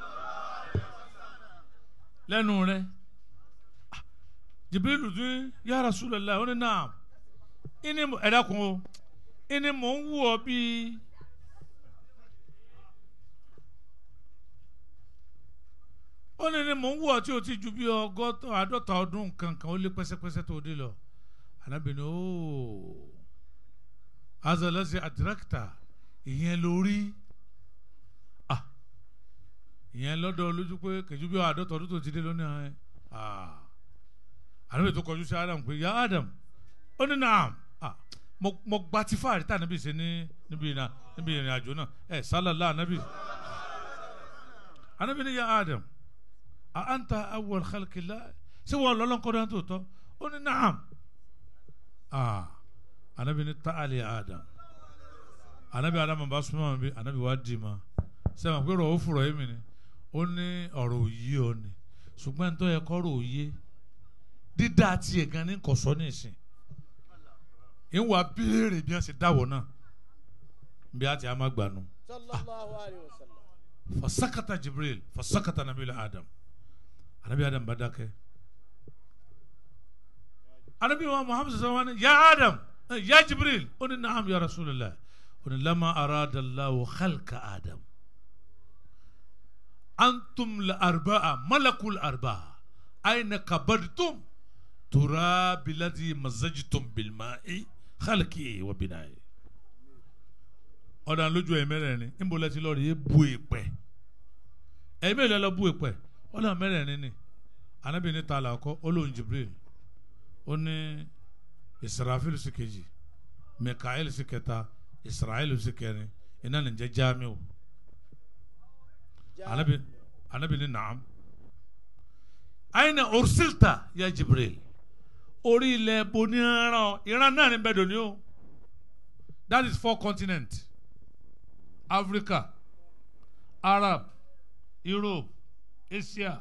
lẹ́nu rẹ̀ Jibril tún ya Rasulullah ó ní náà ìní ẹ̀dá kun o ìní mò ń wù ọ́ bíi. Ó ní mò ń wọ̀ tí o ti ju bí 50 ọdún kankan ó lé pẹ́sẹ́pẹ́sẹ́ tó dé lọ Ànábì ní ooo azalasi adirakita ìyẹn lórí ìyẹn lọ́dọ̀ lójú pé kẹjú bí àádọ́ta ọdún tó ti dé lónìí ẹ̀ ànábì tó kọjú sí Adam pé ya Adam ó ní naam mo gba ti fáàrí tá ànábì ṣe níbi ìrìn àjò náà sálàlá ànábì ní ya Adam anta awwal khalqillah ṣé wọ́n lọ́lọ́kọ́ dáná tó tọ́ ó ní naam ànábì ní ta'ali Adam ànábì Adam bá súnmọ́ mi ànábì wá dì ma sẹ́wọ̀n pé ọ̀rọ̀ ó fúrọ̀ yé mi ni ó ní ọ̀rọ̀ òye ọ ni ṣùgbọ́n ẹni tó yẹ kọ́rọ̀ òye dídá tiẹ̀ gan ní kọ̀sọ́ ní ìsìn ìwà béèrè bí wọ́n ṣe dáwọ̀ náà bí a ti a máa gbà nù. fasakata Jibril fasakata nabila Adam anabi Adam bá dákẹ́ anabi wa Muhammad sallallahu alaihi wasallam ya Adam ya Jibril ó ní naam ya Rasulullah ó ní lama arada Allahu khalqa Adam antum la arba'a malakul arba'a aina kabadtum تراب الذي مزجتم بالماء خلقه وبنائه ọ̀dà lójú ẹ̀mẹ́rẹ̀ẹ́rin níbo lẹ́tí lọ́ọ̀rì yé bu ìpẹ́ ẹ̀mẹ́rẹ̀ lọ bu ìpẹ́ ọ̀dà mẹ́rẹ̀ẹ́rin ni Ànábì ní ta làkọ́ olóhùn Jibril ó ní Israfil sí kejì Mikael sí kẹta Israel sí kẹrin iná ní jẹ́ Jamiu Ànábì ní naam aina ursilta ya Jibril orí ilẹ̀ boni ìran náà ní bẹ́ẹ̀ dòní o that is 4 continents Africa Arab Europe Asia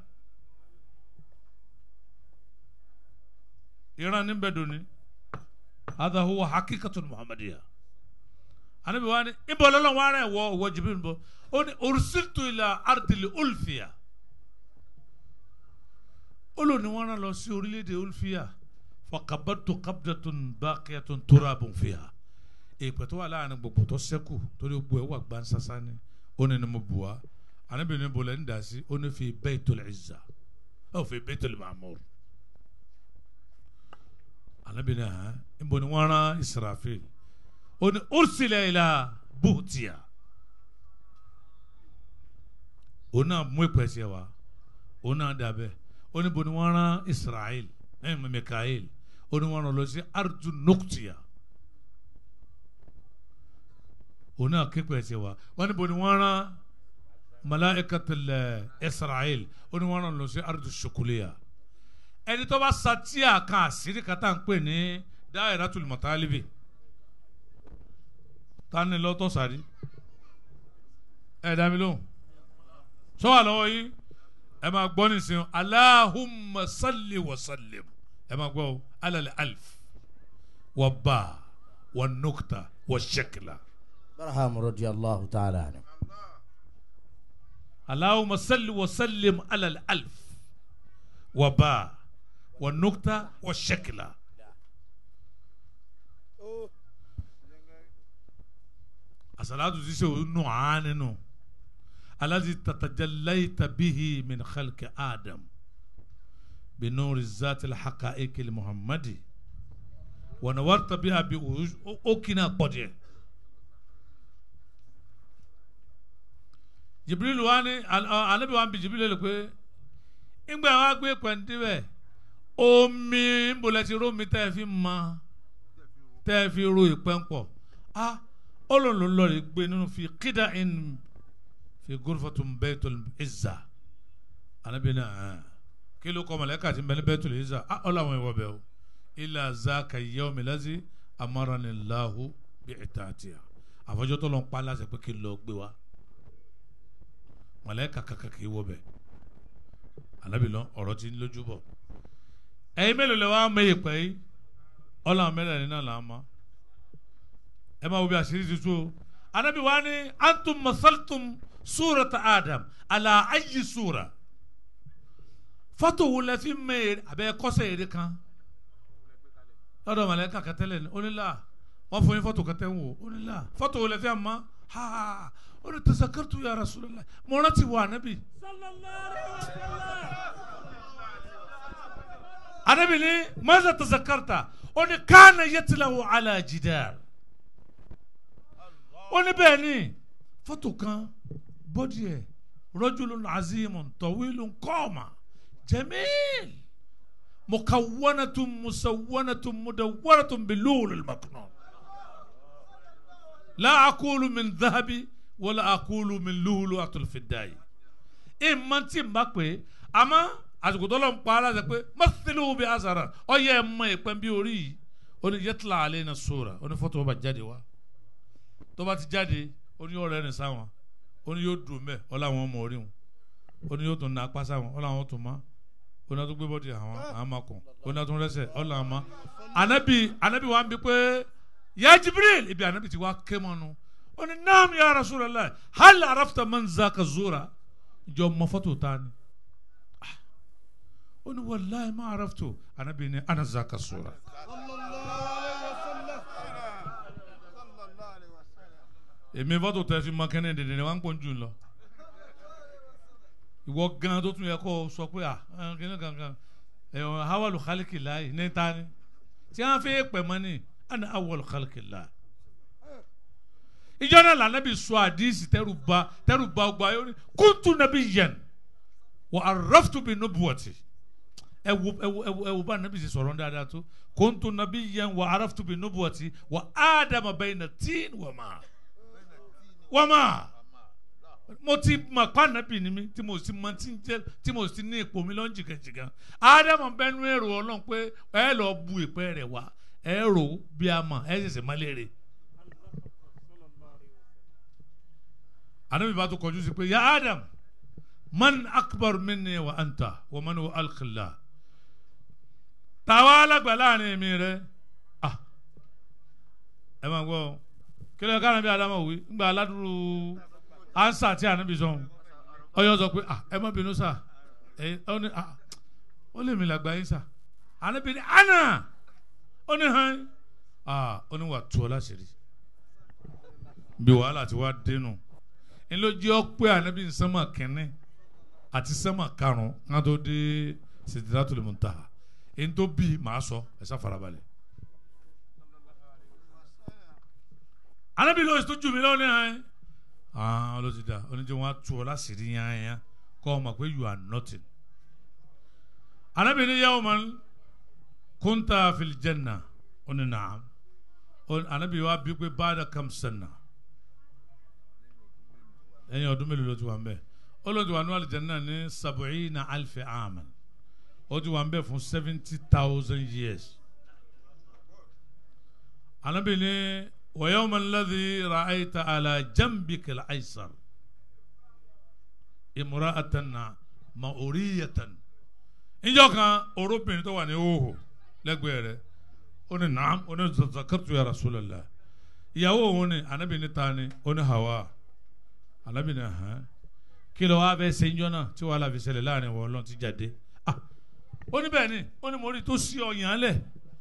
ìran ní bẹ́ẹ̀ dòní hadha huwa hakikatun muhammadiya anabi wa ni ibo lọ́lọ́ wa rẹ̀ wọ Jibril bọ̀ ó ní ursiltu ila ardil ulfiya olóòní wọn rán lọ sí orílẹ̀-èdè ulfiya fakabatu kabdatun baqiyatun turabun fiha èèpẹ̀ tó wà láàrin gbogbo tó sẹ́kù torí gbogbo ẹ̀ wà gbansasa ni ó ní mo bù wá Ànábì ní bolẹ̀ ń dà sí ó ní fi baytul izza ó fi baytul ma'mur Ànábì ní ń bọ̀ ní wọ́n rán Israfil ó ní ursila ila buhtiya ó náà mú ìpèsè wa ó náà dàbẹ̀ ó ní bọ̀ ní wọ́n rán Israel Mikael ó ní wọ́n rán lọ sí ardu nuktiya ó náà képe wa wọ́n ní bọ̀ ní wọ́n rán malaikatul Israel ó ní wọ́n rán lọ sí ardu shukuliya ẹni tó bá satia kan àṣírí kan tá à ń pè ní Dairatul Matalibi tani lọ́tọ̀ sáré ẹ̀ dá mi lóhùn sọ wà lọ́wọ́ yìí ẹ máa gbọ́ nísìnyí Allahumma salli wa sallim ẹ máa gbọ́ alal alf wa ba wa nukta wa shakla. Barham radiyallahu ta'ala anhu. Allahumma salli wa sallim alal alf wa ba wa nukta wa shakla. Asalatu ti se o nù àánú nù. الذي تتجليت به من خلق آدم بنور الذات الحقائق المحمدي ونورت بها بأوكنا قدير Jibril wani Ànábì wa bi Jibril pé ìgbà wa gbé pẹ̀ntì bẹ́ẹ̀ omi nbọ̀lẹ̀ ti rómi tẹ́ fi mọ tẹ́ fi ro ìpẹ́ǹpọ̀ ọlọ́run lọ́ọ́ rí gbé nínú fi kídà in fi gurfatun baytul izza Ànábì náà kí ló kọ́ mọ̀lẹ́kà tí ń bẹ ní baytul izza ọlọ́run ìwọ bẹ́ẹ̀ o illa zaka yawmi lazi amarani Allahu bi itatiha àfọjọ́ tó lọ ń pa láṣẹ pé kí n lọ gbé wa mọ̀lẹ́kà kàkà kì í wọ bẹ́ẹ̀ Ànábì lọ ọ̀rọ̀ tí ń lójú bọ̀ ẹ̀yin mélòó lè wá mẹ́yẹ pẹ́ yìí ọlọ́run mẹ́rẹ̀ẹ́rin náà là á mọ́ ẹ máa wo bí àṣírí tuntun o Ànábì wa ni antum masaltum surata Adam ala ayi sura fọ́tò wo lẹ fi mẹ́yẹ abẹ́ kọ́sẹ̀ yẹrẹ kan lọ́dọ̀ mọ̀lẹ́kà kẹtẹ́lẹ̀ ní onílà wọ́n fún yín fọ́tò kẹtẹ́ ń wò onílà fọ́tò wo lẹ fi àmọ́ ha ó ní tazakartu ya Rasulullah mo rántí wà Ànábì. Ànábì ní maza tazakarta ó ní kana yatlawu ala jidar ó ní bẹ́ẹ̀ ni fọ́tò kan bọ́dì ẹ̀ rajulun azimun tawilun qama jamil mukawwanatun musawwanatun mudawwaratun bilul al-maknun la aqulu min dhahabi wala aqulu min lu'lu'atil fiddai imanti mbakwe ama azugudolo mpala ze pe mathilu bi azara oye mo ipen bi ori oni yatla alaina sura oni photo ba jáde wá tó bá ti jáde oni o re ni sáwọn oni yóò dùn me o làwọn mo rí wọn oni yóò tún na pa sáwọn o làwọn tún ma oni tún gbé body àwọn amakun oni tún rẹsẹ̀ o làwọn ma anabi wa bi pé ya Jibril ibi anabi ti wá kemonu oni naam ya Rasulullah hal arafta man zaka zura jo mo photo tani oni wallahi ma araftu anabi ni ana zaka sura èmi photo tẹ fi mọ kẹ́ni dèdè ni wọ́n ń pọ̀ jù lọ ìwọ gan tó tún yẹ kó sọ pé kíni kankan hawalu khalqillah ní tani tí wọ́n fi pẹ̀ mọ́ ni ana awwalu khalqillah ìjọ náà lànàbì sọ àdìsí tẹ́rù bá ọgbà yóò ní kuntu nabiyyan wa arraftu bi nubuwati ẹwù bá nàbì sì sọ̀rọ̀ dáadáa tó kuntu nabiyyan wa arraftu bi nubuwati wa adama bayna tin wa ma mo ti mọ pa nàbì ni mi tí mo sì mọ tí mo sì ní ipò mi lọ́n jìgàjìgà ádámù bẹnu èrò ọlọ́run pé ẹ lọ bu ìpẹ́ rẹ̀ wá ẹ rò bí a mọ̀ ẹ ṣẹ̀ṣẹ̀ má léèrè. anabi bá tó kọjú sí pé ya Adam man akbar minni wa anta wa man wa alqillah tàwa alágbà láàrin mi rẹ ẹ máa gbọ́ kí ló ká nàbí Adamu wí ńgbà aládùúrú ansa tí anabi sọ ọyọ sọ pé ẹ má bínú sá ó lè mi làgbà yín sá anabi ni ana ó ní hàn ó ní wà tó láṣìírí bí wàhálà ti wá dénú ńlọjì ọpẹ anabi nsọmọ kẹne àti sọmọ karùn kan tó dé Sidratul Muntaha ẹni tó bí màá sọ ẹsẹ farabalẹ̀ anabi lọ sí tó jù mí lọ ní hàn ló ti da oníjẹ wọn tu ọ láṣìírí yányá kọ́ ọ ma pé you are nothing anabi ni yawman kunta fil janna ó ní naam anabi wa bí pé ba'da kam sanna ẹ̀yin ọdún mélòó ló ti wà ń bẹ̀ ó ló ti wà ní aljanna ní 70,000 aman ó ti wà ń bẹ̀ fún 70,000 years anabi ni wa yawma alladhi ra'ayta ala jambika al-aysar imra'atan ma'uriyatan ìjọ kan orobìnrin tó wà ní hóhó lẹ́gbẹ̀ẹ́ rẹ̀ ó ní naam ó ní zakartu ya Rasulallah ìyàwó òun ni anabi ni ta ni ó ní Hawa anabi ni kí ló wá bẹ́ẹ̀ ṣe ń jọ náà tí wàhálà fi ṣẹlẹ̀ láàrin wọn lọ́n ti jáde ó ní bẹ́ẹ̀ ni ó ní mo rí tó sí ọ̀yàn lẹ̀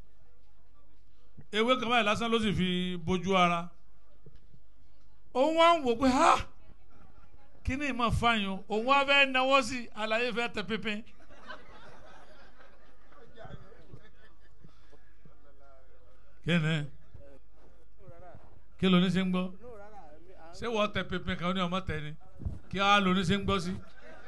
ewé kan báyìí lásán ló sì fi bójú ara òun wá ń wò pé kí ni ìmọ̀ fáyọ̀ òun wá fẹ́ náwó sí àlàyé fẹ́ tẹ pínpín. kíni kí ló ní ṣe ń gbọ́ ṣé wọ́n tẹ pínpín kan ní ọmọ tẹ ni kí á ló ní ṣe ń gbọ́ sí.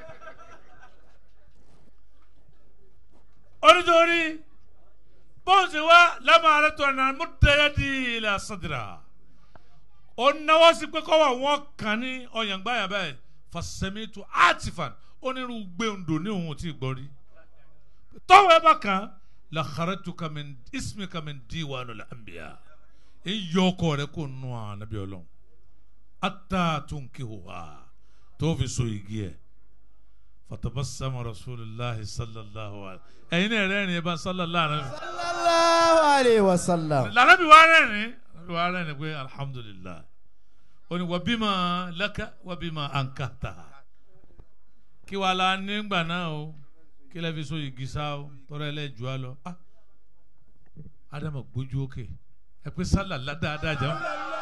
onítorí bọ́ǹsì wa lámàrá tó àná múdẹ́yẹ́dì ilẹ̀ àṣàdìrà ó náwó sí pé kọ́wọ́ wọn kàn ní ọ̀yàngbáyà báyìí fasẹ̀mìtù àtìfàn onírú gbẹ̀ǹdò ní òun tí gbọ́ rí tọ́wọ́ ẹ bá kàn la kharatuka min ismika min diwanul anbiya in yọkọ rẹ kó nù ànábì Ọlọ́run ata tunkihuha tó fi so igi ẹ fatabassama rasulillahi sallallahu alayhi ẹyin náà rẹ́rìn ẹ bá sallallahu alayhi wa sallam lànàbì wà rẹ́rìn pé alhamdulillah ó ní wabima laka wabima ankahta kí wàá la nígbà náà o kí lè fi so igi sá o tọrọ ẹ lẹ jù á lọ Ádámù gbójú òkè ẹ pé sálà dáadáa jẹun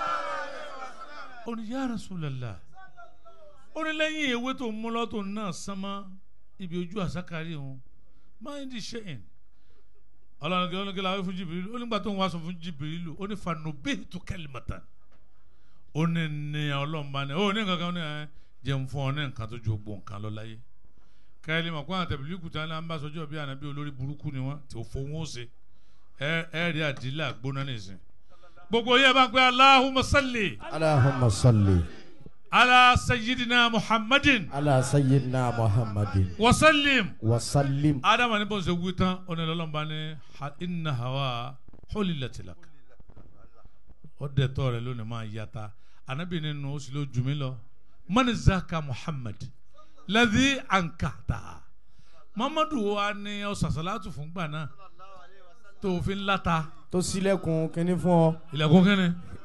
ó ní ya Rasulullah ó ní lẹ́yìn ewé tó mú lọ́tò náà sánmọ́ ibi ojú àsákàrí òun máa ń di ṣẹ́yìn ọlọ́run kí la wí fún Jibrilu ó nígbà tó ń wá sọ fún Jibrilu ó ní fanubitu kalimatan ó ní ní ọlọ́run bá ní ó ní kankan ní jẹun fún ọ ní nǹkan tó ju gbogbo nǹkan lọ láyé káyọ̀lẹ́ mọ̀ pé àwọn tẹ̀bílíkù tí wọ́n bá sọjọ́ bí ànábì olórí burúkú ni wọ́n tí ò fowó ó ṣe rí àdìlà gbóná nìsín gbogbo yẹn bá ń pẹ́ Allahumma salli. Allahumma salli. ala sayyidina Muhammadin. ala sayyidina Muhammadin. wasallim. wasallim. adama ni bọ́n ṣe wí tán ọ̀nà ìlọ́lọ́mọba ni inna hawa hulilat lak ó dẹ̀ tọ́ rẹ̀ lónìí máa yàtá ànábì nínú ó sì ló jù mí lọ mani zaka Muhammad ladhi ankata Muhammadu wa ni ọ sàṣàlátù fún gbà náà tó fi ń láta. tó sílẹ̀kùn kínní fún ọ. ilẹ̀kùn kínní.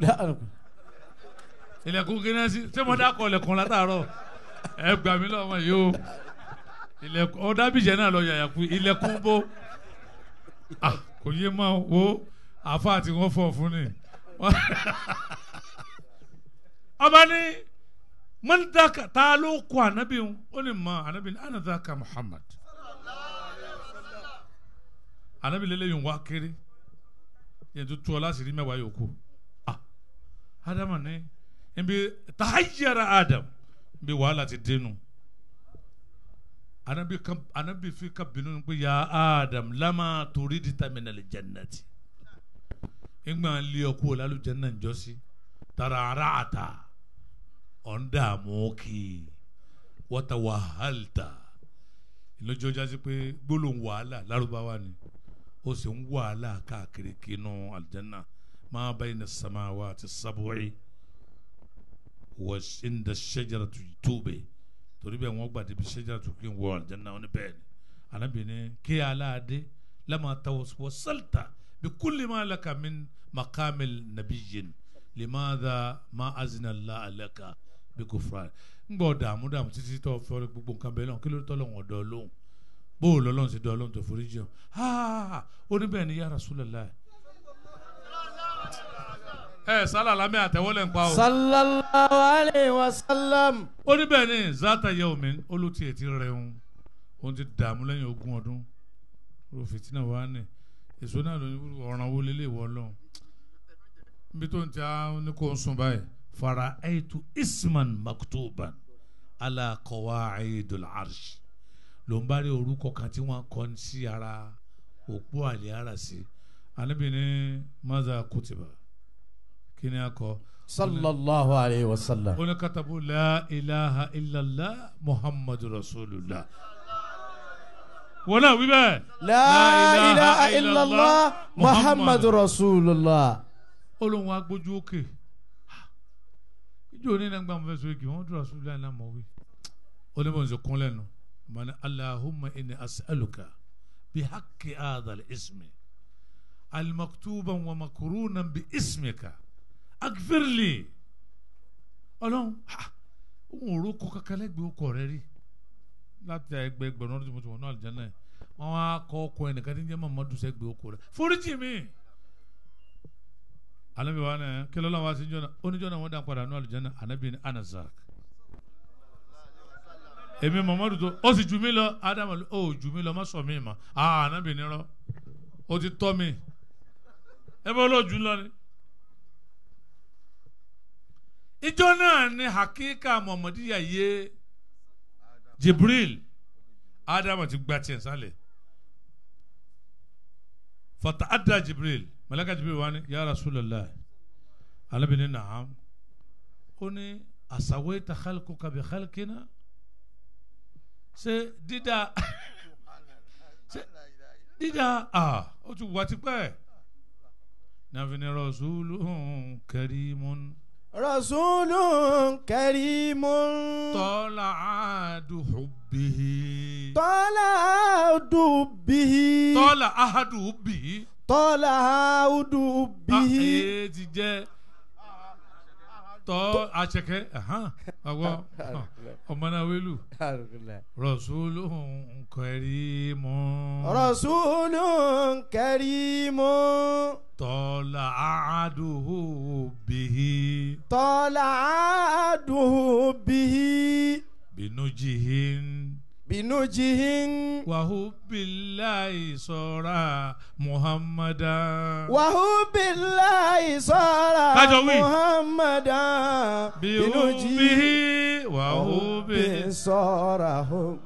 ilẹ̀kùn kínní sí ṣé mo dákọ̀ ilẹ̀kùn látàárọ̀ ẹ gbà mí lọ́wọ́ yìí o ilẹ̀kùn ọ̀dàbíjẹ́ náà lọ yàyàkú ilẹ̀kùn bó kò yé máa wo àfa àti wọn fọ̀ fún ni. ọba ní mọ́ndàkà tá a ló kọ ànábì ń ó ní mọ ànábì ní ànàdàkà Muhammad ànábì lélẹ́yìn wá kéré yẹn tó tú ọ láti rí mẹ́wàá yòókù Ádámù ní ibi tahayyara Adam ibi wàhálà ti dénú ànábì fi ka bínú pé ya Adam lama turidta minal jannati ìgbà lé ọkọ lálùjánnà ń jọ́sí tarara'ata ọ̀ndàmúkì wọ́tà wàhálta ìlójó jásí pé gbólóhùn wàhálà lárúbáwá ni ó sì ń wàhálà káàkiri kínú aljanna ma bayna samawati sab'i wa inda shajaratu tube torí bẹ́ẹ̀ wọ́n gbàdé bí shajaratu kí n wọ aljanna wọn ni bẹ́ẹ̀ ni Ànábì ní kí aláàdé lama tawassalta bi kulli ma laka min maqamil nabiyyin limadha ma azina Allah laka bí kò fura ń gbọ́ dààmú títí tó fẹ́ gbogbo nǹkan bẹ́ẹ̀ lọ́n kí ló tọ́ lọ́wọ́ ọ̀dọ́ lóhùn bó o lọ́lọ́run ṣe dọ́ ọlọ́run tó forí jẹun ó ní bẹ́ẹ̀ ni ya Rasulullah sálàlámẹ́ àtẹ̀wọ́lẹ̀ ń pa o. sallallahu alayhi wa sallam. ó ní bẹ́ẹ̀ ni zata yawmin olùtí ẹ̀ ti rẹ̀ ń òun ti dààmú lẹ́yìn 20 ọdún ro fìtínà wà ní èso náà ló ní ọ̀ràn wo lélẹ̀ wọ́ lọ́hùn níbi tó ń tẹ́ ní kó ń sùn báyìí. فرأيت اسما مكتوبا على قواعد العرش لومباري orúkọ kan tí wọ́n kọ sí ara òpó àlè ara sí Ànábì ní maza kutiba kí ni a kọ. sallallahu alayhi wa sallam. ó ní katabu la ilaha illallah muhammadu rasulullah. wọ́n náà wí bẹ́ẹ̀. la ilaha illallah muhammadu rasulullah. olóhùn agbójú òkè. ìjọ ní nàgbà mo fẹ́ sọ èkì wọ́n dúró rasulullah náà mọ̀ wí. ó ní bọ́n ṣe kún lẹ́nu. mani allahumma inni as'aluka bi haqqi hadha ismi al-maktuban wa makrunan bi ismika aghfirli. ọlọ́run òun ò rókò kankan lẹ́gbẹ̀ẹ́ ọkọ rẹ rí láti ẹgbẹ̀rún ọdún tí mo ti wọ̀ náà àlùjánnà náà wọ́n á kọ́ ọkọ ẹnìkan tí ń jẹ́ Muhammadu sẹ́gbẹ̀ẹ́ ọkọ rẹ foríjì mi. Ànábì wa náà kí lọ́la wá sí jọ́nà oníjọ́nà wọn dá padà náà àlùjánnà Ànábì ní anazak èmi Muhammadu tó ó sì jù mí lọ Ádámù ó jù mí lọ má sọ mí mà Ànábì ní rọ ó ti tọ́ mi ẹ bọ́ ló jù lọ ni. ìjọ náà ni hakika Muhammadiya yé Jibril Ádámù ti gba tiẹ̀ sálẹ̀ fata adda Jibril malaka Jibril wani ya Rasulullah Ànábì ní na'am ó ní asawaita khalquka bi khalqina ṣe dídá ó ti wà tipẹ́ nàfini rasulun karimun. rasulun karimun. tọ́lá àádù hubbihi. tọ́lá àádù hubbihi. tọ́lá àádù hubbihi. tọ́lá àádù hubbihi. èyí ti jẹ́ tọ́ àṣekẹ́ ọwọ́ ọmọ náà wẹ́lú. rasulun karimun. rasulun karimun. tọ́lá àádù hubbihi. tọ́lá àádù hubbihi. binujihin. binujihin. wahubillahi sora muhammadan. wahubillahi sora muhammadan. binujihi. وحب صار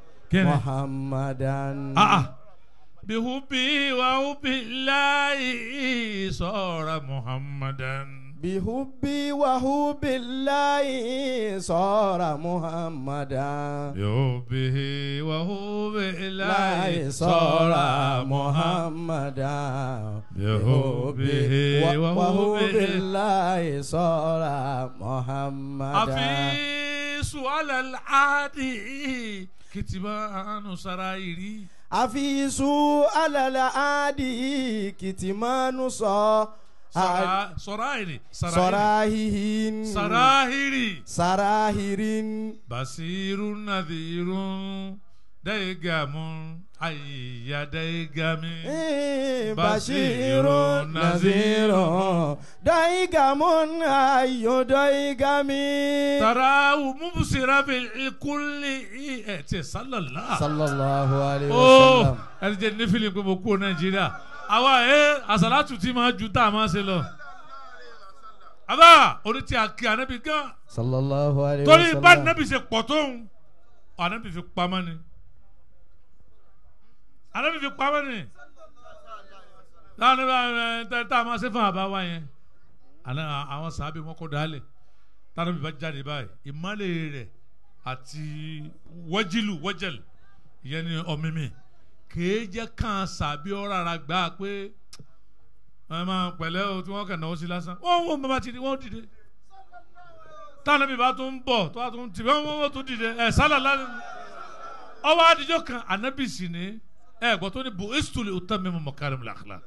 محمدا بحبي وحب الله صار محمدا بحبي وحب الله صار محمدا بحبه وحب الله صار محمدا بحبه وحب الله صار محمدا أفيس على العادي كتمان سرايري أفيس على العادي كتمان سراهيري سراهيرين بصير نذير دايغام أيا دايغامي بشير نذير دايغام أيا دايغامي تراه مبصرا بالكل صلى الله عليه وسلم الجنة في الكوكو نيجيريا àwa àsàlátù tí máa ju tá a máa ṣe lọ. àbá orí tí a kí ànábì gan. sallallahu alayhi wa sallam. torí bá ànábì ṣe pọ̀ tóun ànábì fi pamọ́ ni. ànábì fi pamọ́ ni. láwọn tá a máa ṣe fún àbá wa yẹn. àwọn sàábì wọn kọ́ dálẹ̀ tànábì bá jáde báyìí ìmọ̀lẹ̀ rẹ̀ àti wọ́jẹ̀lì ìyẹn ni ọ̀mìmì. kèé jẹ́ kàn sàbí ọ̀rọ̀ ara gbà pé ẹ máa pẹ̀lẹ́ o tí wọ́n kàn náwó sí lásán wọ́n bàbá ti di wọ́n dìde táwọn ẹbí bá tún ń bọ̀ tó bá tún tì wọ́n tún dìde ẹ̀ sálà lánàá ọwọ́ adijọ́ kan ànábì sì ní ẹ̀ gbọ́ tó ní bu istuli utammima makarimul akhlaq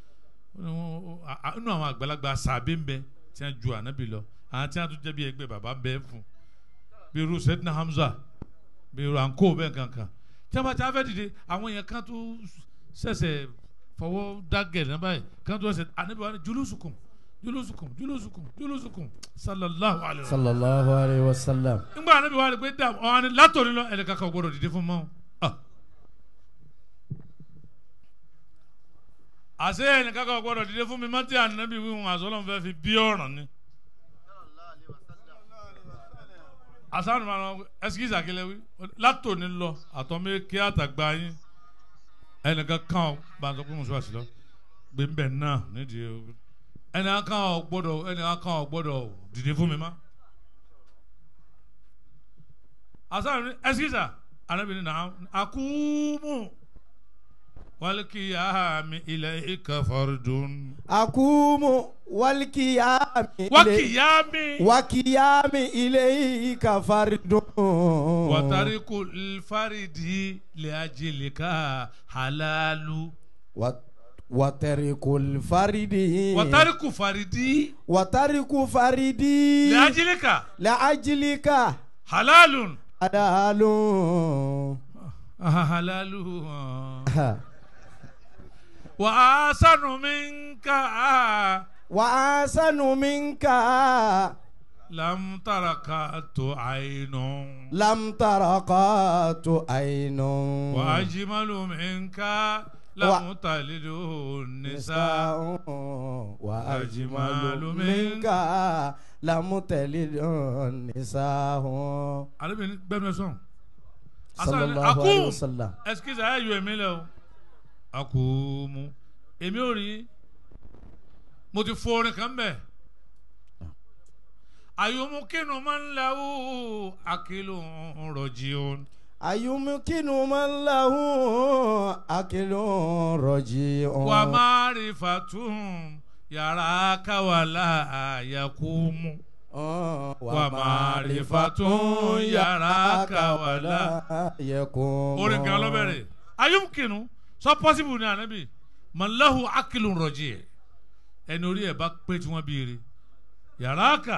inú àwọn àgbàlagbà sàbí ń bẹ tí wọ́n ju ànábì lọ àwọn tí wọ́n tún jẹ́ bí ẹgbẹ́ bàbá ń bẹ fún bí irú Sayyidina Hamza bí irú àǹkó bẹ́ẹ̀ kankan tí a bá ti afẹ́ dìde àwọn yẹn kan tó ṣẹ̀ṣẹ̀ fọwọ́ dágẹ̀ náà báyìí kan tó ṣẹ̀ṣẹ̀ ànábì wa ni julusukum sallallahu alayhi wa sallam. nígbà ànábì wa ni pé dàm ọ̀hún ni látòrí lọ ẹ̀rẹ̀ kankan gbọdọ̀ dìde fún mọ́. àṣé ẹ̀rẹ̀ kankan gbọdọ̀ dìde fún mi má tí ànábì wíwọ̀n àṣọlọ́n fẹ́ fi bí ọ̀ràn ni. asanu ma lọ ẹsikisi akele wi látòní lọ àtọmẹ kí àtàgbà yín ẹnìkan kan ọ bàtọ pé musu àṣìlọ gbẹmbẹ náà nídìí ẹnìkan kan ọ gbọ́dọ̀ dìde fún mi má asanu ni ẹsikisa anabini na akumu walikiyami ilayka fardun. akumu wakiyami ilayka fardun. watariku faridi liajilika halalu. watariku faridi liajilika halalun. halalu. وأحسن منك لم تركت عين وأجمل منك لم تلد النساء وأجمل منك لم تلد النساء. صلى الله عليه وسلم. excuse I you emile akumu èmi ò rí mo ti forin kan bẹ ayumukinu man lahu akilun rajiun. ayumukinu man lahu akilun rajiun. wa marifatun yaraka wala yakumu. wa marifatun yaraka wala yakumu. orin kan ló bẹ̀rẹ̀ ayumukinu so possible ni anabi man lahu akilun raji ẹni orí ẹ̀ bá pé tí wọ́n bí rí yaraka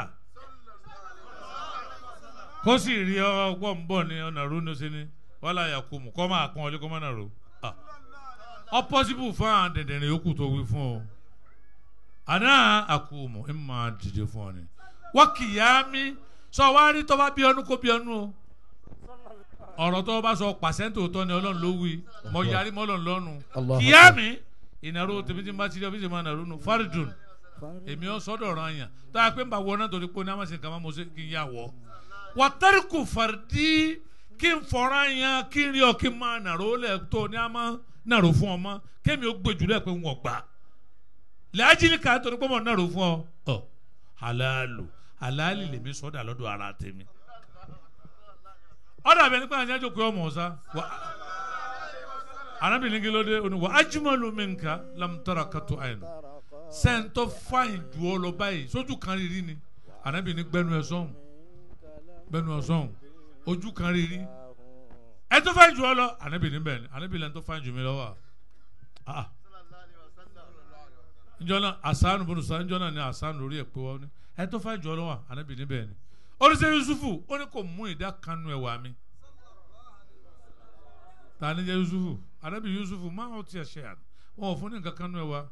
kó sì rí ọgbọ́n ń bọ̀ ní ọ̀nà ro ní sẹ́ni wàhálà yakumu kọ́ máa pọ́n ọlé kọ́ máa nà ro ọ possible fún àwọn dẹ̀dẹ̀rẹ̀ yòókù tó wí fún ọ àná akumu ẹ̀ máa dìde fún ọ ni wọ́n kìyà mí sọ wá rí tọ́ bá bí ọdún kó bí ọdún o ọ̀rọ̀ tó bá sọ pàṣẹ́ntò tọ́ ni ọlọ́run ló wí mọ yarí mọ́ ọlọ́run lọ́nu kìyà mí ìnáró tèmi tí n bá ti rí ọ́fíìsì máa nàró nù fáridùn èmi ọ̀ sọ́dọ̀ ọ̀rọ̀ àyàn tó a pé n bá wọ náà torí pé ní a máa ṣe nǹkan máa mo ṣe kí n yà wọ́ wàtẹ́rìkù fàrdí kí n fọ́ra yan kí n rí ọ kí n máa nàró lẹ̀ tó ní a máa nàró fún ọ mọ́ kémi ó gbèjú lẹ̀ pé n wọ̀ gbà lẹ́yìn ká tó ní pé mo nàró fún ọ halalu halali lèmi sọ́dà lọ́dọ̀ ara tèmi ọ̀dà bẹ́ẹ̀ nípa àyájọ́ pé ọmọ ọ̀sá arábìnrin kí ló dé oní wa ajmalu minka lam tarakatu aynu sẹ́ńtọ́ fáyìn ju ọ lọ báyìí sójú kan rírí ni arábìnrin gbẹnu ẹ sọ́hùn ojú kan rírí ẹ tó fáyìn ju ọ lọ arábìnrin bẹ́ẹ̀ ni arábìnrin tó fáyìn ju mi lọ wà njọ́ náà asanu bọ́dọ̀ sá njọ́ náà ni asanu lórí ẹ̀ pé wọ́n ní ẹ tó fáyìn ju ọ lọ wà arábìnrin bẹ́ẹ̀ ni oníṣẹ́ Yusufu ó ní kò mú ìdá kanu ẹ̀wà mi tani jẹ́ Yusufu anabi Yusufu máa ń tiẹ̀ ṣe àná wọn ò fún ní nǹkan kanu ẹ̀wà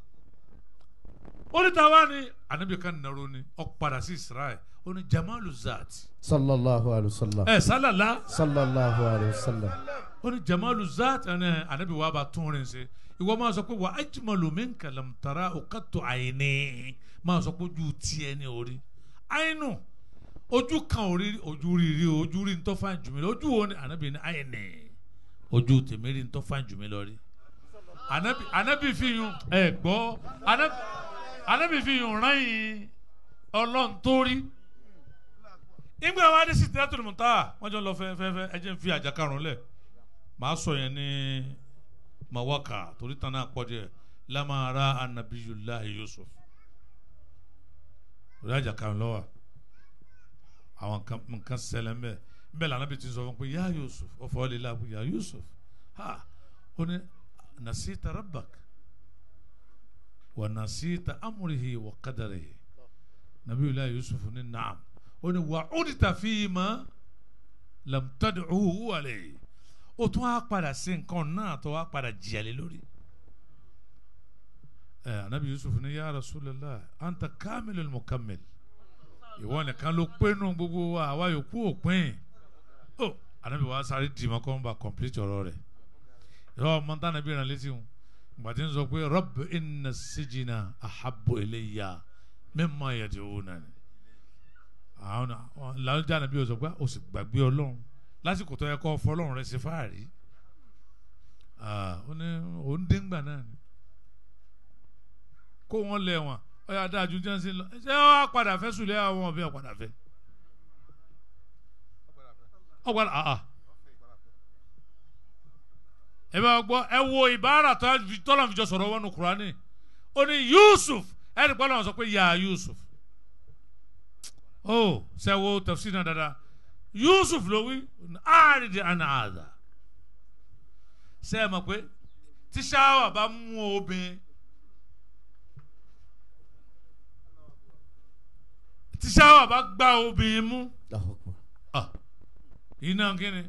ó ní tàwa ni anabi kan nàró ni ó padà sí Israel ó ní jamalu zati. sallallahu alayhi wa sallam. sallallahu alayhi wa sallam. ó ní jamalu zati ẹni anabi wa bá tún rìn sí ìwọ máa sọ pé wa ajmalu minka lam tara qattu ayni máa sọ pé ojú tiẹ̀ ní orí àyínú ojú kan ojú rí ntọ́ fáìn jù mí lọ ojú wo ni anabi ni ayẹnẹ ojú tèmi rí ntọ́ fáìn jù mí lọ rí anabi fi yun ẹ gbọ́ anabi fi yun ráyìn ọlọ́run tó rí ìgbà wa dé Sidratul Muntaha wọ́n jọ lọ fẹ́fẹ́fẹ́ ẹ jẹ́ n fi àjàkárùn lẹ̀ màá sọ yẹn ní mawaka torí tán náà pọ̀ díẹ̀ lamara anabiyulahi Yusuf orí àjàkárùn lọ́wọ́ àwọn nǹkan ṣẹlẹ̀ mbẹ mbẹ lànà bí ti sọ fún pé ya Yusuf ọfọ lè la ya Yusuf ha ó ní nasita rabbak wa nasita amrihi wa qadarihi nabiyullah Yusuf ní naam ó ní wa udita fima lam tad'uhu alayhi ó tún á padà sí nǹkan náà tó wá padà jìyàlé lórí anabi Yusuf ní ya Rasulullah anta kamilul mukammil ìwọ nìkan ló pé nù gbogbo wa àwa yòókù òpin ó anabi wa sáré dìímọ kọ́ ń bá complete ọ̀rọ̀ rẹ̀ yọ mọ́tà nàbí ìrìn létí wọn gbàtí ń sọ pé rabb inna sijina ahabbu ilayya mimma yad'unani àwọn làlùjá nàbí ó sọ pé ó sì gbàgbé ọlọ́run lásìkò tó yẹ kọ́ fọlọ́run rẹ̀ ṣe fáàrí ó ní òun déngbà náà ni kó wọn lẹ̀ wọn ọyà dájú jẹ́ ń sin lọ ṣé wọ́n á padà fẹ́ sùlẹ̀ àwọn ọ̀bẹ ọ̀padà fẹ́ ọ̀padà ẹ bá gbọ́ ẹ wo ìbára tọ́lọ̀ fi jọ sọ̀rọ̀ wọn nù Kùránì ó ní Yusuf ẹnì pọ́n náà sọ pé ya Yusuf ó ṣe wo tafsir náà dáadáa Yusuf ló wí àrídì àná àdá ṣe é mọ̀ pé tíṣáwà bá mú obìnrin tíṣáwà bá gbá obìnrin mú iná kíni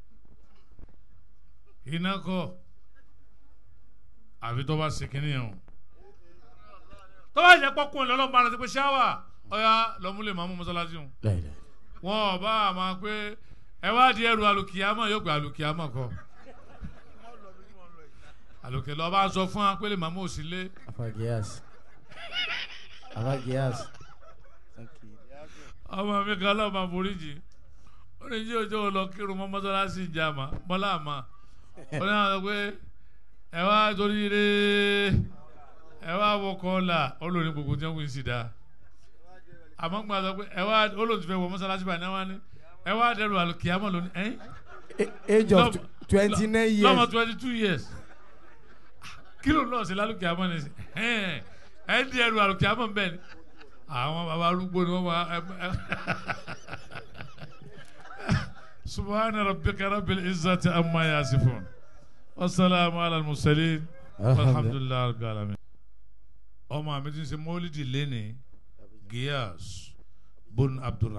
iná kọ àfi tó bá ṣe kíni yẹn o tó bá yẹ pọkùn lọ́lọ́mọ àti pé ṣáwà ọ̀ya lọ́múlẹ̀ máa mú mọ́sálásí o wọn ọba àmọ́ pé ẹ wá di ẹrù alùkìyàmọ̀ yóò gbé alùkìyàmọ̀ kọ alùkìyà lọ́ọ́ bá sọ fún wa pé lè màmú òsì lé. Afagiyas. ọmọ mi kan lọ́ọ́ máa foríjì ó ní jí ojú lọ kírun mọ́ mọ́sálásí ìjàmà bọ́lá àmà ó ní àwọn pé ẹ wá torí rẹ ẹ wá wọkọ̀ ọ̀la olórí gbogbo tí wọ́n ń sì dá àmọ́ gba sọ pé ẹ wá olóòtú fẹ́ wọ mọ́sálásí báyìí náà wá ní ẹ wá dẹrù àlùkìyàmọ̀ lónìí age of 29 years lọ́mọ 22 years kí ló lọ́ọ̀ sí lálùkìyàmọ̀ ní sí ẹ ń di ẹrù àlùkìyàmọ̀ bẹ́ẹ̀ ni àwọn baba arúgbó ni wọ́n wá subhana rabbika rabbil izzati amma yasifun wasalaamu ala al-mursalin walhamdulillahi rabbil alamin. ọmọ àmì tí ń ṣe mọ́lídì lẹ́nìí Giyas bun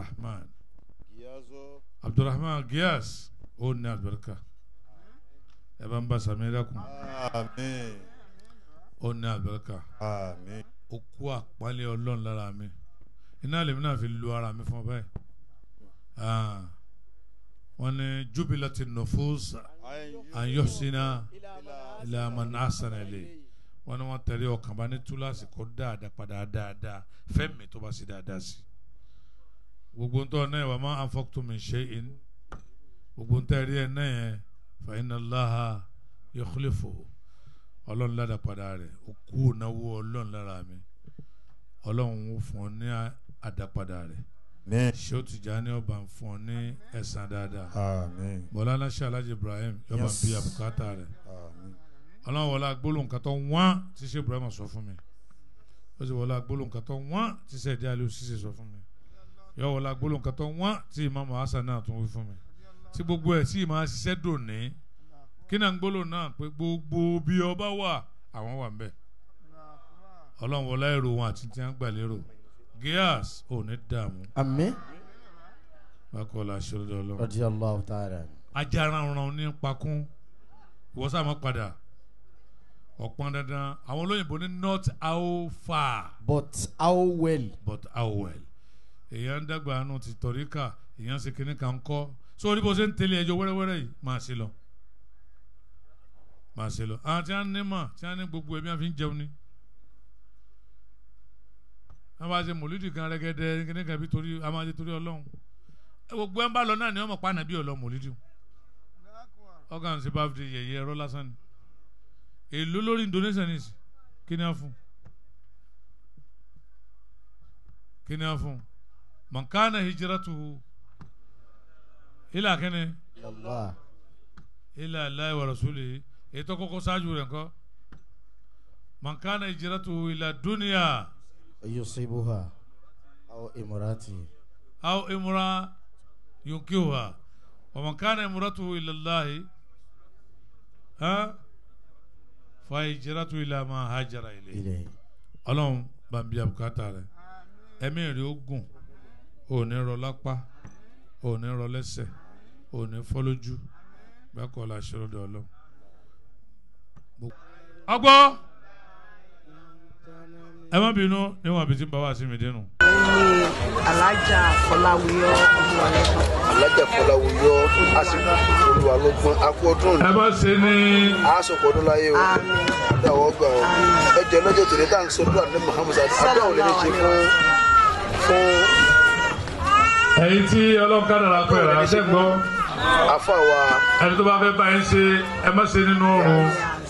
Abdurrahman Giyas ó ní àlùbáríkà ẹ bá ń bá Samira kun ó ní àlùbáríkà ó kú àpálẹ̀ ọlọ́run lára mi iná lèmi náà fi lu ara mi fún ọ báyìí wọ́n ní jubilati nufus an yuhsina ila man ahsana ilayhi wọ́n ní wọ́n tẹ̀lé ọkàn bá ní túláàsì kó dáadáa padà dáadáa fẹ́mi tó bá sì dáadáa sí gbogbo ntọ́ náà wà má anfaqtum min shay'in gbogbo ntẹ́ rí ẹ̀ náà yẹn fa inna Allaha yukhlifuhu ọlọ́run ládà padà rẹ̀ ó kú náwó ọlọ́run lára mi ọlọ́run ó fún ọ ní àdápadà rẹ̀ ṣé ó ti já ní ọba ń fún ọ ní ẹ̀san dáadáa bọ́lá aláṣẹ alájẹ Ibrahim yọba ń bí àbùkátà rẹ̀ ọlọ́run wọlé agbólóhùn kàtọ́ wọ́n tí ṣe Ibrahim sọ fún mi ó sì wọlé agbólóhùn kàtọ́ wọ́n tí ṣe ìdí alẹ́ òṣìṣẹ́ sọ fún mi yọ wọlé agbólóhùn kàtọ́ wọ́n tí Imam Hasan náà tún wí fún mi tí gbogbo ẹ̀ tí ìmọ̀ ṣiṣẹ́ dòní kí náà ń gbólóhùn náà pé gbogbo bí ọba wà àwọn wà ń bẹ̀ ọlọ́run wọlé èrò wọn àti tí wọ́n gbà lérò Gíyàs ò ní dààmú. Àmín. Bákọ́lá aṣọ́lódé ọlọ́run. Radiyallahu ta'ala. Ajaranran ní pakún ìwọ́sà mọ́ padà ọ̀pọ̀n dandan àwọn olóyìnbó ní not how far. But how well. But how well. Èèyàn ń dàgbà àánú ti tọ̀ríkà èèyàn ṣe kínní kan kọ́ sórí bó ṣe ń tẹ̀lé ẹjọ́ wẹ́rẹ́wẹ́rẹ́ yìí máa ṣe lọ. Máa ṣe lọ. Àwọn tí wọ́n ní mà tí wọ́n ní gbogbo ẹ̀mí àfi ń jẹun ni. Wọ́n bá ṣe mòlídìí kan rẹ́gẹ́dẹ́ kínní kan bí torí a máa ṣe torí ọlọ́run. Gbogbo ẹ̀ ń bá lọ náà ni wọ́n mọ̀ pa nàbí ọlọ́ mòlídìí. Ọ̀gá ṣe bá fi yẹ̀yẹ́ ẹ̀rọ lásán ni. Èlò lórí Indonesia ní ìsìn kí ni a fún? Kí ni a fún? Man kana hijratuhu ila kini Allah ila Allah wa rasulihi ètò kọ́kọ́ ṣáájú rẹ̀ ńkọ́ man kana hijratuhu ila dunya yusibuha aw imra yunkihuha wa man kana imratuhu ila Allah fa hijratuhu ila ma hajara ilayhi Ọlọ́run bá ń bí àbùkátà rẹ̀ ẹ̀mí rẹ̀ ó gùn ò ní rọ lápá ò ní rọ lẹ́sẹ̀ ò ní fọ́ lójú bẹ́ẹ̀ kọ́ la ṣe lọ́dọ̀ Ọlọ́run. ọgbọ́ ẹ má bínú níwọ̀n àbí tí ń bá wá sí mi dénú. Alájà Fọláwíyọ Alájà Fọláwíyọ àsìkò olùwàlọ́gbọ́n akọ́dún. ẹ bá ṣe ní. àásùpọ̀ ọdún láyé o àdáwọ̀ gbà ọ́ ẹ jẹ́ lọ́jọ́ tòlé tá à ń sọ lọ́dọ̀ àdé Muhammad àdáwọ̀ lè ṣe fún. ẹ̀yin tí ọlọ́kadà pẹ̀ rà ṣẹ́ gbọ́. àfàwà. ẹni tó bá fẹ́ bá yín ṣe ẹ má ṣe nínú oòrùn.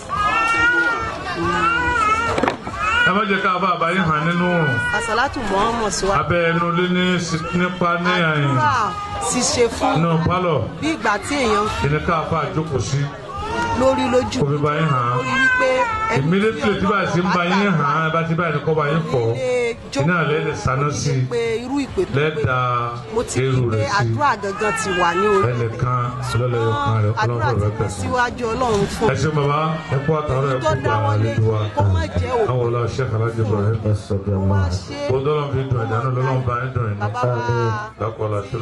ẹ má jẹ́ ká bá àbáyé hàn nínú oòrùn. Àsàlátù Muhammad sọ. abẹ́ ẹnu lé ní nípa ní àyìn. àdúrà ṣíṣe fún. nù pálọ̀. bí ìgbà tí èèyàn. ìní ká fà jókòó sí. lórí lójú. kò fi bá yín hàn. lórí wípé. immediately tí bá ti ń bá yín hàn ẹ bá ti bá yín kọ́ bá yín fọ́. iná lẹ́ lè sáná sí i. lẹ́ẹ̀dá èrò rẹ̀ sí i. àdúrà gangan ti wà ní orí. ẹnìkan lọ́lọ́yọ̀ kan rẹ̀ ọlọ́run rẹ̀ pẹ̀ fún. síwájú ọlọ́run fún. ẹ ṣe bàbá ẹ kú àtàrà ẹ kú gbà àlejò wa. àwọn ọlọ́ Sheikh Alhaji Ibrahim. ó dọ́lọ́ fi dùn ẹ̀dá náà lọ́lọ́run bá yín dùn ẹ̀ ní. lákọ̀ọ́lá ṣe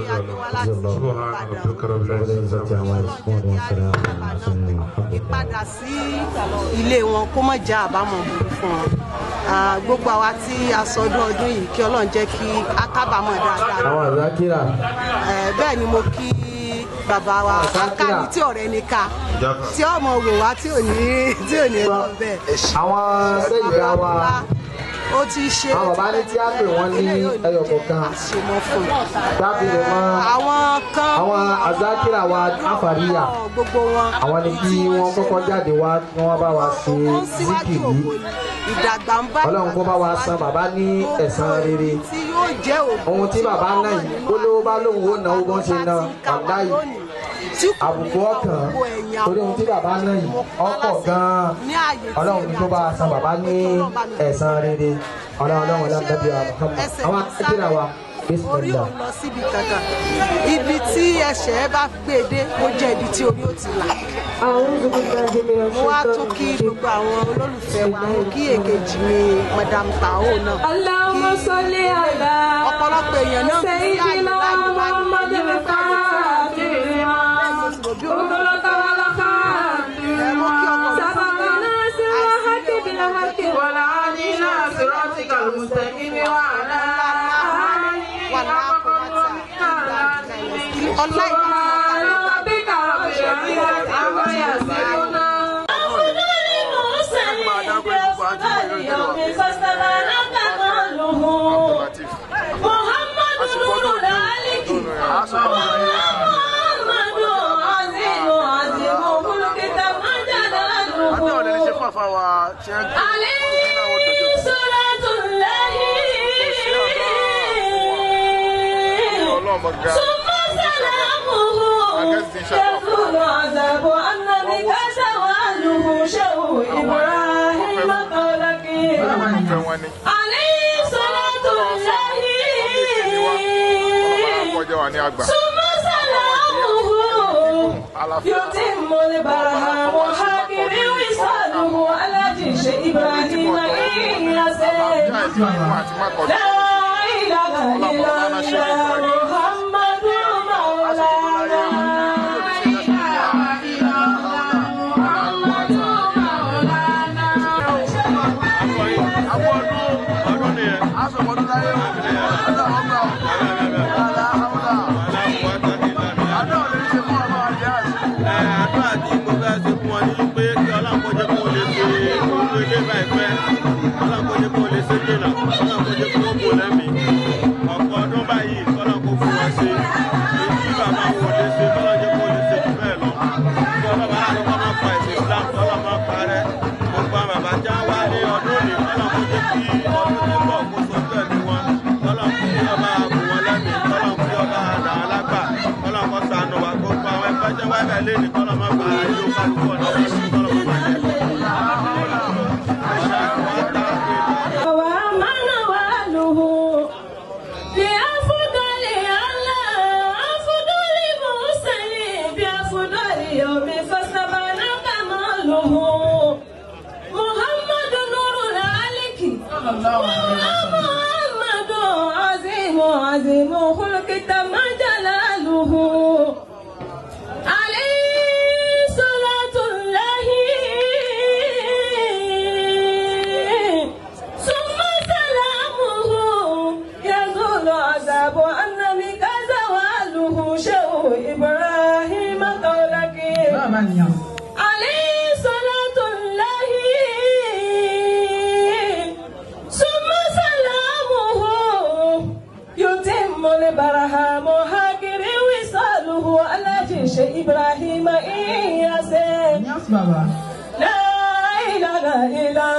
ìpadà sí ilé wọn kó má já àbámọ̀ burú fún wọn. Gbogbo àwa tí a sọdún ọdún yìí kí Ọlọ́run jẹ́ kí a kábàámọ̀ dáadáa. àwọn àzákìrà. bẹ́ẹ̀ ni mo kí bàbá wa akáni tí ọ̀rẹ́ ni ká tí ọmọ wò wá tí ò ní lọ bẹ́ẹ̀. àwọn sẹ́yìnbá wa ó ti ṣe àwọn bàbá ní tí a pè wọ́n ní ẹyọ kọ̀ọ̀kan dábì lè mọ àwọn àzákìrà wa àfàríyà gbogbo wọn àwọn ni kí wọ́n kọ́kọ́ jáde wá kí wọ́n bá wa ṣe zikiri Ọlọ́run kó bá wa san bàbá ní ẹ̀san rere ohun tí bàbá náà yìí ó lówó bá lóun ó náwó bọ́n ṣe ná bàbá yìí àbùkù ọkàn torí ohun tí bàbá náà yìí ọ̀pọ̀ gan-an Ọlọ́run kó bá wa san bàbá ní ẹ̀san rere Ọlọ́run lọ́dọ̀bí àwọn akéèrà wa orí ò lọ síbi kankan ibi tí ẹsẹ̀ bá gbé dé ó jẹ́ ibi tí orí ó ti là. mo wá tún kí gbogbo àwọn olólùfẹ́ wa mo kí èkejì mi Madam Tao náà. Allahumma salli ala ọ̀pọ̀lọpọ̀ èèyàn náà fi sí àyè láti wá ní ìlú Muhammadu ثم سلامه يزول عذاب أنك زواله شو إبراهيم قولك عليه صلاة الله ثم سلامه يتم البرهام حاكم وصاله على جيش إبراهيم لا إله إلا الله محمد مولانا محمد عظيم عظيم خلق تم جلاله عليه صلاة الله ثم سلامه يزول عذاب أنك زواله شو إبراهيم قولك عليه صلاة الله ثم سلامه يتم البرهام هاجر وصاله على جيش إبراهيم إياسين لا إله إلا